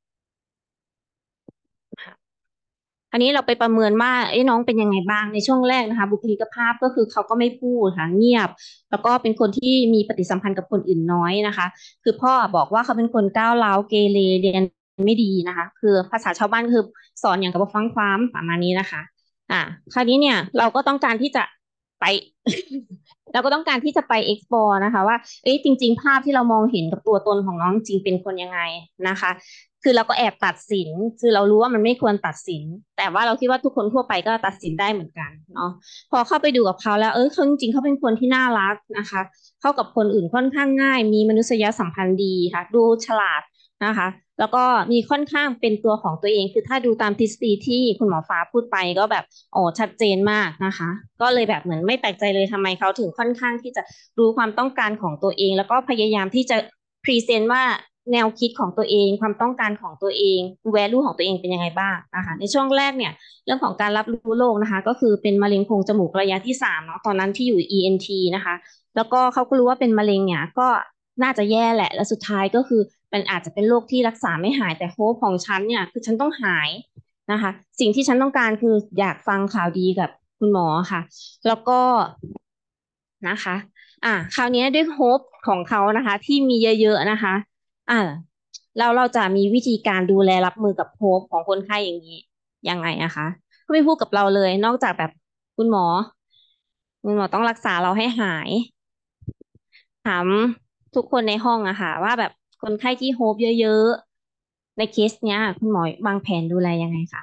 อันนี้เราไปประเมินว่าเอ้น้องเป็นยังไงบ้างในช่วงแรกนะคะบุคลิกภาพก็คือเขาก็ไม่พูดค่ะเงียบแล้วก็เป็นคนที่มีปฏิสัมพันธ์กับคนอื่นน้อยนะคะคือพ่อบอกว่าเขาเป็นคนก้าวร้าวเกเรเรียนไม่ดีนะคะคือภาษาชาวบ้านคือสอนอย่างกับว่าฟังความประมาณนี้นะคะอ่าคราวนี้เนี่ยเราก็ต้องการที่จะไป เราก็ต้องการที่จะไป explore นะคะว่าเอ้ยจริงๆภาพที่เรามองเห็นกับตัวตนของน้องจริงเป็นคนยังไงนะคะคือเราก็แอบตัดสินคือเรารู้ว่ามันไม่ควรตัดสินแต่ว่าเราคิดว่าทุกคนทั่วไปก็ตัดสินได้เหมือนกันเนาะพอเข้าไปดูกับเขาแล้วเออเขาจริงๆเขาเป็นคนที่น่ารักนะคะเข้ากับคนอื่นค่อนข้างง่ายมีมนุษยสัมพันธ์ดีค่ะดูฉลาดนะคะแล้วก็มีค่อนข้างเป็นตัวของตัวเองคือถ้าดูตามทฤษฎีที่คุณหมอฟ้าพูดไปก็แบบโอ้ชัดเจนมากนะคะก็เลยแบบเหมือนไม่แปลกใจเลยทำไมเขาถึงค่อนข้างที่จะรู้ความต้องการของตัวเองแล้วก็พยายามที่จะพรีเซนต์ว่าแนวคิดของตัวเองความต้องการของตัวเอง value ของตัวเองเป็นยังไงบ้างนะคะในช่วงแรกเนี่ยเรื่องของการรับรู้โลกนะคะก็คือเป็นมะเร็งโพรงจมูกระยะที่สามเนาะตอนนั้นที่อยู่ อี เอ็น ที นะคะแล้วก็เขาก็รู้ว่าเป็นมะเร็งเนี่ยก็น่าจะแย่แหละและสุดท้ายก็คือมันอาจจะเป็นโรคที่รักษาไม่หายแต่โฮปของฉันเนี่ยคือฉันต้องหายนะคะสิ่งที่ฉันต้องการคืออยากฟังข่าวดีกับคุณหมอค่ะแล้วก็นะคะอ่าคราวนี้ด้วยโฮปของเขานะคะที่มีเยอะๆนะคะอ่าแล้วเราจะมีวิธีการดูแลรับมือกับโฮปของคนไข้อย่างนี้ยังไงนะคะก็ไม่พูดกับเราเลยนอกจากแบบคุณหมอคุณหมอต้องรักษาเราให้หายถามทุกคนในห้องอะค่ะว่าแบบคนไข้ที่โฮปเยอะๆในเคสเนี้ยคุณหมอวางแผนดูแลยังไงคะ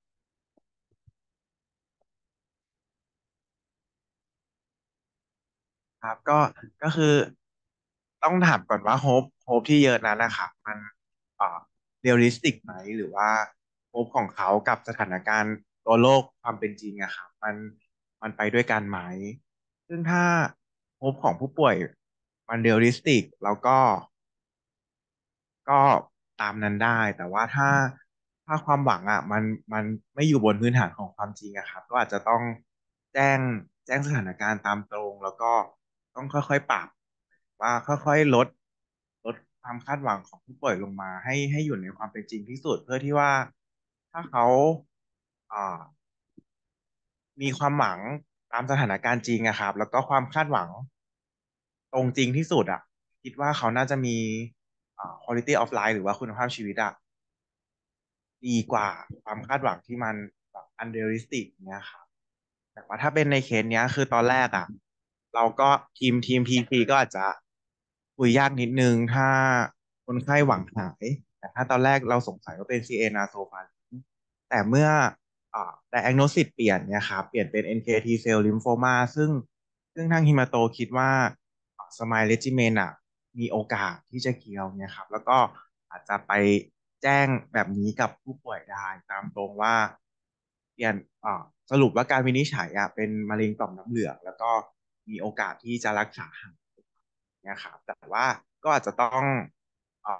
ครับก็ก็คือต้องถามก่อนว่าโฮปโฮปที่เยอะนั้นนะครับมันเอ่อเรียลลิสติกไหมหรือว่าโฮปของเขากับสถานการณ์ตัวโลกความเป็นจริงอะครับมันมันไปด้วยกันไหมซึ่งถ้าโฮปของผู้ป่วยมันเรียลลิสติกแล้วก็ ก็ตามนั้นได้แต่ว่าถ้าถ้าความหวังอ่ะมันมันไม่อยู่บนพื้นฐานของความจริงอะครับก็อาจจะต้องแจ้งแจ้งสถานการณ์ตามตรงแล้วก็ต้องค่อยๆปรับว่าค่อยๆลดลดความคาดหวังของผู้ป่วยลงมาให้ให้อยู่ในความเป็นจริงที่สุดเพื่อที่ว่าถ้าเขาอ่า มีความหวังตามสถานการณ์จริงอะครับแล้วก็ความคาดหวังตรงจริงที่สุดอะคิดว่าเขาน่าจะมีอ่า quality of life หรือว่าคุณภาพชีวิตอะดีกว่าความคาดหวังที่มันแบบ unrealistic เนี่ยครับแต่ว่าถ้าเป็นในเคสเนี้ยคือตอนแรกอะเราก็ทีมทีมทีพีก็อาจจะคุยยากนิดนึงถ้าคนไข้หวังหายแต่ถ้าตอนแรกเราสงสัยว่าเป็น ซี เอ nasofaring แต่เมื่อ อ่า diagnosis เปลี่ยนเนี่ยครับเปลี่ยนเป็น เอ็น เค ที cell lymphoma ซึ่งซึ่งทางฮิมาโตคิดว่าสมายเลจิเมนอ่ะมีโอกาสที่จะเคียวเนี่ยครับแล้วก็อาจจะไปแจ้งแบบนี้กับผู้ป่วยได้ตามตรงว่าเปลี่ยนอ่าสรุปว่าการวินิจฉัยอ่ะเป็นมะเร็งต่อมน้ำเหลืองแล้วก็มีโอกาสที่จะรักษาหายเนี่ยครับแต่ว่าก็อาจจะต้องอ่า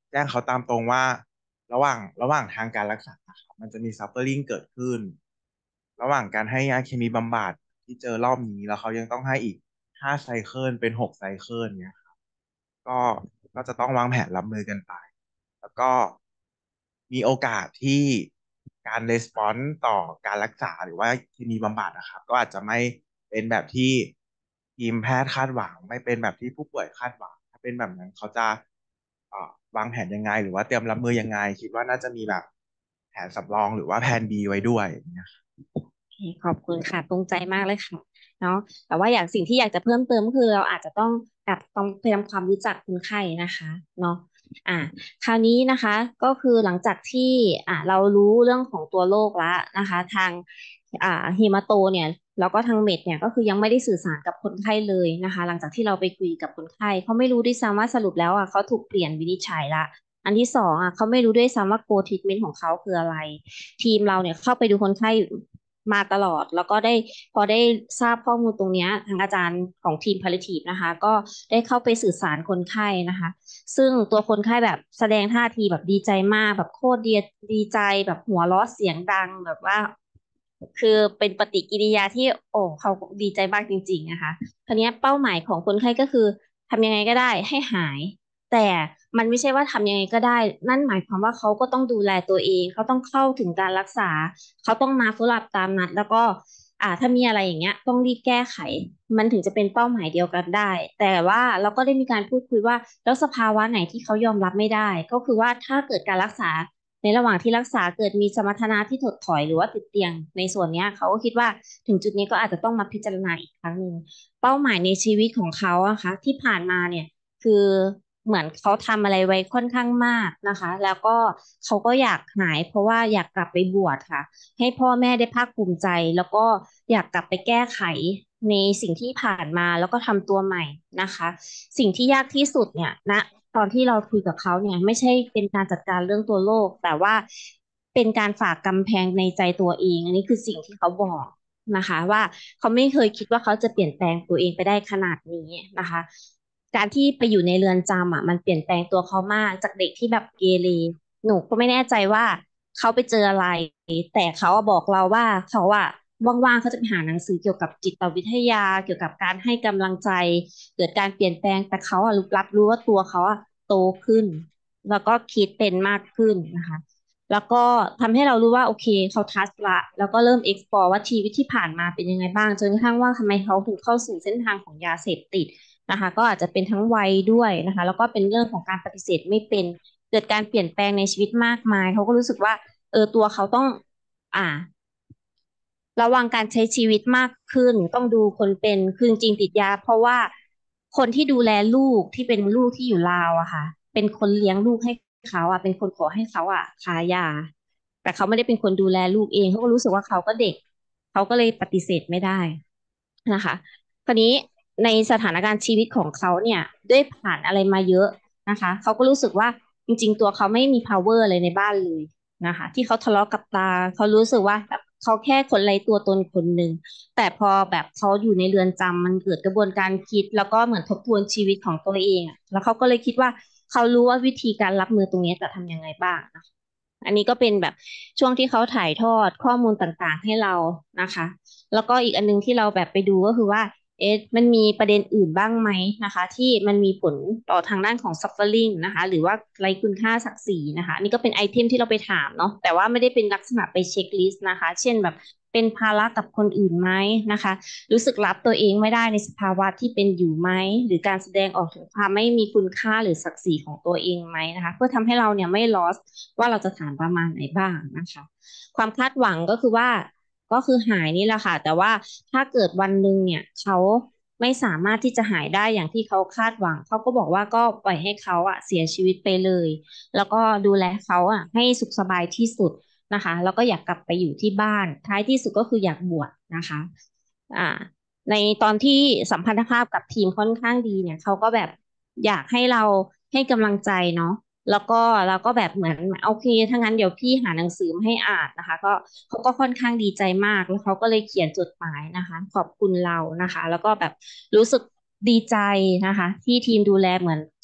แจ้งเขาตามตรงว่าระหว่างระหว่างทางการรักษาครับมันจะมี suffering เกิดขึ้น ระหว่างการให้ยาเคมีบำบัดที่เจอรอบนี้แล้วเขายังต้องให้อีกห้าไซเคิลเป็นหกไซเคิลเนี่ยครับก็ก็จะต้องวางแผนรับมือกันไป แล้วก็มีโอกาสที่การรีสปอนส์ต่อการรักษาหรือว่าเคมีบำบัดนะครับก็อาจจะไม่เป็นแบบที่ทีมแพทย์คาดหวังไม่เป็นแบบที่ผู้ป่วยคาดหวังถ้าเป็นแบบนั้นเขาจะเอ่อวางแผนยังไงหรือว่าเตรียมรับมือยังไงคิดว่าน่าจะมีแบบแผนสำรองหรือว่าแผน บี ไว้ด้วยอย่างเงี้ยครับโอเคขอบคุณค่ะตรงใจมากเลยค่ะเนาะแต่ว่าอย่างสิ่งที่อยากจะเพิ่มเติมก็คือเราอาจจะต้องกับต้องพยายามความรู้จักคนไข้นะคะเนาะอ่าคราวนี้นะคะก็คือหลังจากที่อ่าเรารู้เรื่องของตัวโรคแล้วนะคะทางอ่าฮีมาโตเนี่ยแล้วก็ทางเมดเนี่ยก็คือยังไม่ได้สื่อสารกับคนไข้เลยนะคะหลังจากที่เราไปคุยกับคนไข้เขาไม่รู้ด้วยซ้ำว่าสรุปแล้วอ่ะเขาถูกเปลี่ยนวินิจฉัยละอันที่สองอ่ะเขาไม่รู้ด้วยซ้ำว่าโกทรีทเมนต์ของเขาคืออะไรทีมเราเนี่ยเข้าไปดูคนไข้มาตลอดแล้วก็ได้พอได้ทราบข้อมูลตรงเนี้ยทางอาจารย์ของทีม Palliative นะคะก็ได้เข้าไปสื่อสารคนไข้นะคะ ซึ่งตัวคนไข้แบบแสดงท่าทีแบบดีใจมากแบบโคตรดีดีใจแบบหัวเราะเสียงดังแบบว่าคือเป็นปฏิกิริยาที่โอ้เขาดีใจมากจริงๆนะคะทีนี้เป้าหมายของคนไข้ก็คือทำยังไงก็ได้ให้หายแต่มันไม่ใช่ว่าทำยังไงก็ได้นั่นหมายความว่าเขาก็ต้องดูแลตัวเองเขาต้องเข้าถึงการรักษาเขาต้องมาฟุลลับตามนัดแล้วก็อ่าถ้ามีอะไรอย่างเงี้ยต้องรีบแก้ไขมันถึงจะเป็นเป้าหมายเดียวกันได้ แต่ว่าเราก็ได้มีการพูดคุยว่าแล้วสภาวะไหนที่เขายอมรับไม่ได้ก็คือว่าถ้าเกิดการรักษาในระหว่างที่รักษาเกิดมีสมรรถนะที่ถดถอยหรือว่าติดเตียงในส่วนเนี้ยเขาก็คิดว่าถึงจุดนี้ก็อาจจะต้องมาพิจารณาอีกครั้งหนึ่งเป้าหมายในชีวิตของเขาอะคะที่ผ่านมาเนี่ยคือเหมือนเขาทำอะไรไว้ค่อนข้างมากนะคะแล้วก็เขาก็อยากหายเพราะว่าอยากกลับไปบวชค่ะ ให้พ่อแม่ได้ภาคภูมิใจแล้วก็อยากกลับไปแก้ไขในสิ่งที่ผ่านมาแล้วก็ทำตัวใหม่นะคะสิ่งที่ยากที่สุดเนี่ยณตอนที่เราคุยกับเขาเนี่ยไม่ใช่เป็นการจัดการเรื่องตัวโรคแต่ว่าเป็นการฝากกำแพงในใจตัวเองอันนี้คือสิ่งที่เขาบอกนะคะว่าเขาไม่เคยคิดว่าเขาจะเปลี่ยนแปลงตัวเองไปได้ขนาดนี้นะคะการที่ไปอยู่ในเรือนจำอ่ะมันเปลี่ยนแปลงตัวเขามากจากเด็กที่แบบเกเรหนูก็ไม่แน่ใจว่าเขาไปเจออะไร แต่เขาอะบอกเราว่าเขาอะว่างๆเขาจะไปหาหนังสือเกี่ยวกับจิตวิทยาเกี่ยวกับการให้กำลังใจเกิดการเปลี่ยนแปลงแต่เขาอะรับรู้ว่าตัวเขาอะโตขึ้นแล้วก็คิดเป็นมากขึ้นนะคะแล้วก็ทำให้เรารู้ว่าโอเคเขาทัชละแล้วก็เริ่ม explore ว่าชีวิตที่ผ่านมาเป็นยังไงบ้างจนกระทั่งว่าทำไมเขาถึงเข้าสู่เส้นทางของยาเสพติดนะคะก็อาจจะเป็นทั้งวัยด้วยนะคะแล้วก็เป็นเรื่องของการปฏิเสธไม่เป็นเกิดการเปลี่ยนแปลงในชีวิตมากมายเขาก็รู้สึกว่า เออตัวเขาต้องอ่าระวังการใช้ชีวิตมากขึ้นต้องดูคนเป็นคือจริงๆติดยาเพราะว่าคนที่ดูแลลูกที่เป็นลูกที่อยู่ลาวอะค่ะเป็นคนเลี้ยงลูกให้เขาอะเป็นคนขอให้เขาอะขายยาแต่เขาไม่ได้เป็นคนดูแลลูกเองเขาก็รู้สึกว่าเขาก็เด็กเขาก็เลยปฏิเสธไม่ได้นะคะคราวนี้ในสถานการณ์ชีวิตของเขาเนี่ยด้วยผ่านอะไรมาเยอะนะคะเขาก็รู้สึกว่าจริงๆตัวเขาไม่มี power อะไรในบ้านเลย นะคะที่เขาทะเลาะกับตาเขารู้สึกว่าแบบเขาแค่คนไร้ตัวตนคนหนึ่งแต่พอแบบเขาอยู่ในเรือนจำมันเกิดกระบวนการคิดแล้วก็เหมือนทบทวนชีวิตของตัวเองอะแล้วเขาก็เลยคิดว่าเขารู้ว่าวิธีการรับมือตรงนี้จะทำยังไงบ้างนะคะอันนี้ก็เป็นแบบช่วงที่เขาถ่ายทอดข้อมูลต่างๆให้เรานะคะแล้วก็อีกอันนึงที่เราแบบไปดูก็คือว่า เอ๊ะมันมีประเด็นอื่นบ้างไหมนะคะที่มันมีผลต่อทางด้านของ suffering นะคะหรือว่าไร้คุณค่าศักดิ์ศรีนะคะอันนี่ก็เป็นไอเทมที่เราไปถามเนาะแต่ว่าไม่ได้เป็นลักษณะไปเช็คลิสต์นะคะเช่นแบบเป็นภาระกับคนอื่นไหมนะคะรู้สึกรับตัวเองไม่ได้ในสภาวะที่เป็นอยู่ไหมหรือการแสดงออกถึงความไม่มีคุณค่าหรือศักดิ์ศรีของตัวเองไหมนะคะเพื่อทำให้เราเนี่ยไม่ lost ว่าเราจะถามประมาณไหนบ้างนะคะความคาดหวังก็คือว่า ก็คือหายนี่แหละค่ะแต่ว่าถ้าเกิดวันหนึ่งเนี่ยเขาไม่สามารถที่จะหายได้อย่างที่เขาคาดหวังเขาก็บอกว่าก็ปล่อยให้เขาอะเสียชีวิตไปเลยแล้วก็ดูแลเขาอะให้สุขสบายที่สุดนะคะแล้วก็อยากกลับไปอยู่ที่บ้านท้ายที่สุดก็คืออยากบวชนะคะอ่าในตอนที่สัมพันธภาพกับทีมค่อนข้างดีเนี่ยเขาก็แบบอยากให้เราให้กำลังใจเนาะ แล้วก็เราก็แบบเหมือนโอเคถ้างั้นเดี๋ยวพี่หาหนังสือมาให้อ่านนะคะก็เขาก็ค่อนข้างดีใจมากแล้วเขาก็เลยเขียนจดหมายนะคะขอบคุณเรานะคะแล้วก็แบบรู้สึกดีใจนะคะที่ทีมดูแลเหมือน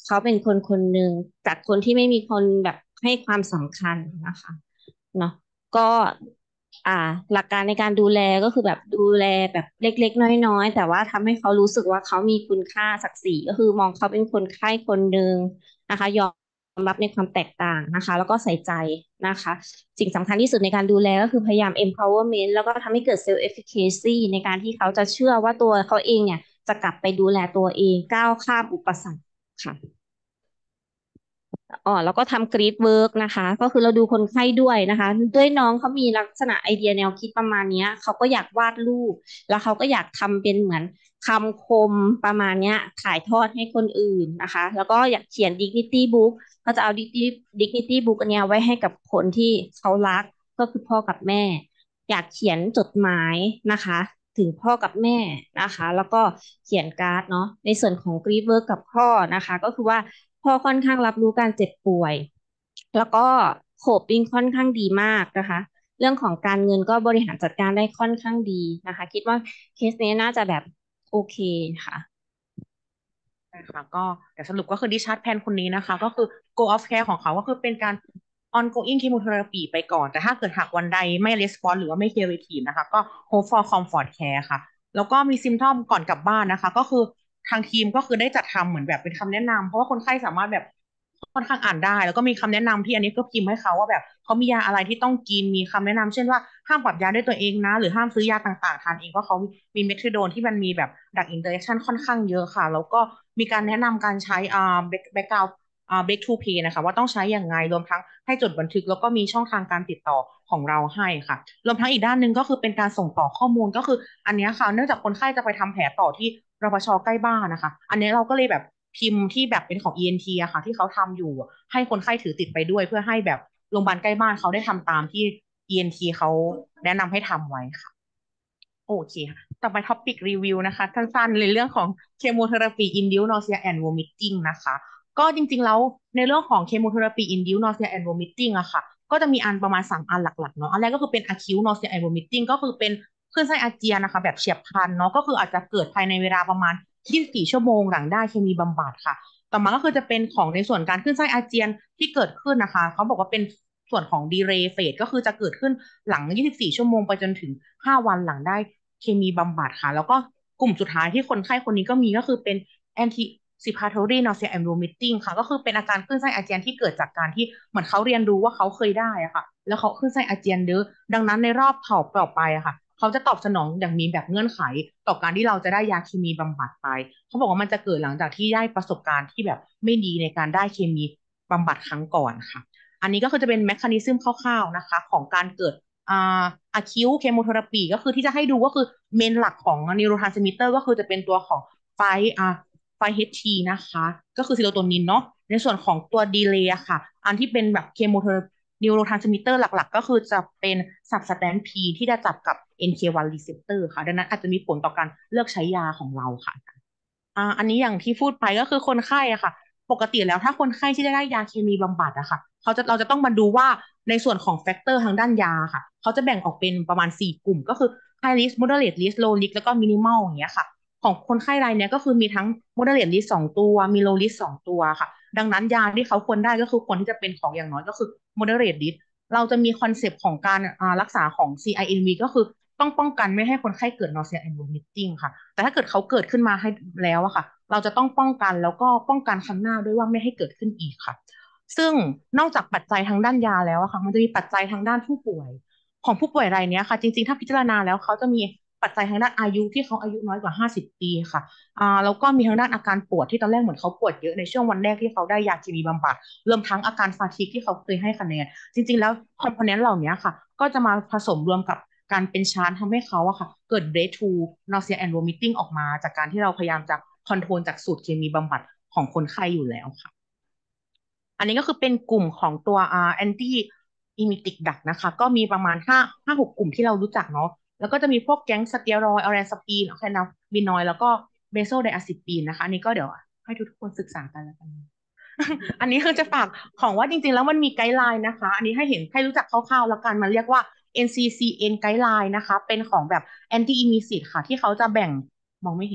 เขาเป็นคนคนหนึ่งจากคนที่ไม่มีคนแบบให้ความสำคัญนะคะเนาะก็อ่าหลักการในการดูแลก็คือแบบดูแลแบบเล็กๆน้อยๆแต่ว่าทำให้เขารู้สึกว่าเขามีคุณค่าศักดิ์ศรีก็คือมองเขาเป็นคนไข้คนหนึ่งนะคะยอมรับในความแตกต่างนะคะแล้วก็ใส่ใจนะคะสิ่งสำคัญที่สุดในการดูแลก็คือพยายาม empowerment แล้วก็ทำให้เกิด self efficacy ในการที่เขาจะเชื่อว่าตัวเขาเองเนี่ยจะกลับไปดูแลตัวเองก้าวข้ามอุปสรรคค่ะ อ๋อแล้วก็ทำกรีดเวิร์กนะคะก็คือเราดูคนไข้ด้วยนะคะด้วยน้องเขามีลักษณะไอเดียแนวคิดประมาณเนี้ยเขาก็อยากวาดรูปแล้วเขาก็อยากทำเป็นเหมือนคำคมประมาณเนี้ยถ่ายทอดให้คนอื่นนะคะแล้วก็อยากเขียน dignity book ก็จะเอา dignity dignity book อันเนี้ยไว้ให้กับคนที่เขารักก็คือพ่อกับแม่อยากเขียนจดหมายนะคะถึงพ่อกับแม่นะคะแล้วก็เขียนการ์ดเนาะในส่วนของกรีดเวิร์กกับพ่อนะคะก็คือว่า พ่อค่อนข้างรับรู้การเจ็บป่วยแล้วก็โคปปิ้งค่อนข้างดีมากนะคะเรื่องของการเงินก็บริหารจัดการได้ค่อนข้างดีนะคะคิดว่าเคสนี้น่าจะแบบโอเคค่ะใช่ค่ะก็แต่สรุปก็คือดิชาร์ดแพนคนนี้นะคะก็คือ goal of care ของเขาก็คือเป็นการ ongoing chemotherapy ไปก่อนแต่ถ้าเกิดหากวันใดไม่ response หรือว่าไม่ curative นะคะก็ hope for comfort care ค่ะแล้วก็มี symptom ก่อนกลับบ้านนะคะก็คือทางทีมก็คือได้จัดทำเหมือนแบบเป็นคำแนะนำเพราะว่าคนไข้สามารถแบบค่อนข้างอ่านได้แล้วก็มีคำแนะนำที่อันนี้ก็พิมพ์ให้เขาว่าแบบเขามียาอะไรที่ต้องกินมีคำแนะนำเช่นว่าห้ามปรับยาด้วยตัวเองนะหรือห้ามซื้อยาต่างๆทานเองเพราะเขามีเมทริโดนที่มันมีแบบดักอินเตอร์แอคชั่นค่อนข้างเยอะค่ะแล้วก็มีการแนะนำการใช้อ่าแบ็กกราวด์อ่า back to pay นะคะว่าต้องใช้อย่างไงรวมทั้งให้จดบันทึกแล้วก็มีช่องทางการติดต่อของเราให้ค่ะรวมทั้งอีกด้านหนึ่งก็คือเป็นการส่งต่อข้อมูลก็คืออันนี้ค่ะเนื่องจากคนไข้จะไปทำแผลต่อที่รพชใกล้บ้านนะคะอันนี้เราก็เลยแบบพิมพ์ที่แบบเป็นของ อี เอ็น ที อะค่ะที่เขาทำอยู่ให้คนไข้ถือติดไปด้วยเพื่อให้แบบโรงพยาบาลใกล้บ้านเขาได้ทำตามที่ อี เอ็น ที เขาแนะนำให้ทำไว้ค่ะ โอเคค่ะต่อไปท็อปิกรีวิวนะคะสั้นๆในเรื่องของ chemotherapy induced nausea and vomiting นะคะก็จริงๆแล้วในเรื่องของ chemotherapy induced nausea and vomiting อะค่ะก็จะมีอันประมาณสามอันหลักๆเนาะอันแรกก็คือเป็น acute nausea and vomiting ก็คือเป็นคลื่นไส้อาเจียนนะคะแบบเฉียบพลันเนาะก็คืออาจจะเกิดภายในเวลาประมาณยี่สิบสี่ชั่วโมงหลังได้เคมีบำบัดค่ะต่อมาก็คือจะเป็นของในส่วนการคลื่นไส้อาเจียนที่เกิดขึ้นนะคะเขาบอกว่าเป็นส่วนของ delay phase ก็คือจะเกิดขึ้นหลังยี่สิบสี่ชั่วโมงไปจนถึงห้าวันหลังได้ เคมีบำบัดค่ะแล้วก็กลุ่มสุดท้ายที่คนไข้คนนี้ก็มีก็คือเป็น anticipatory nausea and vomiting ค่ะก็คือเป็นอาการคลื่นไส้อาเจียนที่เกิดจากการที่เหมือนเขาเรียนรู้ว่าเขาเคยได้อะค่ะแล้วเขาคลื่นไส้อาเจียนเยอะดังนั้นในรอบต่อต่อไปอะค่ะเขาจะตอบสนองอย่างมีแบบเงื่อนไขต่อการที่เราจะได้ยาเคมีบำบัดไปเขาบอกว่ามันจะเกิดหลังจากที่ได้ประสบการณ์ที่แบบไม่ดีในการได้เคมีบำบัดครั้งก่อนค่ะอันนี้ก็คือจะเป็นแมคานิซึมคร่าวๆนะคะของการเกิด อ่าอะคิวเคโมเทอราปีก็คือที่จะให้ดูก็คือเมนหลักของนิวโรทรานสมิเตอร์ก็คือจะเป็นตัวของไฟอ่าไฟเฮทีนะคะก็คือซีโรโทนินเนาะในส่วนของตัวดีเลย์ค่ะอันที่เป็นแบบเคโมเทอรานิวโรทรานสมิเตอร์หลักๆก็คือจะเป็นสับสแตนพีที่จะจับกับ เอ็น เค วัน receptor ค่ะดังนั้นอาจจะมีผลต่อการเลือกใช้ยาของเราค่ะอ่าอันนี้อย่างที่พูดไปก็คือคนไข้อะค่ะปกติแล้วถ้าคนไข้ที่ได้ได้ยาเคมีบำบัดอะค่ะเขาจะเราจะต้องมาดูว่าในส่วนของแฟกเตอร์ทางด้านยาค่ะเขาจะแบ่งออกเป็นประมาณสี่กลุ่มก็คือ high risk moderate risk low risk แล้วก็ minimal อย่างเงี้ยค่ะของคนไข้รายเนี้ยก็คือมีทั้ง moderate risk สองตัวมี low risk สองตัวค่ะดังนั้นยาที่เขาควรได้ก็คือควรที่จะเป็นของอย่างน้อยก็คือ moderate risk เราจะมีคอนเซปต์ของการอ่ารักษาของ ซี ไอ เอ็น วี ก็คือต้องป้องกันไม่ให้คนไข้เกิด nausea and vomiting ค่ะแต่ถ้าเกิดเขาเกิดขึ้นมาให้แล้วอะค่ะเราจะต้องป้องกันแล้วก็ป้องกันครั้งหน้าด้วยว่าไม่ให้เกิดขึ้นอีกค่ะซึ่งนอกจากปัจจัยทางด้านยาแล้วอะค่ะมันจะมีปัจจัยทางด้านผู้ป่วยของผู้ป่วยรายเนี้ยค่ะจริงๆถ้าพิจารณาแล้วเขาจะมีปัจจัยทางด้านอายุที่เขาอายุน้อยกว่าห้าสิบปีค่ะอ่าแล้วก็มีทางด้านอาการปวดที่ตอนแรกเหมือนเขาปวดเยอะในช่วงวันแรกที่เขาได้ยาเคมีบำบัดรวมทั้งอาการฟาทิกที่เขาเคยให้คะแนนจริงๆแล้วคอมโพเนนต์เหล่านี้ค่ะก็จะมาผสมรวมกับการเป็นชานทำให้เขาอะค่ะเกิด break to nausea and vomiting ออกมาจากการที่เราพยายามจะคอนโทรลจากสูตรเคมีบำบัดของคนไข้อยู่แล้วค่ะอันนี้ก็คือเป็นกลุ่มของตัวอ่า anti emetic drug นะคะก็มีประมาณห้าห้าหกกลุ่มที่เรารู้จักเนาะแล้วก็จะมีพวกแก๊งสเตียรอยด์ออแรนสปีนแคนาบินอยด์แล้วก็เบโซไดอะซิปีนนะคะอันนี้ก็เดี๋ยวให้ทุกคนศึกษากันแล้วกัน อันนี้คือจะฝากของว่าจริงๆแล้วมันมีไกด์ไลน์นะคะอันนี้ให้เห็นให้รู้จักคร่าวๆแล้วกันมันเรียกว่า เอ็น ซี ซี เอ็น ไกด์ไลน์นะคะเป็นของแบบ anti emetic ค่ะที่เขาจะแบ่งมองไม่เห็น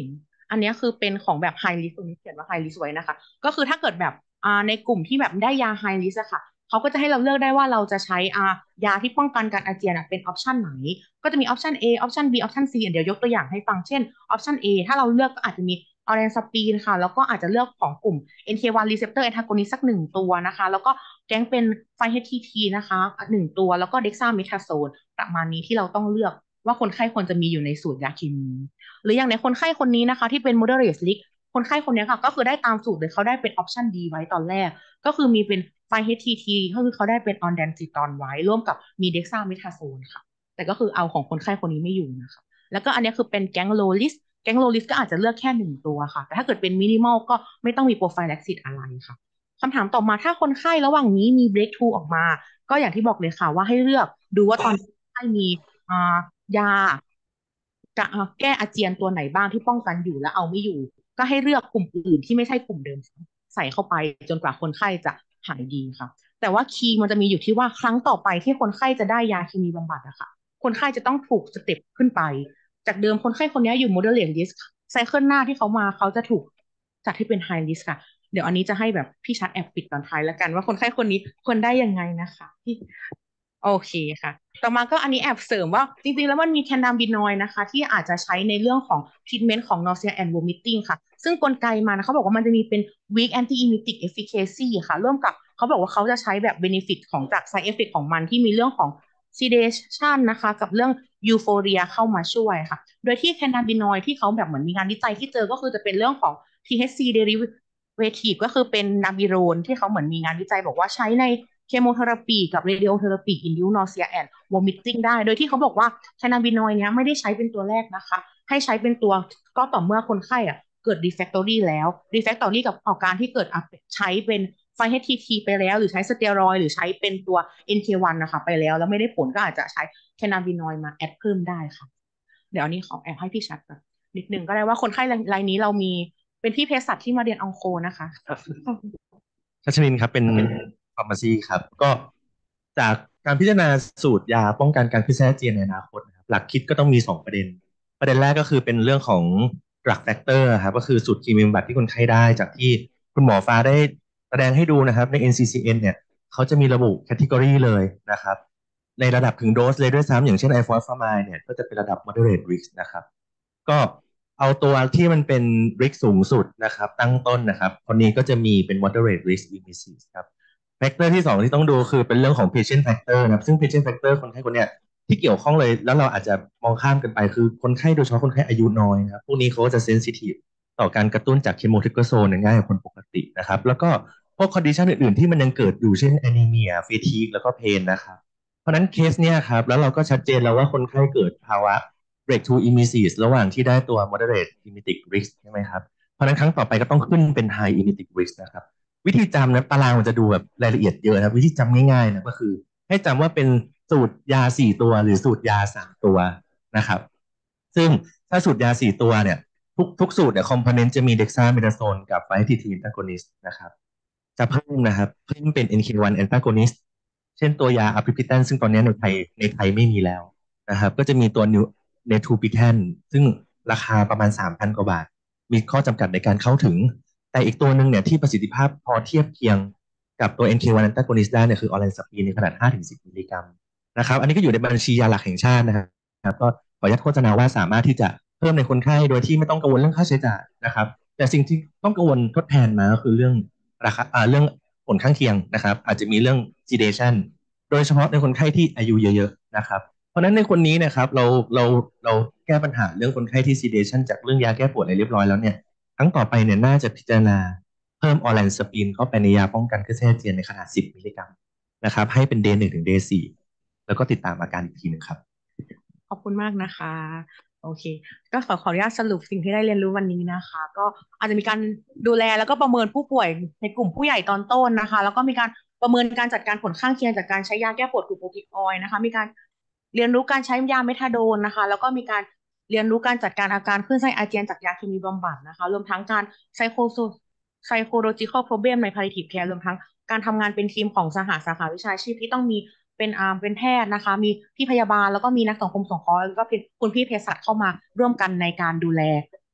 อันเนี้ยคือเป็นของแบบ high risk ตรงนี้เขียนว่า high risk ไว้นะคะก็คือถ้าเกิดแบบอ่าในกลุ่มที่แบบได้ยา high risk อะค่ะเขาก็จะให้เราเลือกได้ว่าเราจะใช้อ่ายาที่ป้องกันการอาเจียนอะเป็นออปชันไหนก็จะมีออปชัน A ออปชัน B ออปชัน C เดี๋ยวยกตัวอย่างให้ฟังเช่นออปชัน A ถ้าเราเลือกก็อาจจะมีออเรนสปีนค่ะแล้วก็อาจจะเลือกของกลุ่ม เอ็น เค วัน receptor antagonist สักหนึ่งตัวนะคะแล้วก็แก๊งเป็น ไฟว์ เอช ที ที นะคะหนึ่งตัวแล้วก็ dexamethasone ประมาณนี้ที่เราต้องเลือกว่าคนไข้ควรจะมีอยู่ในสูตรยาเคมีหรืออย่างในคนไข้คนนี้นะคะที่เป็น moderate risk คนไข้คนนี้ค่ะก็คือได้ตามสูตรเลยเขาได้เป็นออปชัน D ไว้ตอนแรกก็คือมีเป็น ไฟว์ เอช ที ที ก็คือเขาได้เป็น ondansetron ไว้ร่วมกับมี dexamethasone ค่ะแต่ก็คือเอาของคนไข้คนนี้ไม่อยู่นะคะแล้วก็อันนี้คือเป็นแก๊ง low risk แก๊ง low risk ก็อาจจะเลือกแค่หนึ่งตัวค่ะแต่ถ้าเกิดเป็น minimal ก็ไม่ต้องมี prophylaxis อะไรค่ะคำถามต่อมาถ้าคนไข้ระหว่างนี้มี breakthrough ออกมาก็อย่างที่บอกเลยค่ะว่าให้เลือกดูว่าตอนคนไข้มีอ่ายาจะแก้อาเจียนตัวไหนบ้างที่ป้องกันอยู่และเอาไม่อยู่ก็ให้เลือกกลุ่มอื่นที่ไม่ใช่กลุ่มเดิมใส่เข้าไปจนกว่าคนไข้จะหายดีค่ะแต่ว่าคีย์มันจะมีอยู่ที่ว่าครั้งต่อไปที่คนไข้จะได้ยาเคมีบำบัดอะค่ะคนไข้จะต้องถูกสเต็ปขึ้นไปจากเดิมคนไข้คนนี้อยู่ moderate risk ไซเคิลหน้าที่เขามาเขาจะถูกจัดให้เป็น high risk ค่ะเดี๋ยวอันนี้จะให้แบบพี่ชัดแอบปิดตอนท้ายแล้วกันว่าคนไข้คนนี้ควรได้ยังไงนะคะที่โอเคค่ะต่อมาก็อันนี้แอบเสริมว่าจริงๆแล้วมันมีแคนนาบินอยด์นะคะที่อาจจะใช้ในเรื่องของ treatment ของ nausea and vomiting ค่ะซึ่งกลไกมันนะเขาบอกว่ามันจะมีเป็น weak anti-emetic efficacy ค่ะร่วมกับเขาบอกว่าเขาจะใช้แบบ benefit ของจาก side effect ของมันที่มีเรื่องของ sedation นะคะกับเรื่อง euphoria เข้ามาช่วยค่ะโดยที่แคนนาบินอยด์ที่เขาแบบเหมือนมีงานวิจัยที่เจอก็คือจะเป็นเรื่องของ ที เอช ซี derivative ก็คือเป็นนาบิโรนที่เขาเหมือนมีงานวิจัยบอกว่าใช้ในเคมีเทอราปีกับ radiotherapy induced nausea and vomiting ได้โดยที่เขาบอกว่าแคนนาบินอยด์เนี้ยไม่ได้ใช้เป็นตัวแรกนะคะให้ใช้เป็นตัวก็ต่อเมื่อคนไข้อ่ะเกิด refractory แล้ว refractory กับอาการที่เกิดใช้เป็น ไฟว์ เอช ที ที ไปแล้วหรือใช้สเตียรอยด์หรือใช้เป็นตัว เอ็น เค วัน นะคะไปแล้วแล้วไม่ได้ผลก็อาจจะใช้แคนนาบินอยด์มาแอดเพิ่มได้ค่ะเดี๋ยวอันนี้ขอแอบให้พี่ชัดก่อนนิดนึงก็ได้ว่าคนไข้รายนี้เรามีเป็นพี่เภสัชที่มาเรียนอองโคนะคะชัชรินครับเป็นฟาร์มาซีครับก็จากการพิจารณาสูตรยาป้องกันการขึ้นไส้อาเจียนในอนาคตนะครับหลักคิดก็ต้องมีสองประเด็นประเด็นแรกก็คือเป็นเรื่องของ drug factor ครับก็คือสูตรเคมีบำบัดที่คนไข้ได้จากที่คุณหมอฟ้าได้แสดงให้ดูนะครับใน เอ็น ซี ซี เอ็น เนี่ยเขาจะมีระบุ category เลยนะครับในระดับถึงโดสเลยด้วยซ้ำอย่างเช่นไอฟอสฟามายเนี่ยก็จะเป็นระดับ moderate risk นะครับก็เอาตัวที่มันเป็น risk สูงสุดนะครับตั้งต้นนะครับคนนี้ก็จะมีเป็น moderate risk disease ครับ factor ที่สองที่ต้องดูคือเป็นเรื่องของ patient factor นะครับซึ่ง patient factor คนไข้คนเนี้ยที่เกี่ยวข้องเลยแล้วเราอาจจะมองข้ามกันไปคือคนไข้โดยเฉพาะคนไข้อายุน้อยนะครับพวกนี้เขาก็จะ sensitive ต่อการกระตุ้นจากเคโมทิกโซนง่ายกว่าคนปกตินะครับแล้วก็พวก condition อื่นๆที่มันยังเกิดอยู่เช่น anemia fatigue แล้วก็ pain นะครับเพราะนั้นเคสเนี้ยครับแล้วเราก็ชัดเจนแล้วว่าคนไข้เกิดภาวะ breakthrough emesis ระหว่างที่ได้ตัว moderate emetic risk ใช่ไหมครับเพราะนั้นครั้งต่อไปก็ต้องขึ้นเป็น high emetic risk นะครับวิธีจำนะตารางมันจะดูแบบรายละเอียดเยอะนะวิธีจำง่ายๆนะก็คือให้จำว่าเป็นสูตรยาสี่ตัวหรือสูตรยาสามตัวนะครับซึ่งถ้าสูตรยาสี่ตัวเนี่ยทุกทุกสูตรเนี่ยคอมโพเนนต์จะมีเด็กซาเมทาโซนกับไฟทีทีนแอนตาโกนิสต์นะครับจะเพิ่มนะครับเพิ่มเป็น เอ็น เค วัน antagonist เช่นตัวยาอะพริพิแทนซึ่งตอนนี้ในไทยในไทยไม่มีแล้วนะครับก็จะมีตัวเนทูพิแทนซึ่งราคาประมาณ สามพัน กว่าบาทมีข้อจำกัดในการเข้าถึงแต่อีกตัวหนึ่งเนี่ยที่ประสิทธิภาพพอเทียบเคียงกับตัว เอ็น เค วัน antagonist ได้เนี่ยคือออแลนซาปีนในขนาด ห้าถึงสิบ มิลลิกรัมนะครับอันนี้ก็อยู่ในบัญชียาหลักแห่งชาตินะครับก็ขออนุญาตโฆษณาว่าสามารถที่จะเพิ่มในคนไข้โดยที่ไม่ต้องกังวลเรื่องค่าใช้จ่ายนะครับแต่สิ่งที่ต้องกังวลทดแทนมาก็คือเรื่องราคาอ่าเรื่องผลข้างเคียงนะครับอาจจะมีเรื่อง sedation โดยเฉพาะในคนไข้ที่อายุเยอะๆนะครับเพราะฉะนั้นในคนนี้นะครับเราเราเราแก้ปัญหาเรื่องคนไข้ที่ sedation จากเรื่องยาแก้ปวดอะไรเรียบร้อยแล้วเนี่ยครั้งต่อไปเนี่ยน่าจะพิจารณาเพิ่มออแลนสปีนเข้าไปในยาป้องกันคลื่นไส้อาเจียนในขนาดสิบมิลลิกรัมนะครับให้เป็น day หนึ่งถึง day สี่แล้วก็ติดตามอาการอีกทีหนึ่งครับขอบคุณมากนะคะโอเคก็ขอขออนุญาตสรุปสิ่งที่ได้เรียนรู้วันนี้นะคะก็อาจจะมีการดูแลแล้วก็ประเมินผู้ป่วยในกลุ่มผู้ใหญ่ตอนต้นนะคะแล้วก็มีการประเมินการจัดการผลข้างเคียงจากการใช้ยาแก้ปวดกลุ่มโอปิออยด์นะคะมีการเรียนรู้การใช้ยาเมทาโดนนะคะแล้วก็มีการเรียนรู้การจัดการอาการคลื่นไส้อาเจียนจากยาเคมีบำบัดนะคะรวมทั้งการไซโคโซไซโคโลจิคอลโปรเบมใน palliative care รวมทั้งการทำงานเป็นทีมของสหสาขาวิชาชีพที่ต้องมีเป็นอาร์มเป็นแพทย์นะคะมีพี่พยาบาลแล้วก็มีนักสังคมสงเคราะห์แล้วก็เป็นคุณพี่เภสัชเข้ามาร่วมกันในการดูแล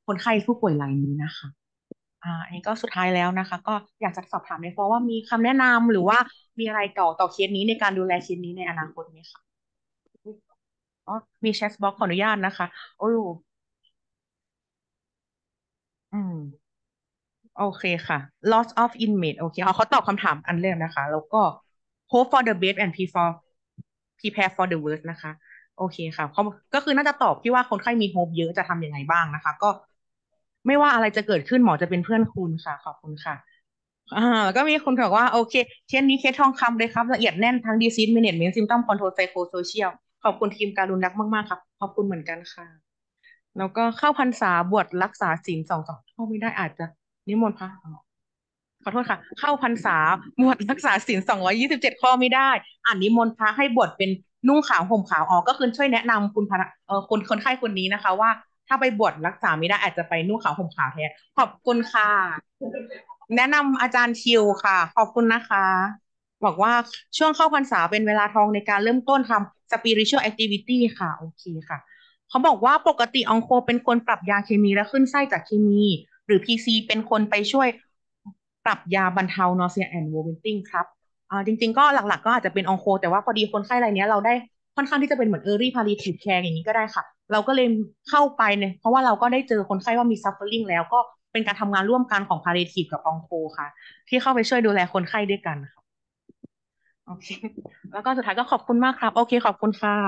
คนไข้ผู้ป่วยรายนี้นะคะ อ่าอันนี้ก็สุดท้ายแล้วนะคะ ก็อยากจะสอบถามในฟอร์ว่ามีคำแนะนำหรือว่ามีอะไรต่อต่อเคสนี้ในการดูแลเคสนี้ในอนาคตไหมคะอ๋อมีแชทบ็อกขออนุญาตนะคะโอ้อืม โอเคค่ะ loss of inmate โอเคเอาเขาตอบคำถามอันแรกนะคะ แล้วก็ hope for the best and prepare prepare for the worst นะคะ โอเคค่ะเขาก็คือน่าจะตอบที่ว่าคนไข้มี hope เยอะจะทำยังไงบ้างนะคะ ก็ไม่ว่าอะไรจะเกิดขึ้นหมอจะเป็นเพื่อนคุณค่ะ ขอบคุณค่ะ อ่าแล้วก็มีคนบอกว่าโอเคเคสนี้เคสทองคำเลยครับละเอียดแน่นทั้ง disease management symptom control psychosocial ขอบคุณทีมการุณรักมากๆครับขอบคุณเหมือนกันค่ะ แล้วก็เข้าพรรษาบวชรักษาศีลสองสองเข้าไม่ได้อาจจะนิมนต์พระอ๋อขอโทษค่ะ เข้าพรรษาบวชรักษาศีลสองร้อยยี่สิบเจ็ดข้อไม่ได้อ่านนิมนต์พระให้บวชเป็นนุ่งขาวห่มขาวอ๋อก็คือช่วยแนะนำคุณพระเอ่อคนคนไข้คนนี้นะคะว่าถ้าไปบวชรักษาไม่ได้อาจจะไปนุ่งขาวห่มขาวแทนขอบคุณค่ะ แนะนำอาจารย์คิวค่ะ ขอบคุณนะคะ บอกว่าช่วงเข้าพรรษาเป็นเวลาทองในการเริ่มต้นทำ spiritual activity ค่ะโอเคค่ะ เขาบอกว่าปกติอองโคเป็นคนปรับยาเคมีและขึ้นไส้จากเคมี หรือ พี ซี เป็นคนไปช่วยปรับยาบรรเทา nausea and vomiting ครับอ่าจริงๆก็หลักๆก็อาจจะเป็นอองโคแต่ว่าพอดีคนไข้รายเนี้ยเราได้ค่อนข้างที่จะเป็นเหมือน early palliative care อย่างนี้ก็ได้ค่ะ เราก็เลยเข้าไปเนี่ยเพราะว่าเราก็ได้เจอคนไข้ว่ามี suffering แล้วก็เป็นการทำงานร่วมกันของ palliative กับอองโคค่ะ ที่เข้าไปช่วยดูแลคนไข้ด้วยกันค่ะโอเคแล้วก็สุดท้ายก็ขอบคุณมากครับโอเคขอบคุณค่ะ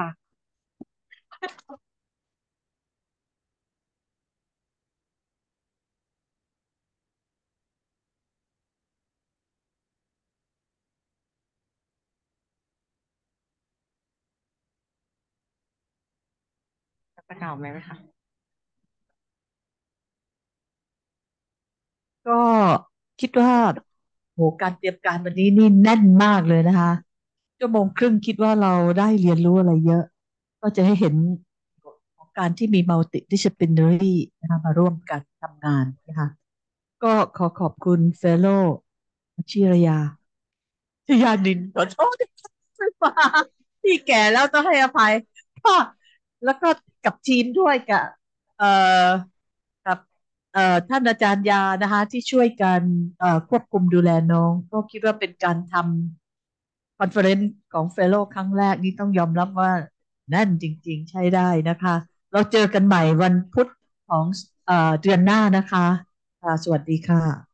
จะกล่าวไหมไหมคะก็คิดว่าโหการเตรียมการวันนี้นี่แน่นมากเลยนะคะชั่วโมงครึ่งคิดว่าเราได้เรียนรู้อะไรเยอะ ก็จะให้เห็นของการที่มี multidisciplinary นะคะมาร่วมกันทำงานนะคะก็ขอขอบคุณเฟโลชิรยาชยานินขอโทษไม่มาที่แก่แล้วต้องให้อภัยก็แล้วก็กับทีมด้วยกับเอ่อกับเอ่อท่านอาจารย์ยานะคะที่ช่วยกันเอ่อควบคุมดูแลน้องก็คิดว่าเป็นการทำคอนเฟอเรนซ์ของเฟโลครั้งแรกนี่ต้องยอมรับว่าแน่นจริงๆใช้ได้นะคะเราเจอกันใหม่วันพุธของเอ่อเดือนหน้านะคะค่ะสวัสดีค่ะ